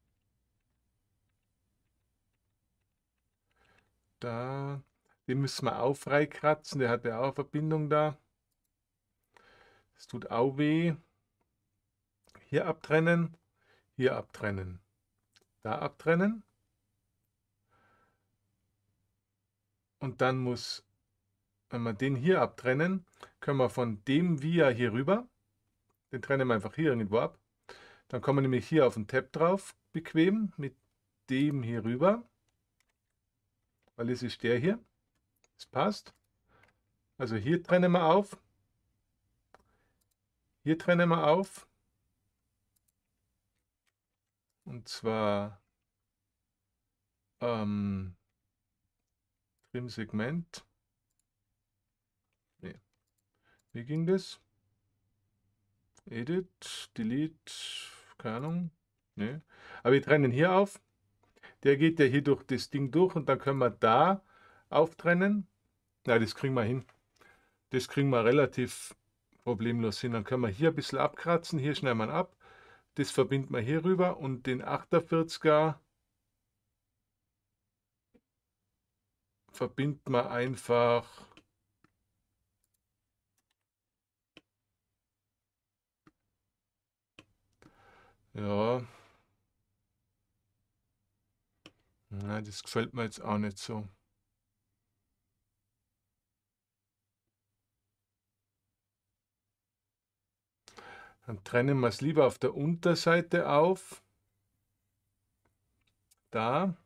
da, den müssen wir auch freikratzen. Der hat ja auch eine Verbindung da. Das tut auch weh. Hier abtrennen, hier abtrennen, da abtrennen. Und dann muss, wenn wir den hier abtrennen, können wir von dem Via hier rüber, den trennen wir einfach hier irgendwo ab. Dann kommen wir nämlich hier auf den Tab drauf, bequem, mit dem hier rüber, weil es ist der hier, das passt. Also hier trennen wir auf, hier trennen wir auf, und zwar ähm, Trim-Segment. Nee. Wie ging das? Edit, Delete, keine Ahnung. Nee. Aber wir trennen hier auf. Der geht ja hier durch das Ding durch und dann können wir da auftrennen. Ja, das kriegen wir hin. Das kriegen wir relativ problemlos hin. Dann können wir hier ein bisschen abkratzen. Hier schneiden wir ab. Das verbinden wir hier rüber und den achtundvierziger verbinden wir einfach ja. Na, das gefällt mir jetzt auch nicht so. Dann trennen wir es lieber auf der Unterseite auf. Da.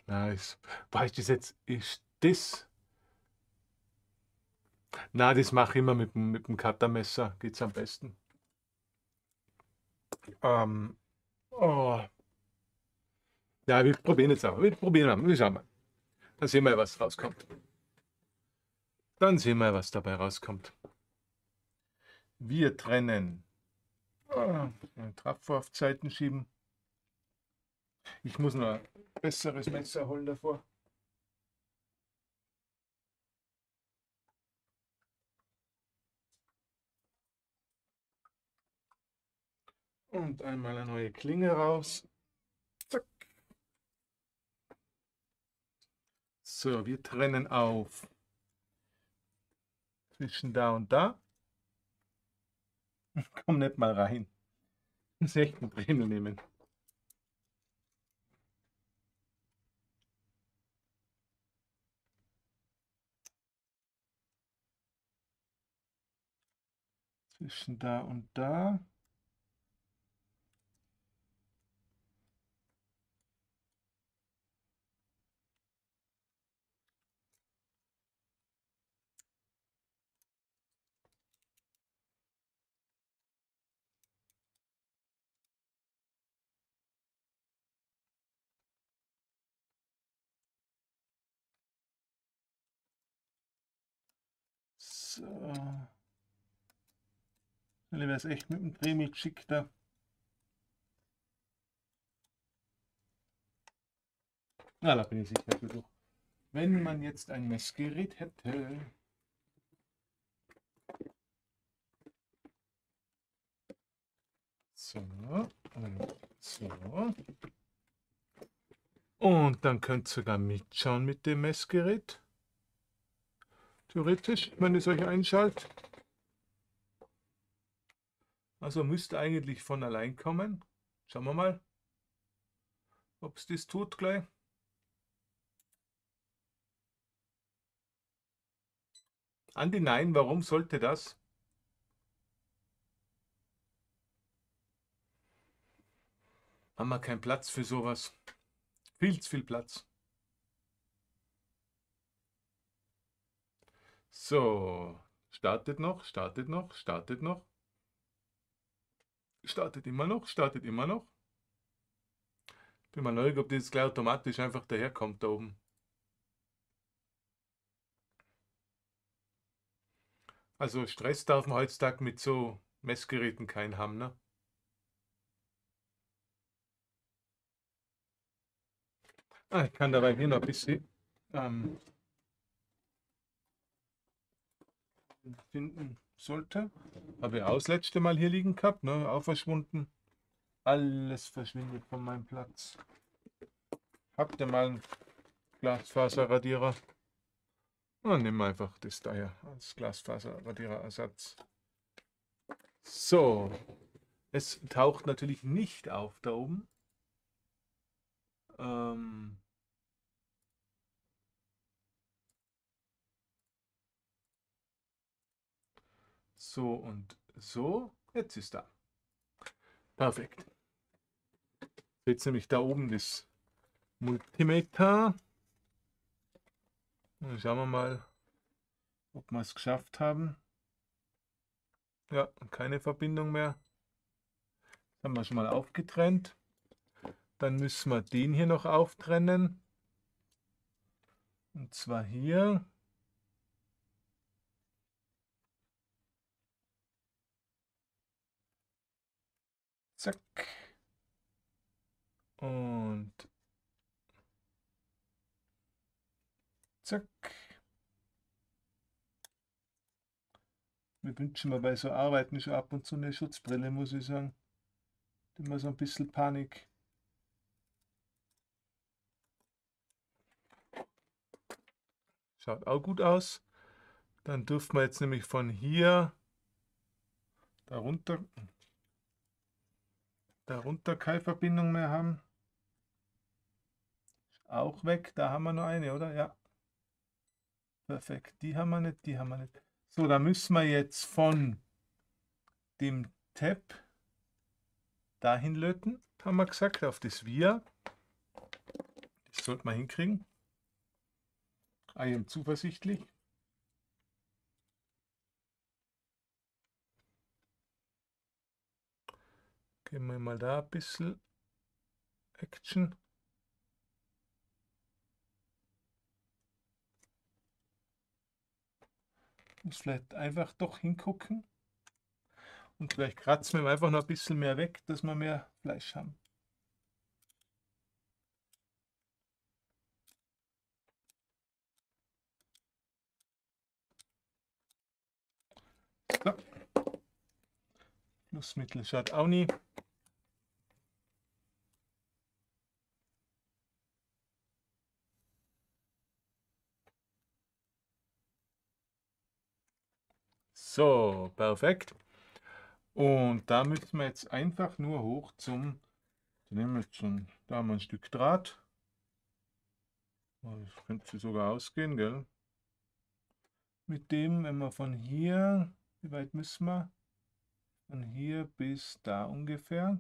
Nice. War ich das jetzt? Ist das? Na, das mache ich immer mit dem, mit dem Cuttermesser. Geht's am besten. Ähm, oh. Ja, wir probieren jetzt auch. Wir probieren mal. Wir schauen mal. Dann sehen wir, was rauskommt. Dann sehen wir, was dabei rauskommt. Wir trennen. Ah, den Trafo auf Seiten schieben. Ich muss noch ein besseres Messer holen davor. Und einmal eine neue Klinge raus. Zack. So, wir trennen auf zwischen da und da. Komm nicht mal rein. Das ist echt ein Dremel nehmen. Zwischen da und da. So. Dann wäre es echt mit dem Dremel geschickter. Na, da bin ich sicher durch. Wenn man jetzt ein Messgerät hätte. So und so. Und dann könnt ihr sogar mitschauen mit dem Messgerät. Theoretisch, wenn ich es euch einschalte. Also müsste eigentlich von allein kommen. Schauen wir mal, ob es das tut gleich. Andi, nein, warum sollte das? Haben wir keinen Platz für sowas. Viel zu viel Platz. So, startet noch, startet noch, startet noch. Startet immer noch, startet immer noch. Bin mal neugierig, ob das gleich automatisch einfach daherkommt da oben. Also Stress darf man heutzutage mit so Messgeräten keinen haben, ne? Ah, ich kann dabei hier noch ein bisschen ähm, finden sollte. Habe ich auch das letzte Mal hier liegen gehabt, ne? Auch verschwunden. Alles verschwindet von meinem Platz. Habt ihr mal einen Glasfaserradierer? Dann nehmen wir einfach das da hier als Glasfaserradiererersatz. So, es taucht natürlich nicht auf da oben. Ähm, so und so. Jetzt ist da. Perfekt. Jetzt nämlich da oben das Multimeter. Dann schauen wir mal, ob wir es geschafft haben. Ja, keine Verbindung mehr. Das haben wir schon mal aufgetrennt. Dann müssen wir den hier noch auftrennen. Und zwar hier. Zack. Und zack. Wir wünschen mir bei so Arbeiten schon ab und zu eine Schutzbrille, muss ich sagen. Immer so ein bisschen Panik. Schaut auch gut aus. Dann dürfen wir jetzt nämlich von hier darunter, darunter keine Verbindung mehr haben. Auch weg, da haben wir noch eine, oder? Ja. Perfekt, die haben wir nicht, die haben wir nicht. So, da müssen wir jetzt von dem Tab dahin löten, haben wir gesagt, auf das Wir. Das sollte man hinkriegen. I am zuversichtlich. Geben wir mal da ein bisschen Action. Muss vielleicht einfach doch hingucken. Und vielleicht kratzen wir einfach noch ein bisschen mehr weg, dass wir mehr Fleisch haben. So. Flussmittel schaut auch nie. So, perfekt. Und da müssen wir jetzt einfach nur hoch zum, da nehmen wir jetzt schon, da haben wir ein Stück Draht. Das könnte sogar ausgehen, gell? Mit dem, wenn wir von hier, wie weit müssen wir? Von hier bis da ungefähr.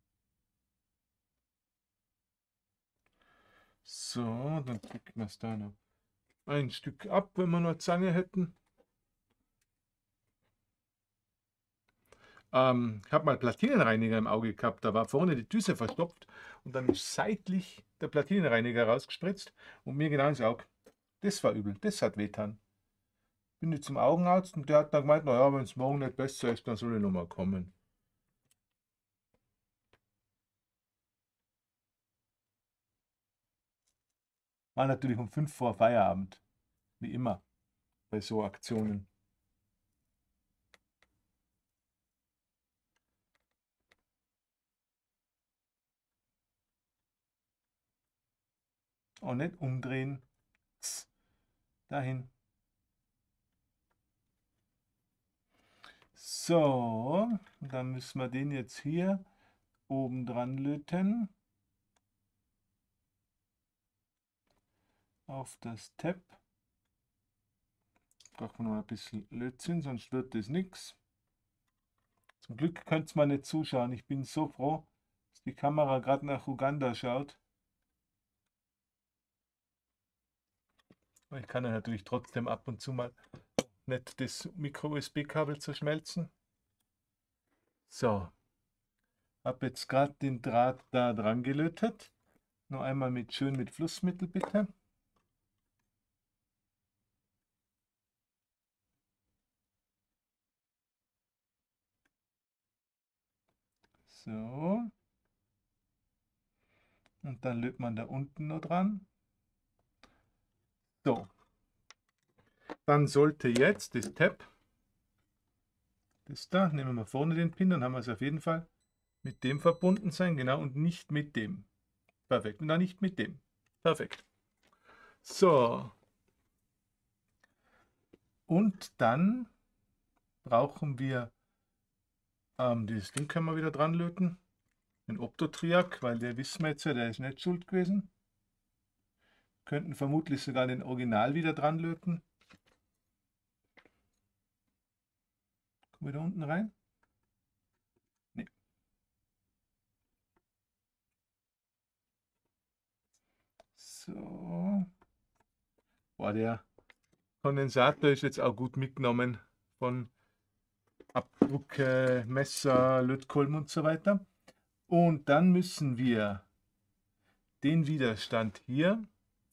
So, dann drücken wir es da noch ein Stück ab, wenn wir noch Zange hätten. Ähm, ich habe mal Platinenreiniger im Auge gehabt, da war vorne die Düse verstopft und dann ist seitlich der Platinenreiniger rausgespritzt und mir genau ins Auge. Das war übel, das hat wehtan. Bin ich zum Augenarzt und der hat dann gemeint, naja, wenn es morgen nicht besser ist, dann soll ich nochmal kommen. War natürlich um fünf vor Feierabend, wie immer bei so Aktionen. Auch nicht umdrehen. Pss, dahin. So, dann müssen wir den jetzt hier oben dran löten. Auf das Tab. Braucht man noch ein bisschen Lötzinn, sonst wird das nichts. Zum Glück könnt ihr mal nicht zuschauen. Ich bin so froh, dass die Kamera gerade nach Uganda schaut. Ich kann ja natürlich trotzdem ab und zu mal nicht das Micro-U S B-Kabel zerschmelzen. So, habe jetzt gerade den Draht da dran gelötet. Noch einmal mit schön mit Flussmittel bitte. So. Und dann lötet man da unten noch dran. So. Dann sollte jetzt das Tab, das da, nehmen wir vorne den Pin, dann haben wir es auf jeden Fall mit dem verbunden sein, genau, und nicht mit dem. Perfekt. Und dann nicht mit dem. Perfekt. So. Und dann brauchen wir, ähm, dieses Ding können wir wieder dran löten. Den Optotriac, weil der wissen wir jetzt ja, der ist nicht schuld gewesen. Könnten vermutlich sogar den Original wieder dran löten. Kommen wir da unten rein? Nee. So. Boah, der Kondensator ist jetzt auch gut mitgenommen von Abdrucke, Messer, Lötkolben und so weiter. Und dann müssen wir den Widerstand hier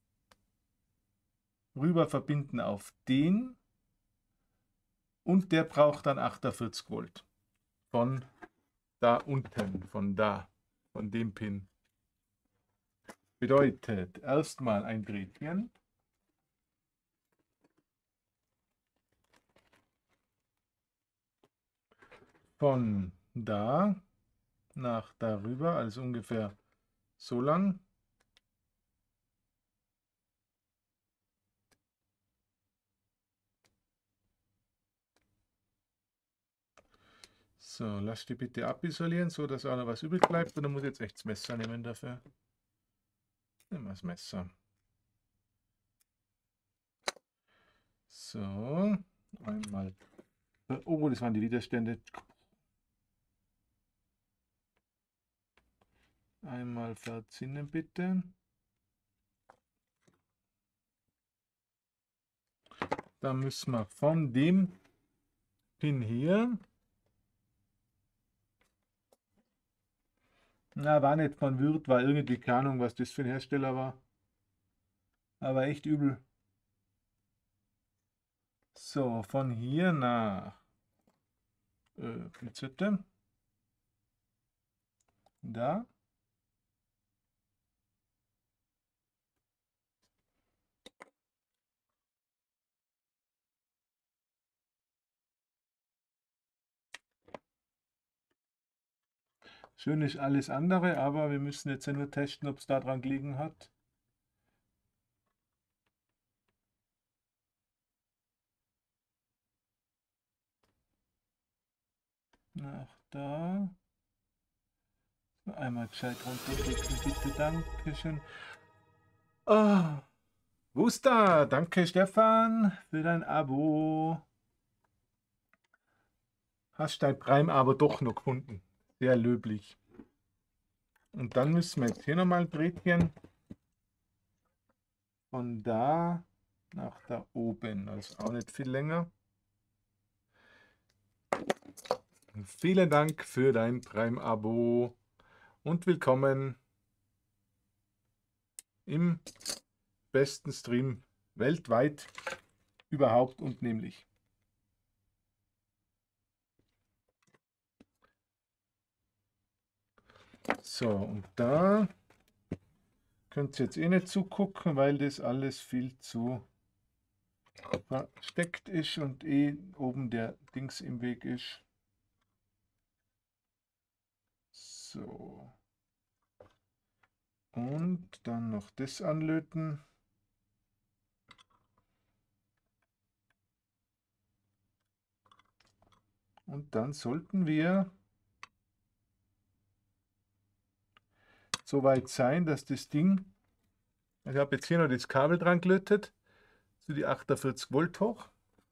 rüber verbinden auf den und der braucht dann achtundvierzig Volt von da unten, von da, von dem Pin. Bedeutet erstmal ein Drehtchen. Von da nach darüber, also ungefähr so lang. So, lass die bitte abisolieren, so dass auch noch was übrig bleibt. Und dann muss ich jetzt echt das Messer nehmen dafür. Nehmen wir das Messer. So, einmal. Oh, das waren die Widerstände. Einmal verzinnen bitte. Da müssen wir von dem Pin hier, na, war nicht von Würth, war irgendwie, keine Ahnung, was das für ein Hersteller war. Aber echt übel. So, von hier nach äh, Pinzette. Da. Schön ist alles andere, aber wir müssen jetzt ja nur testen, ob es daran gelegen hat. Nach da. Einmal gescheit runterdrücken, bitte. Dankeschön. Ah, Wuster, danke Stefan für dein Abo. Hast dein Prime-Abo doch noch gefunden. Sehr löblich. Und dann müssen wir jetzt hier nochmal ein Drähtchen von da nach da oben. Also auch nicht viel länger. Und vielen Dank für dein Prime-Abo und willkommen im besten Stream weltweit überhaupt und nämlich. So, und da könnt ihr jetzt eh nicht zugucken, weil das alles viel zu versteckt ist und eh oben der Dings im Weg ist. So. Und dann noch das anlöten. Und dann sollten wir so weit sein, dass das Ding, ich habe jetzt hier noch das Kabel dran gelötet, zu die achtundvierzig Volt hoch,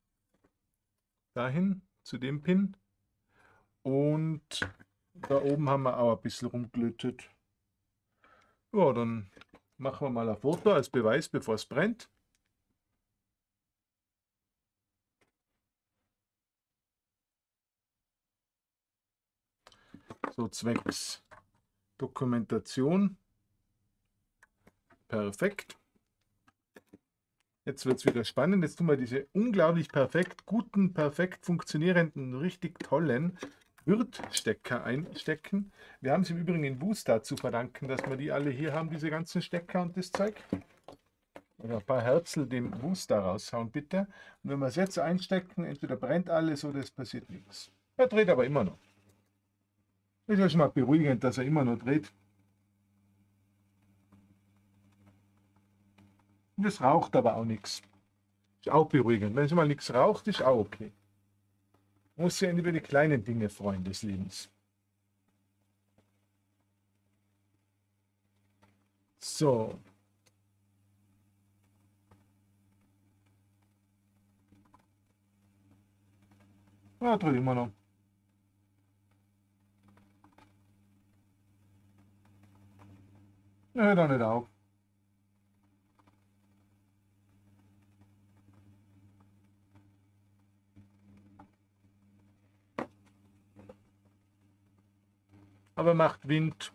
dahin, zu dem Pin. Und da oben haben wir auch ein bisschen rumgelötet. Ja, dann machen wir mal ein Foto als Beweis, bevor es brennt. So zwecks Dokumentation. Perfekt. Jetzt wird es wieder spannend. Jetzt tun wir diese unglaublich perfekt, guten, perfekt funktionierenden, richtig tollen Würth-Stecker einstecken. Wir haben es im Übrigen in Wuster zu verdanken, dass wir die alle hier haben, diese ganzen Stecker und das Zeug. Oder ein paar Herzl dem Wuster raushauen, bitte. Und wenn wir es jetzt einstecken, entweder brennt alles oder es passiert nichts. Er dreht aber immer noch. Ist ja schon mal beruhigend, dass er immer noch dreht. Und es raucht aber auch nichts. Ist auch beruhigend. Wenn es mal nichts raucht, ist auch okay. Man muss sich ja über die kleinen Dinge freuen des Lebens. So. Ja, dreht immer noch. Ja, hört auch nicht auf. Aber macht Wind.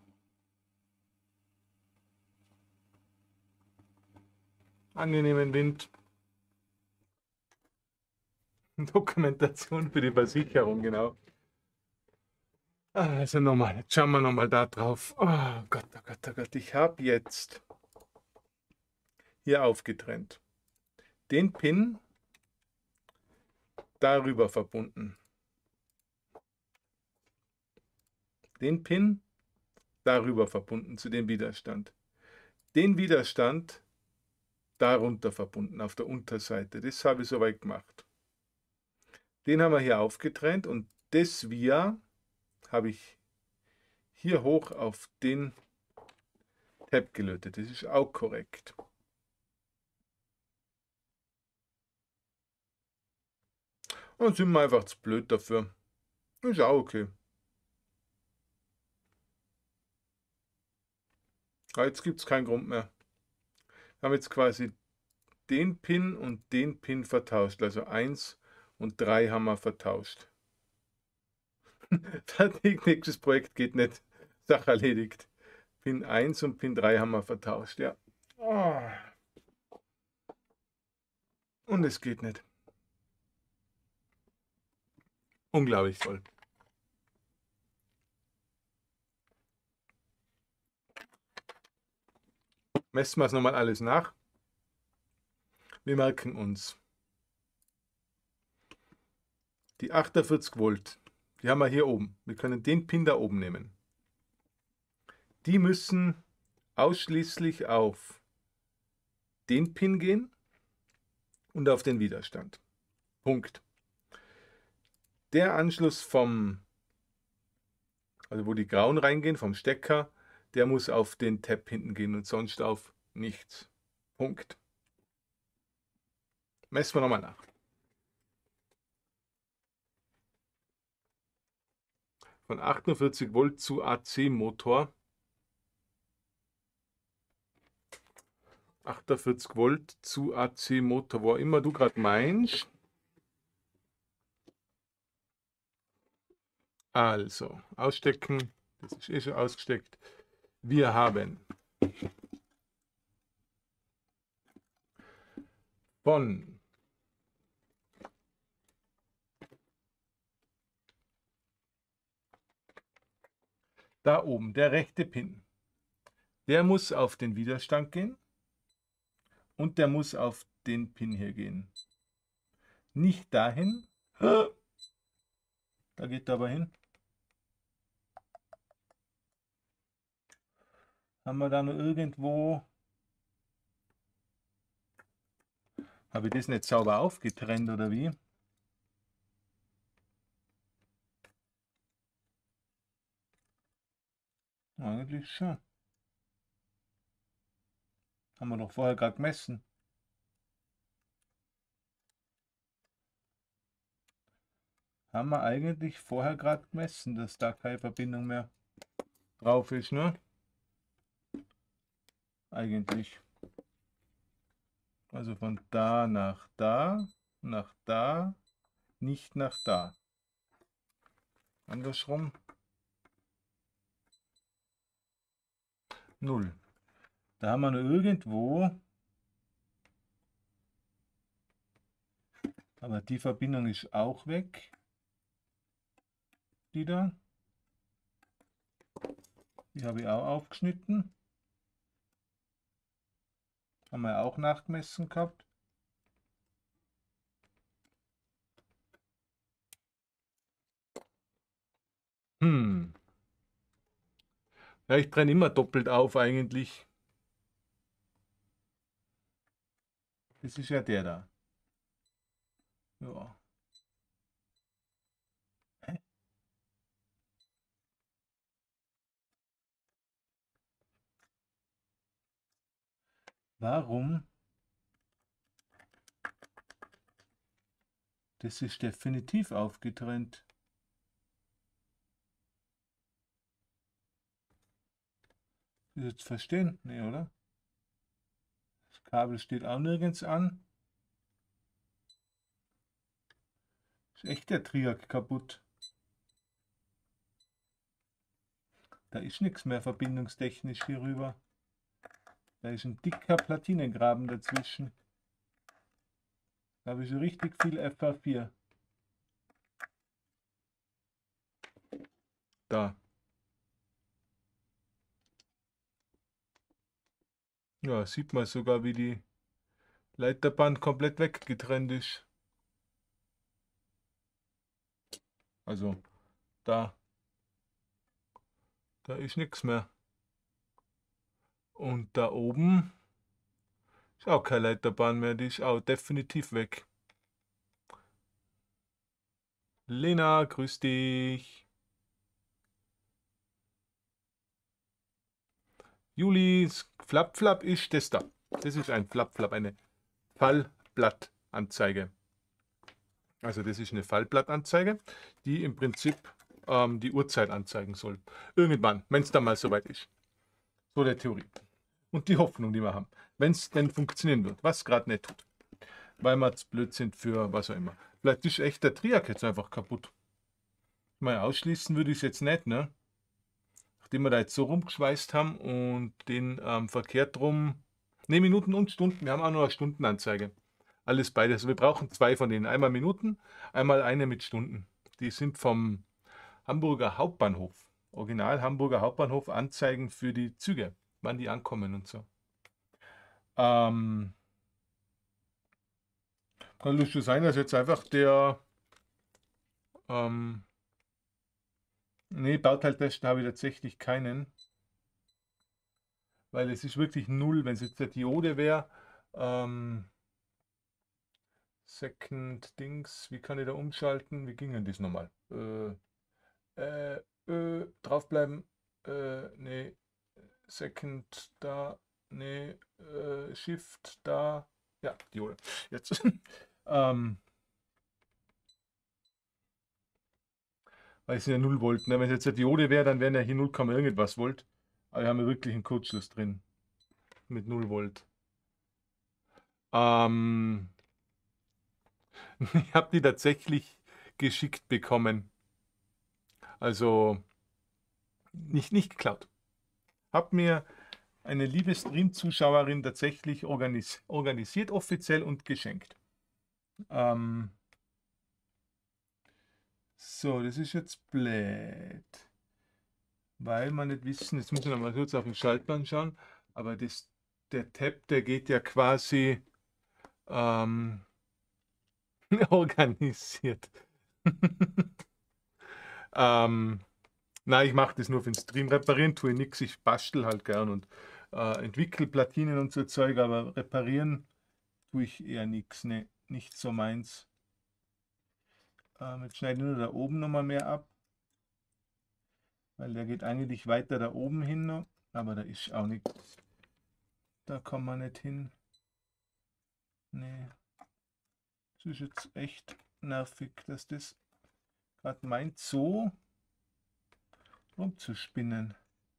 Angenehmen Wind. Dokumentation für die Versicherung, genau. Also nochmal, jetzt schauen wir nochmal da drauf. Oh Gott, oh Gott, oh Gott. Ich habe jetzt hier aufgetrennt. Den Pin darüber verbunden. Den Pin darüber verbunden zu dem Widerstand. Den Widerstand darunter verbunden, auf der Unterseite. Das habe ich soweit gemacht. Den haben wir hier aufgetrennt und das Via habe ich hier hoch auf den Tab gelötet. Das ist auch korrekt. Und sind wir einfach zu blöd dafür. Ist auch okay. Aber jetzt gibt es keinen Grund mehr. Wir haben jetzt quasi den Pin und den Pin vertauscht. Also eins und drei haben wir vertauscht. Fertig, nächstes Projekt geht nicht. Sache erledigt. Pin eins und Pin drei haben wir vertauscht, ja. Oh. Und es geht nicht. Unglaublich toll. Messen wir es nochmal alles nach. Wir merken uns, die achtundvierzig Volt, die haben wir hier oben. Wir können den Pin da oben nehmen. Die müssen ausschließlich auf den Pin gehen und auf den Widerstand. Punkt. Der Anschluss vom, also wo die grauen reingehen, vom Stecker, der muss auf den Tab hinten gehen und sonst auf nichts. Punkt. Messen wir nochmal nach. Von achtundvierzig Volt zu A C-Motor. achtundvierzig Volt zu A C-Motor, wo immer du gerade meinst. Also, ausstecken. Das ist eh schon ausgesteckt. Wir haben von da oben, der rechte Pin, der muss auf den Widerstand gehen und der muss auf den Pin hier gehen. Nicht dahin. Da geht er aber hin. Haben wir da noch irgendwo... Habe ich das nicht sauber aufgetrennt oder wie? Eigentlich schon. Haben wir doch vorher gerade gemessen. Haben wir eigentlich vorher gerade gemessen, dass da keine Verbindung mehr drauf ist, ne? Eigentlich. Also von da nach da, nach da, nicht nach da. Andersrum. Null. Da haben wir nur irgendwo, aber die Verbindung ist auch weg. Die da. Die habe ich auch aufgeschnitten. Haben wir auch nachgemessen gehabt. Hm. Ja, ich trenne immer doppelt auf eigentlich. Das ist ja der da. Ja. Hä? Warum? Das ist definitiv aufgetrennt. Ist jetzt verstehen? Nee, oder? Das Kabel steht auch nirgends an. Ist echt der Triac kaputt. Da ist nichts mehr verbindungstechnisch hier rüber. Da ist ein dicker Platinengraben dazwischen. Da habe ich so richtig viel F H vier. Da. Ja, sieht man sogar, wie die Leiterbahn komplett weggetrennt ist. Also da. Da ist nichts mehr. Und da oben ist auch keine Leiterbahn mehr, die ist auch definitiv weg. Lena, grüß dich. Juli, Flap Flap ist das da. Das ist ein Flap Flap, eine Fallblattanzeige. Also das ist eine Fallblattanzeige, die im Prinzip ähm, die Uhrzeit anzeigen soll. Irgendwann, wenn es dann mal soweit ist. So der Theorie. und die Hoffnung, die wir haben, wenn es denn funktionieren wird, was gerade nicht tut, weil wir zu blöd sind für was auch immer. Vielleicht ist echt der Triac jetzt einfach kaputt. Mal ausschließen würde ich es jetzt nicht, ne? Nachdem wir da jetzt so rumgeschweißt haben und den ähm, verkehrt rum, ne, Minuten und Stunden, wir haben auch noch eine Stundenanzeige. Alles beides. Also wir brauchen zwei von denen. Einmal Minuten, einmal eine mit Stunden. Die sind vom Hamburger Hauptbahnhof. Original Hamburger Hauptbahnhof Anzeigen für die Züge, wann die ankommen und so. Ähm, kann lustig sein, dass jetzt einfach der ähm, nee, Bauteiltest habe ich tatsächlich keinen, weil es ist wirklich null, wenn es jetzt der Diode wäre. Ähm, Second Dings, wie kann ich da umschalten? Wie ging denn das nochmal? Äh, äh, äh, draufbleiben. Äh, nee, Second da. Nee, äh, Shift da. Ja, Diode. Jetzt. ähm, weil es sind ja null Volt. Ne? Wenn es jetzt eine Diode wäre, dann wären ja hier null, irgendwas Volt. Aber wir haben ja wirklich einen Kurzschluss drin. Mit null Volt. Ähm, ich habe die tatsächlich geschickt bekommen. Also nicht, nicht geklaut. Hab mir eine liebe Stream-Zuschauerin tatsächlich organis organisiert, offiziell und geschenkt. Ähm, so, das ist jetzt blöd. Weil man nicht wissen, jetzt muss ich noch mal kurz auf den Schaltplan schauen, aber das, der Tab, der geht ja quasi ähm, organisiert. ähm, Nein, ich mache das nur für den Stream. Reparieren tue ich nichts, ich bastel halt gern und äh, entwickle Platinen und so Zeug, aber reparieren tue ich eher nichts. Ne, nicht so meins. Ähm, jetzt schneide ich nur da oben nochmal mehr ab, weil der geht eigentlich weiter da oben hin noch, aber da ist auch nichts. Da kommt man nicht hin. Nee, das ist jetzt echt nervig, dass das gerade meint, so rumzuspinnen.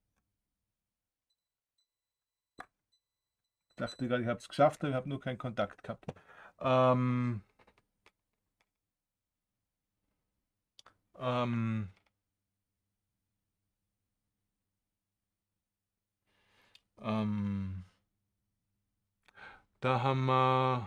Ich dachte gerade, ich habe es geschafft, aber ich habe nur keinen Kontakt gehabt. Ähm, ähm, ähm, da haben wir.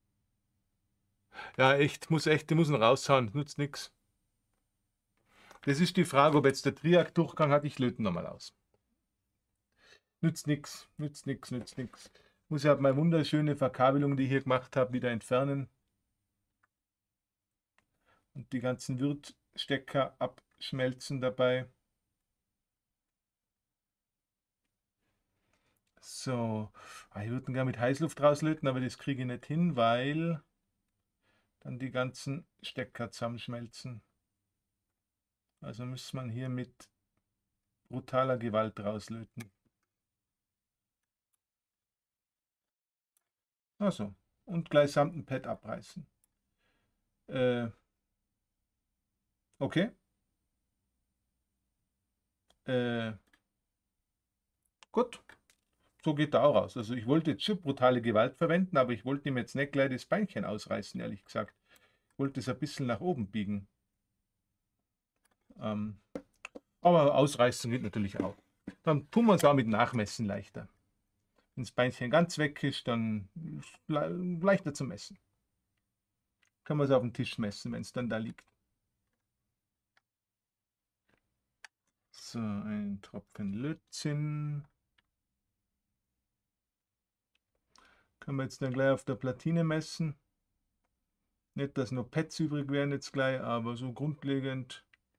Ja, echt, muss echt, die müssen raushauen, nutzt nichts. Das ist die Frage, ob jetzt der Triac-Durchgang hat, ich löte nochmal aus. Nützt nichts, nützt nichts, nützt nichts. Muss ja meine wunderschöne Verkabelung, die ich hier gemacht habe, wieder entfernen. Und die ganzen Wirtstecker abschmelzen dabei. So, ah, ich würde gerne mit Heißluft rauslöten, aber das kriege ich nicht hin, weil dann die ganzen Stecker zusammenschmelzen. Also muss man hier mit brutaler Gewalt rauslöten. Also, und gleich samt ein Pad abreißen. Äh, okay. Äh, gut. So geht er auch aus. Also ich wollte jetzt schon brutale Gewalt verwenden, aber ich wollte ihm jetzt nicht gleich das Beinchen ausreißen, ehrlich gesagt. Ich wollte es ein bisschen nach oben biegen. Ähm, aber ausreißen geht natürlich auch. Dann tun wir es auch mit Nachmessen leichter. Wenn das Beinchen ganz weg ist, dann ist le leichter zu messen. Kann man es auf den Tisch messen, wenn es dann da liegt. So, ein Tropfen Lötzinn. Können wir jetzt dann gleich auf der Platine messen. Nicht, dass nur Pads übrig wären jetzt gleich, aber so grundlegend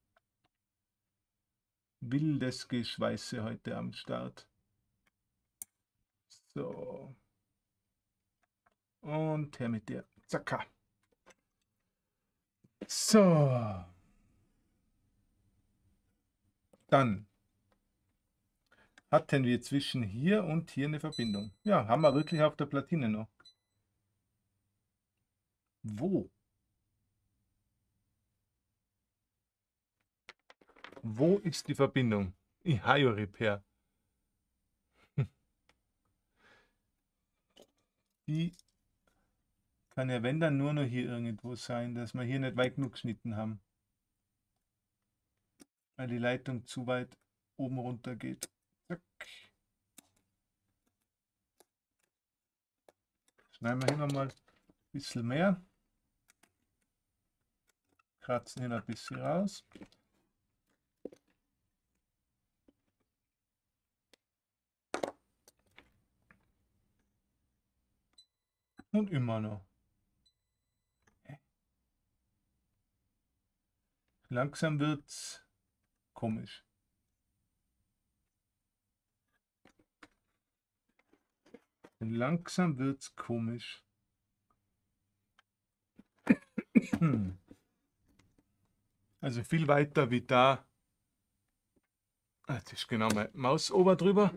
wildes Geschweiße heute am Start. So. Und her mit dir. Zacka. So. Dann hatten wir zwischen hier und hier eine Verbindung. Ja, haben wir wirklich auf der Platine noch. Wo? Wo ist die Verbindung? Ihio Repair. Die kann ja, wenn dann, nur noch hier irgendwo sein, dass wir hier nicht weit genug geschnitten haben. Weil die Leitung zu weit oben runter geht. Zack. Schneiden wir hier nochmal ein bisschen mehr. Kratzen hier noch ein bisschen raus. Und immer noch. Langsam wird's komisch. Und langsam wird's komisch. Hm. Also viel weiter wie da. Das ist genau meine Maus ober drüber.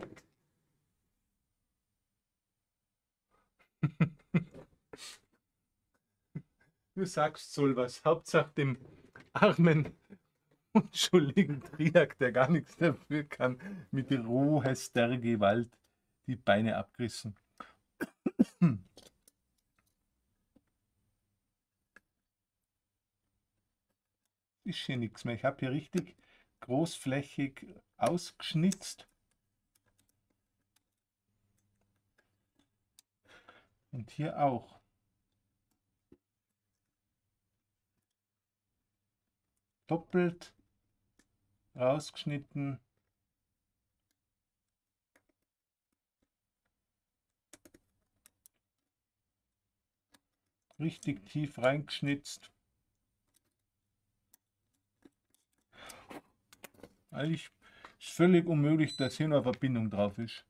Du sagst soll was. Hauptsache dem armen, unschuldigen Triak, der gar nichts dafür kann, mit rohester Gewalt die Beine abgerissen. Ist hier nichts mehr. Ich habe hier richtig großflächig ausgeschnitzt. Und hier auch. Doppelt rausgeschnitten. Richtig tief reingeschnitzt. Eigentlich ist völlig unmöglich, dass hier noch eine Verbindung drauf ist.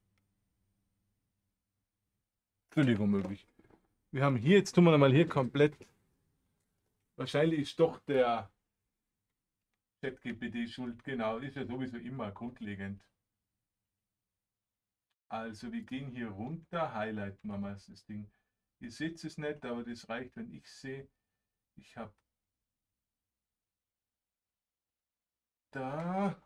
Völlig unmöglich. Wir haben hier, jetzt tun wir mal hier komplett. Wahrscheinlich ist doch der ChatGPT schuld, genau, ist ja sowieso immer grundlegend. Also wir gehen hier runter, highlighten wir mal das Ding. Ihr seht es nicht, aber das reicht, wenn ich sehe. Ich habe da.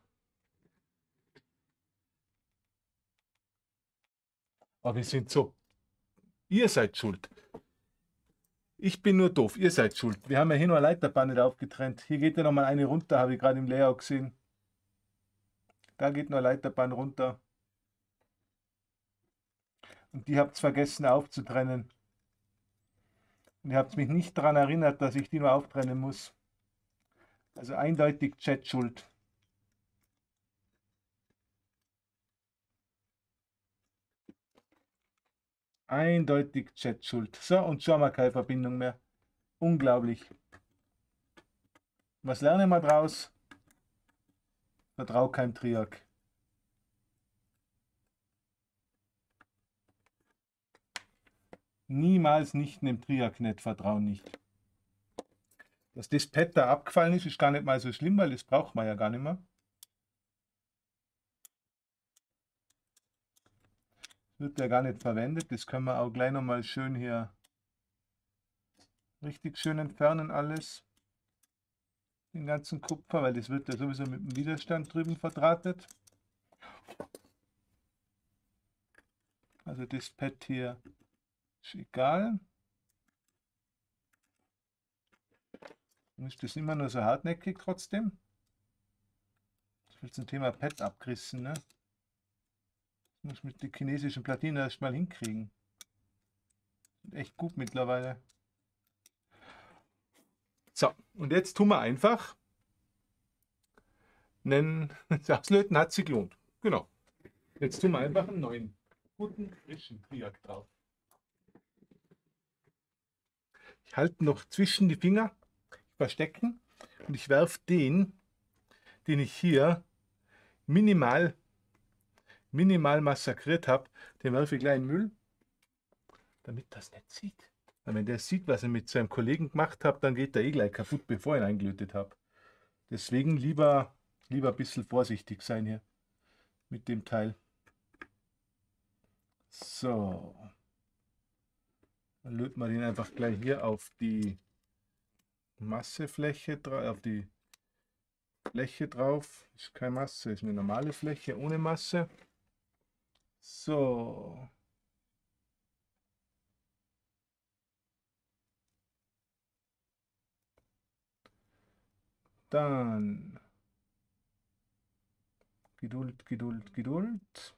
Aber wir sind so. Ihr seid schuld. Ich bin nur doof, ihr seid schuld. Wir haben ja hier noch eine Leiterbahn nicht aufgetrennt. Hier geht ja noch mal eine runter, habe ich gerade im Layout gesehen. Da geht noch eine Leiterbahn runter. Und die habt ihr vergessen aufzutrennen. Und ihr habt mich nicht daran erinnert, dass ich die nur auftrennen muss. Also eindeutig Chat schuld. Eindeutig Chat schuld. So, und schon haben wir keine Verbindung mehr. Unglaublich. Was lernen wir draus? Vertrau keinem Triak. Niemals nicht einem Triak nicht vertrauen, nicht. Dass das Pad da abgefallen ist, ist gar nicht mal so schlimm, weil das braucht man ja gar nicht mehr. Wird ja gar nicht verwendet. Das können wir auch gleich nochmal schön hier richtig schön entfernen alles. Den ganzen Kupfer, weil das wird ja sowieso mit dem Widerstand drüben verdrahtet. Also das Pad hier ist egal. Dann ist das immer nur so hartnäckig trotzdem. Das wird zum Thema Pad abgerissen, ne? Das muss ich mit der chinesischen Platine erstmal hinkriegen. Sind echt gut mittlerweile. So, und jetzt tun wir einfach einen, das Auslöten hat sich gelohnt. Genau. Jetzt tun wir einfach einen neuen, guten, frischen Triak drauf. Ich halte noch zwischen die Finger, verstecken, und ich werfe den, den ich hier minimal, minimal massakriert habe, den werfe ich gleich in den Müll, damit das nicht sieht. Weil wenn der sieht, was ich mit seinem Kollegen gemacht habe, dann geht der eh gleich kaputt, bevor ich ihn eingelötet habe. Deswegen lieber, lieber ein bisschen vorsichtig sein hier mit dem Teil. So. Dann löten wir den einfach gleich hier auf die Massefläche, auf die Fläche drauf. Ist keine Masse, ist eine normale Fläche ohne Masse. So. dann Geduld, Geduld, Geduld.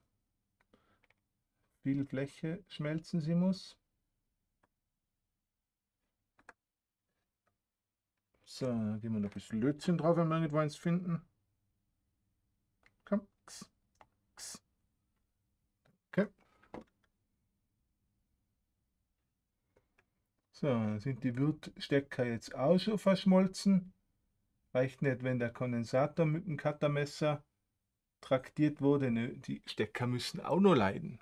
Viel Fläche schmelzen sie muss. So, geben wir noch ein bisschen Lötzinn drauf, wenn wir irgendwo eins finden. Komm. Okay. So, sind die Wirtstecker jetzt auch schon verschmolzen. Reicht nicht, wenn der Kondensator mit dem Cuttermesser traktiert wurde. Nö, die Stecker müssen auch noch leiden.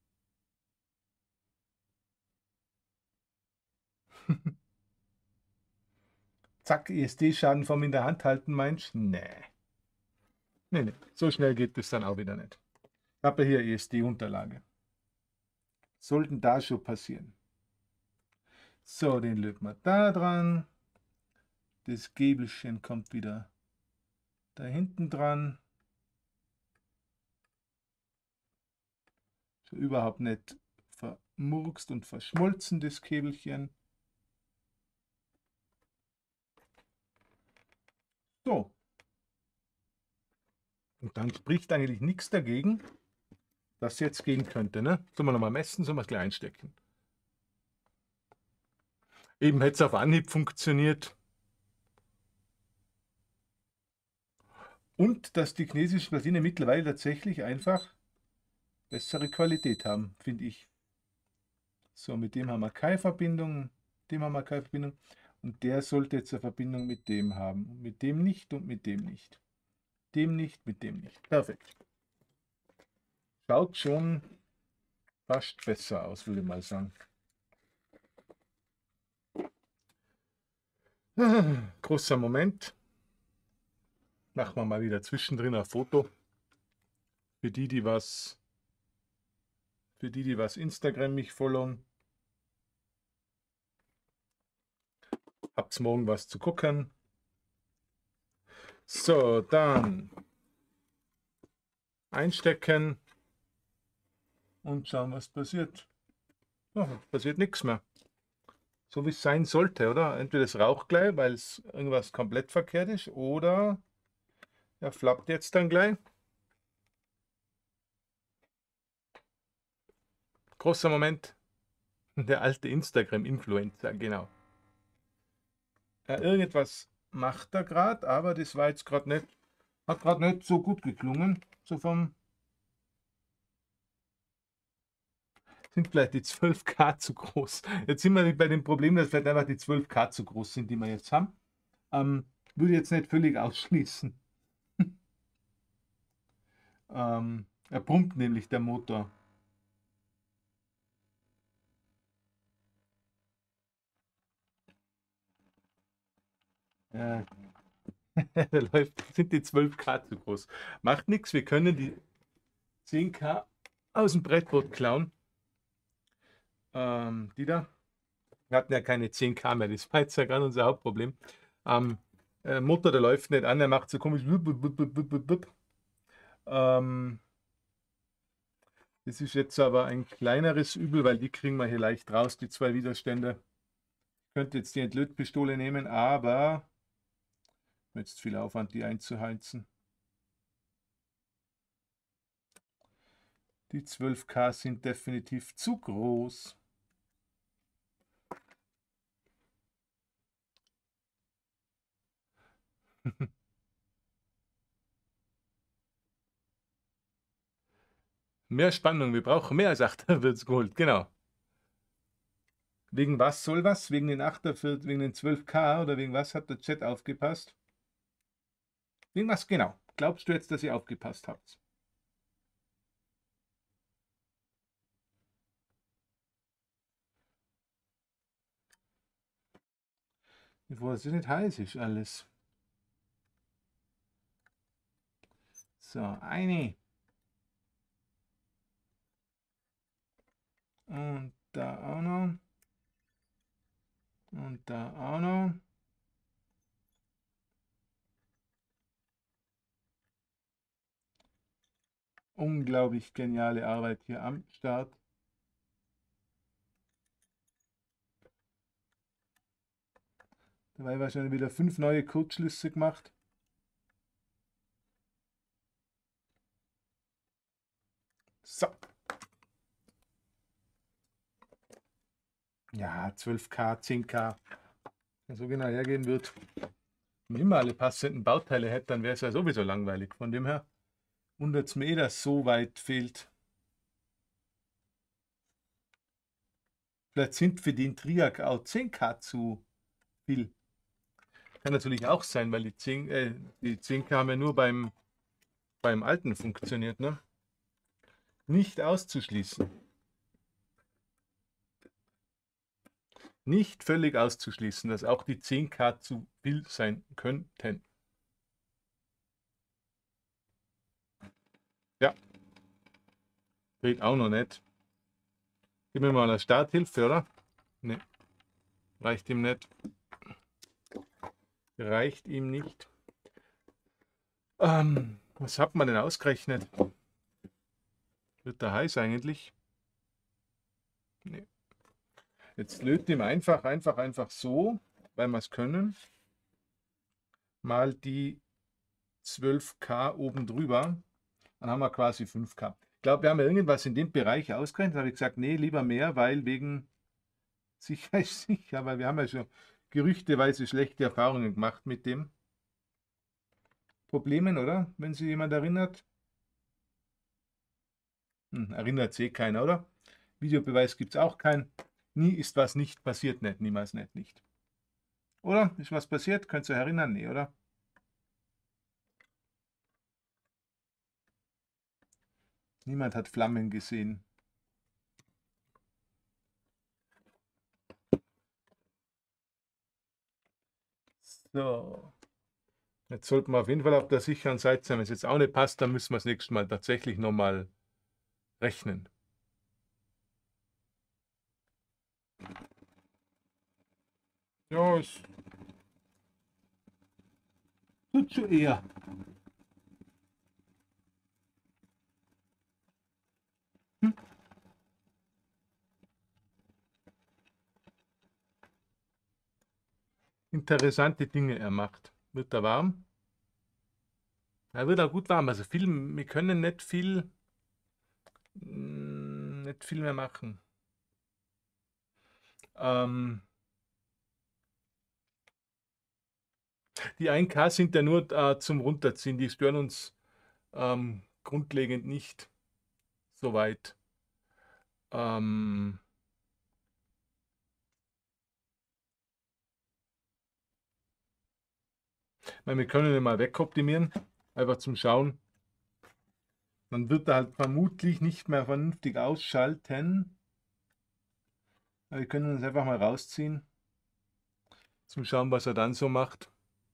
Zack, E S D-Schaden vom in der Hand halten, meinst du? Nee. Nee, nee. So schnell geht das dann auch wieder nicht. Ich habe hier E S D-Unterlage. Sollten da schon passieren. So, den löten wir da dran. Das Gäbelchen kommt wieder da hinten dran. So überhaupt nicht vermurkst und verschmolzen, das Käbelchen. So. Und dann spricht eigentlich nichts dagegen, dass jetzt gehen könnte. Ne? Sollen wir nochmal messen, sollen wir es gleich einstecken. Eben hätte es auf Anhieb funktioniert. Und dass die chinesischen Platine mittlerweile tatsächlich einfach bessere Qualität haben, finde ich. So, mit dem haben wir keine Verbindung, dem haben wir keine Verbindung. Und der sollte jetzt eine Verbindung mit dem haben. Mit dem nicht und mit dem nicht. Dem nicht, mit dem nicht. Perfekt. Schaut schon fast besser aus, würde ich mal sagen. Großer Moment. Machen wir mal wieder zwischendrin ein Foto. Für die, die was, für die, die was Instagram mich folgen. Habt's morgen was zu gucken. So, dann einstecken und schauen, was passiert. Oh, passiert nichts mehr. So wie es sein sollte, oder? Entweder es raucht gleich, weil es irgendwas komplett verkehrt ist, oder er flappt jetzt dann gleich. Großer Moment. Der alte Instagram-Influencer, genau. Ja, irgendetwas macht er gerade, aber das war jetzt gerade nicht, hat gerade nicht so gut geklungen. So vom sind vielleicht die zwölf K zu groß. Jetzt sind wir bei dem Problem, dass vielleicht einfach die zwölf K zu groß sind, die wir jetzt haben. Ähm, würde jetzt nicht völlig ausschließen. ähm, er pumpt nämlich der Motor. Ja. Der läuft, sind die zwölf K zu groß. Macht nichts, wir können die zehn K aus dem Brettboard klauen. Ähm, die da. Wir hatten ja keine zehn K mehr, das war jetzt ja gerade unser Hauptproblem. Ähm, äh, Motor, der läuft nicht an, der macht so komisch. Ähm, das ist jetzt aber ein kleineres Übel, weil die kriegen wir hier leicht raus, die zwei Widerstände. Ich könnte jetzt die Entlötpistole nehmen, aber jetzt viel Aufwand, die einzuheizen. Die zwölf K sind definitiv zu groß. Mehr Spannung, wir brauchen mehr, sagt er, wird's geholt. Genau. Wegen was soll was? Wegen den achtundvierzig, wegen den zwölf K oder wegen was hat der Chat aufgepasst? Wegen was genau? Glaubst du jetzt, dass ihr aufgepasst habt? Bevor es nicht heiß ist alles. So, eine. Und da auch noch. Und da auch noch. Unglaublich geniale Arbeit hier am Start. Dabei wahrscheinlich wieder fünf neue Kurzschlüsse gemacht. So. Ja, zwölf K, zehn K. Wenn so genau hergehen wird, wenn man immer alle passenden Bauteile hätte, dann wäre es ja sowieso langweilig. Von dem her wundert es mich eh, dass so weit fehlt. Vielleicht sind für den Triac auch zehn K zu viel. Kann natürlich auch sein, weil die zehn, äh, die zehn K haben ja nur beim, beim alten funktioniert. Ne? Nicht auszuschließen. Nicht völlig auszuschließen, dass auch die zehn K zu viel sein könnten. Ja, geht auch noch nicht. Gib mir mal eine Starthilfe, oder? Ne, reicht ihm nicht. Reicht ihm nicht. Ähm, was hat man denn ausgerechnet? Wird der heiß eigentlich? Nee. Jetzt löten ihm einfach, einfach, einfach so, weil wir es können, mal die zwölf K oben drüber. Dann haben wir quasi fünf K. Ich glaube, wir haben ja irgendwas in dem Bereich ausgerechnet. Da habe ich gesagt, nee, lieber mehr, weil wegen Sicherheit sicher, weil wir haben ja schon gerüchteweise schlechte Erfahrungen gemacht mit dem Problemen, oder? Wenn sich jemand erinnert. Hm, erinnert sich eh keiner, oder? Videobeweis gibt es auch keinen. Nie ist was nicht passiert, nicht, niemals nicht, nicht. Oder? Ist was passiert? Könnt ihr euch erinnern? Nee, oder? Niemand hat Flammen gesehen. So. Jetzt sollten wir auf jeden Fall auf der sicheren Seite sein. Wenn es jetzt auch nicht passt, dann müssen wir das nächste Mal tatsächlich nochmal rechnen. Ja, es tut schon eher. Hm? Interessante Dinge er macht. Wird er warm? Er wird auch gut warm. Also viel, wir können nicht viel, mm, nicht viel mehr machen. Ähm, die ein K sind ja nur äh, zum Runterziehen. Die stören uns ähm, grundlegend nicht so weit. Ähm, ich meine, wir können ihn mal wegoptimieren, einfach zum Schauen. Dann wird er halt vermutlich nicht mehr vernünftig ausschalten. Aber wir können uns einfach mal rausziehen, zum Schauen, was er dann so macht.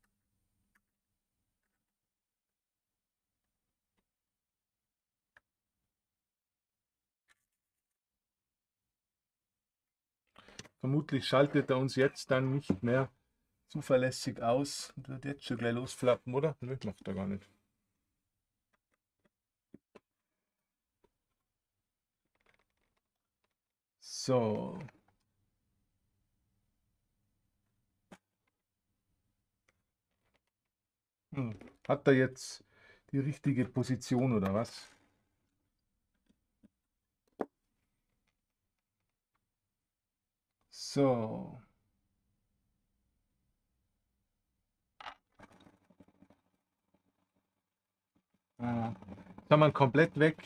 Vermutlich schaltet er uns jetzt dann nicht mehr zuverlässig aus und wird jetzt schon gleich losflappen, oder? Nö, macht er gar nicht. So. Hm. Hat er jetzt die richtige Position oder was? So. Ah. Jetzt haben wir ihn komplett weg.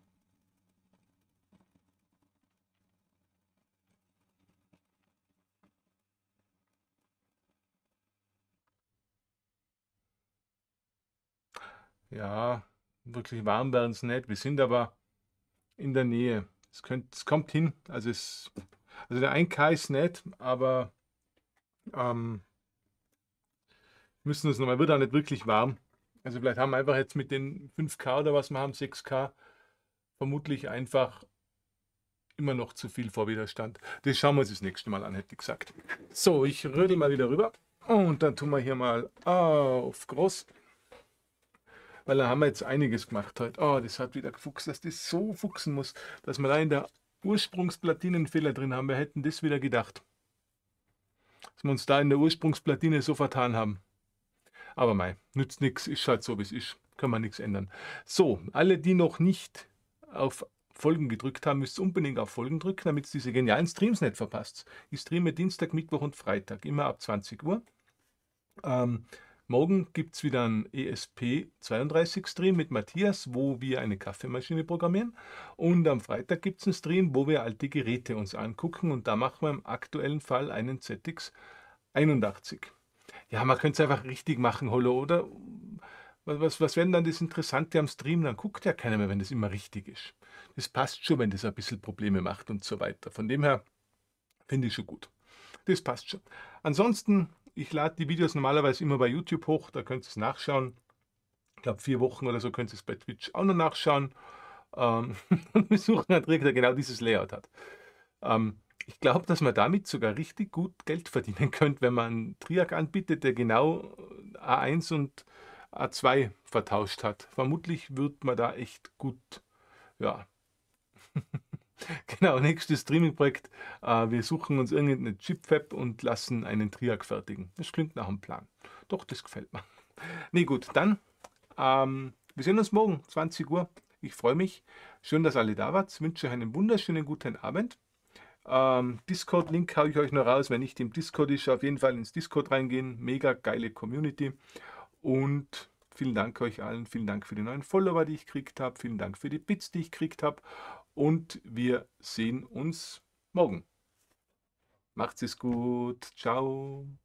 Ja, wirklich warm werden es nicht. Wir sind aber in der Nähe. Es, könnt, es kommt hin. Also, es, also der ein K ist nicht, aber ähm, müssen uns nochmal, wird auch nicht wirklich warm. Also vielleicht haben wir einfach jetzt mit den fünf K oder was wir haben, sechs K, vermutlich einfach immer noch zu viel Vorwiderstand. Das schauen wir uns das nächste Mal an, hätte ich gesagt. So, ich rödel mal wieder rüber und dann tun wir hier mal auf groß. Weil da haben wir jetzt einiges gemacht heute. Oh, das hat wieder gefuchst, dass das so fuchsen muss, dass wir da in der Ursprungsplatine einen Fehler drin haben. Wir hätten das wieder gedacht. Dass wir uns da in der Ursprungsplatine so vertan haben. Aber mei, nützt nichts, ist halt so, wie es ist. Kann man nichts ändern. So, alle, die noch nicht auf Folgen gedrückt haben, müsst ihr unbedingt auf Folgen drücken, damit ihr diese genialen Streams nicht verpasst. Ich streame Dienstag, Mittwoch und Freitag, immer ab zwanzig Uhr. Ähm, morgen gibt es wieder einen E S P zweiunddreißig Stream mit Matthias, wo wir eine Kaffeemaschine programmieren. Und am Freitag gibt es einen Stream, wo wir alte Geräte uns angucken. Und da machen wir im aktuellen Fall einen Z X einundachtzig. Ja, man könnte es einfach richtig machen, Hollo, oder? Was, was, was wäre denn dann das Interessante am Stream? Dann guckt ja keiner mehr, wenn das immer richtig ist. Das passt schon, wenn das ein bisschen Probleme macht und so weiter. Von dem her finde ich schon gut. Das passt schon. Ansonsten, ich lade die Videos normalerweise immer bei YouTube hoch, da könnt ihr es nachschauen. Ich glaube, vier Wochen oder so könnt ihr es bei Twitch auch noch nachschauen. Ähm, und wir suchen einen Trick, der genau dieses Layout hat. Ähm, ich glaube, dass man damit sogar richtig gut Geld verdienen könnte, wenn man einen Triac anbietet, der genau A eins und A zwei vertauscht hat. Vermutlich wird man da echt gut, ja. Genau, nächstes Streaming-Projekt. Äh, wir suchen uns irgendeine Chipfab und lassen einen Triac fertigen. Das klingt nach einem Plan. Doch, das gefällt mir. Nee, gut, dann, ähm, wir sehen uns morgen, zwanzig Uhr. Ich freue mich. Schön, dass alle da wart. Ich wünsche euch einen wunderschönen guten Abend. Ähm, Discord-Link haue ich euch noch raus. Wenn nicht im Discord ist, auf jeden Fall ins Discord reingehen. Mega geile Community. Und vielen Dank euch allen. Vielen Dank für die neuen Follower, die ich gekriegt habe. Vielen Dank für die Bits, die ich gekriegt habe. Und wir sehen uns morgen. Macht's es gut. Ciao.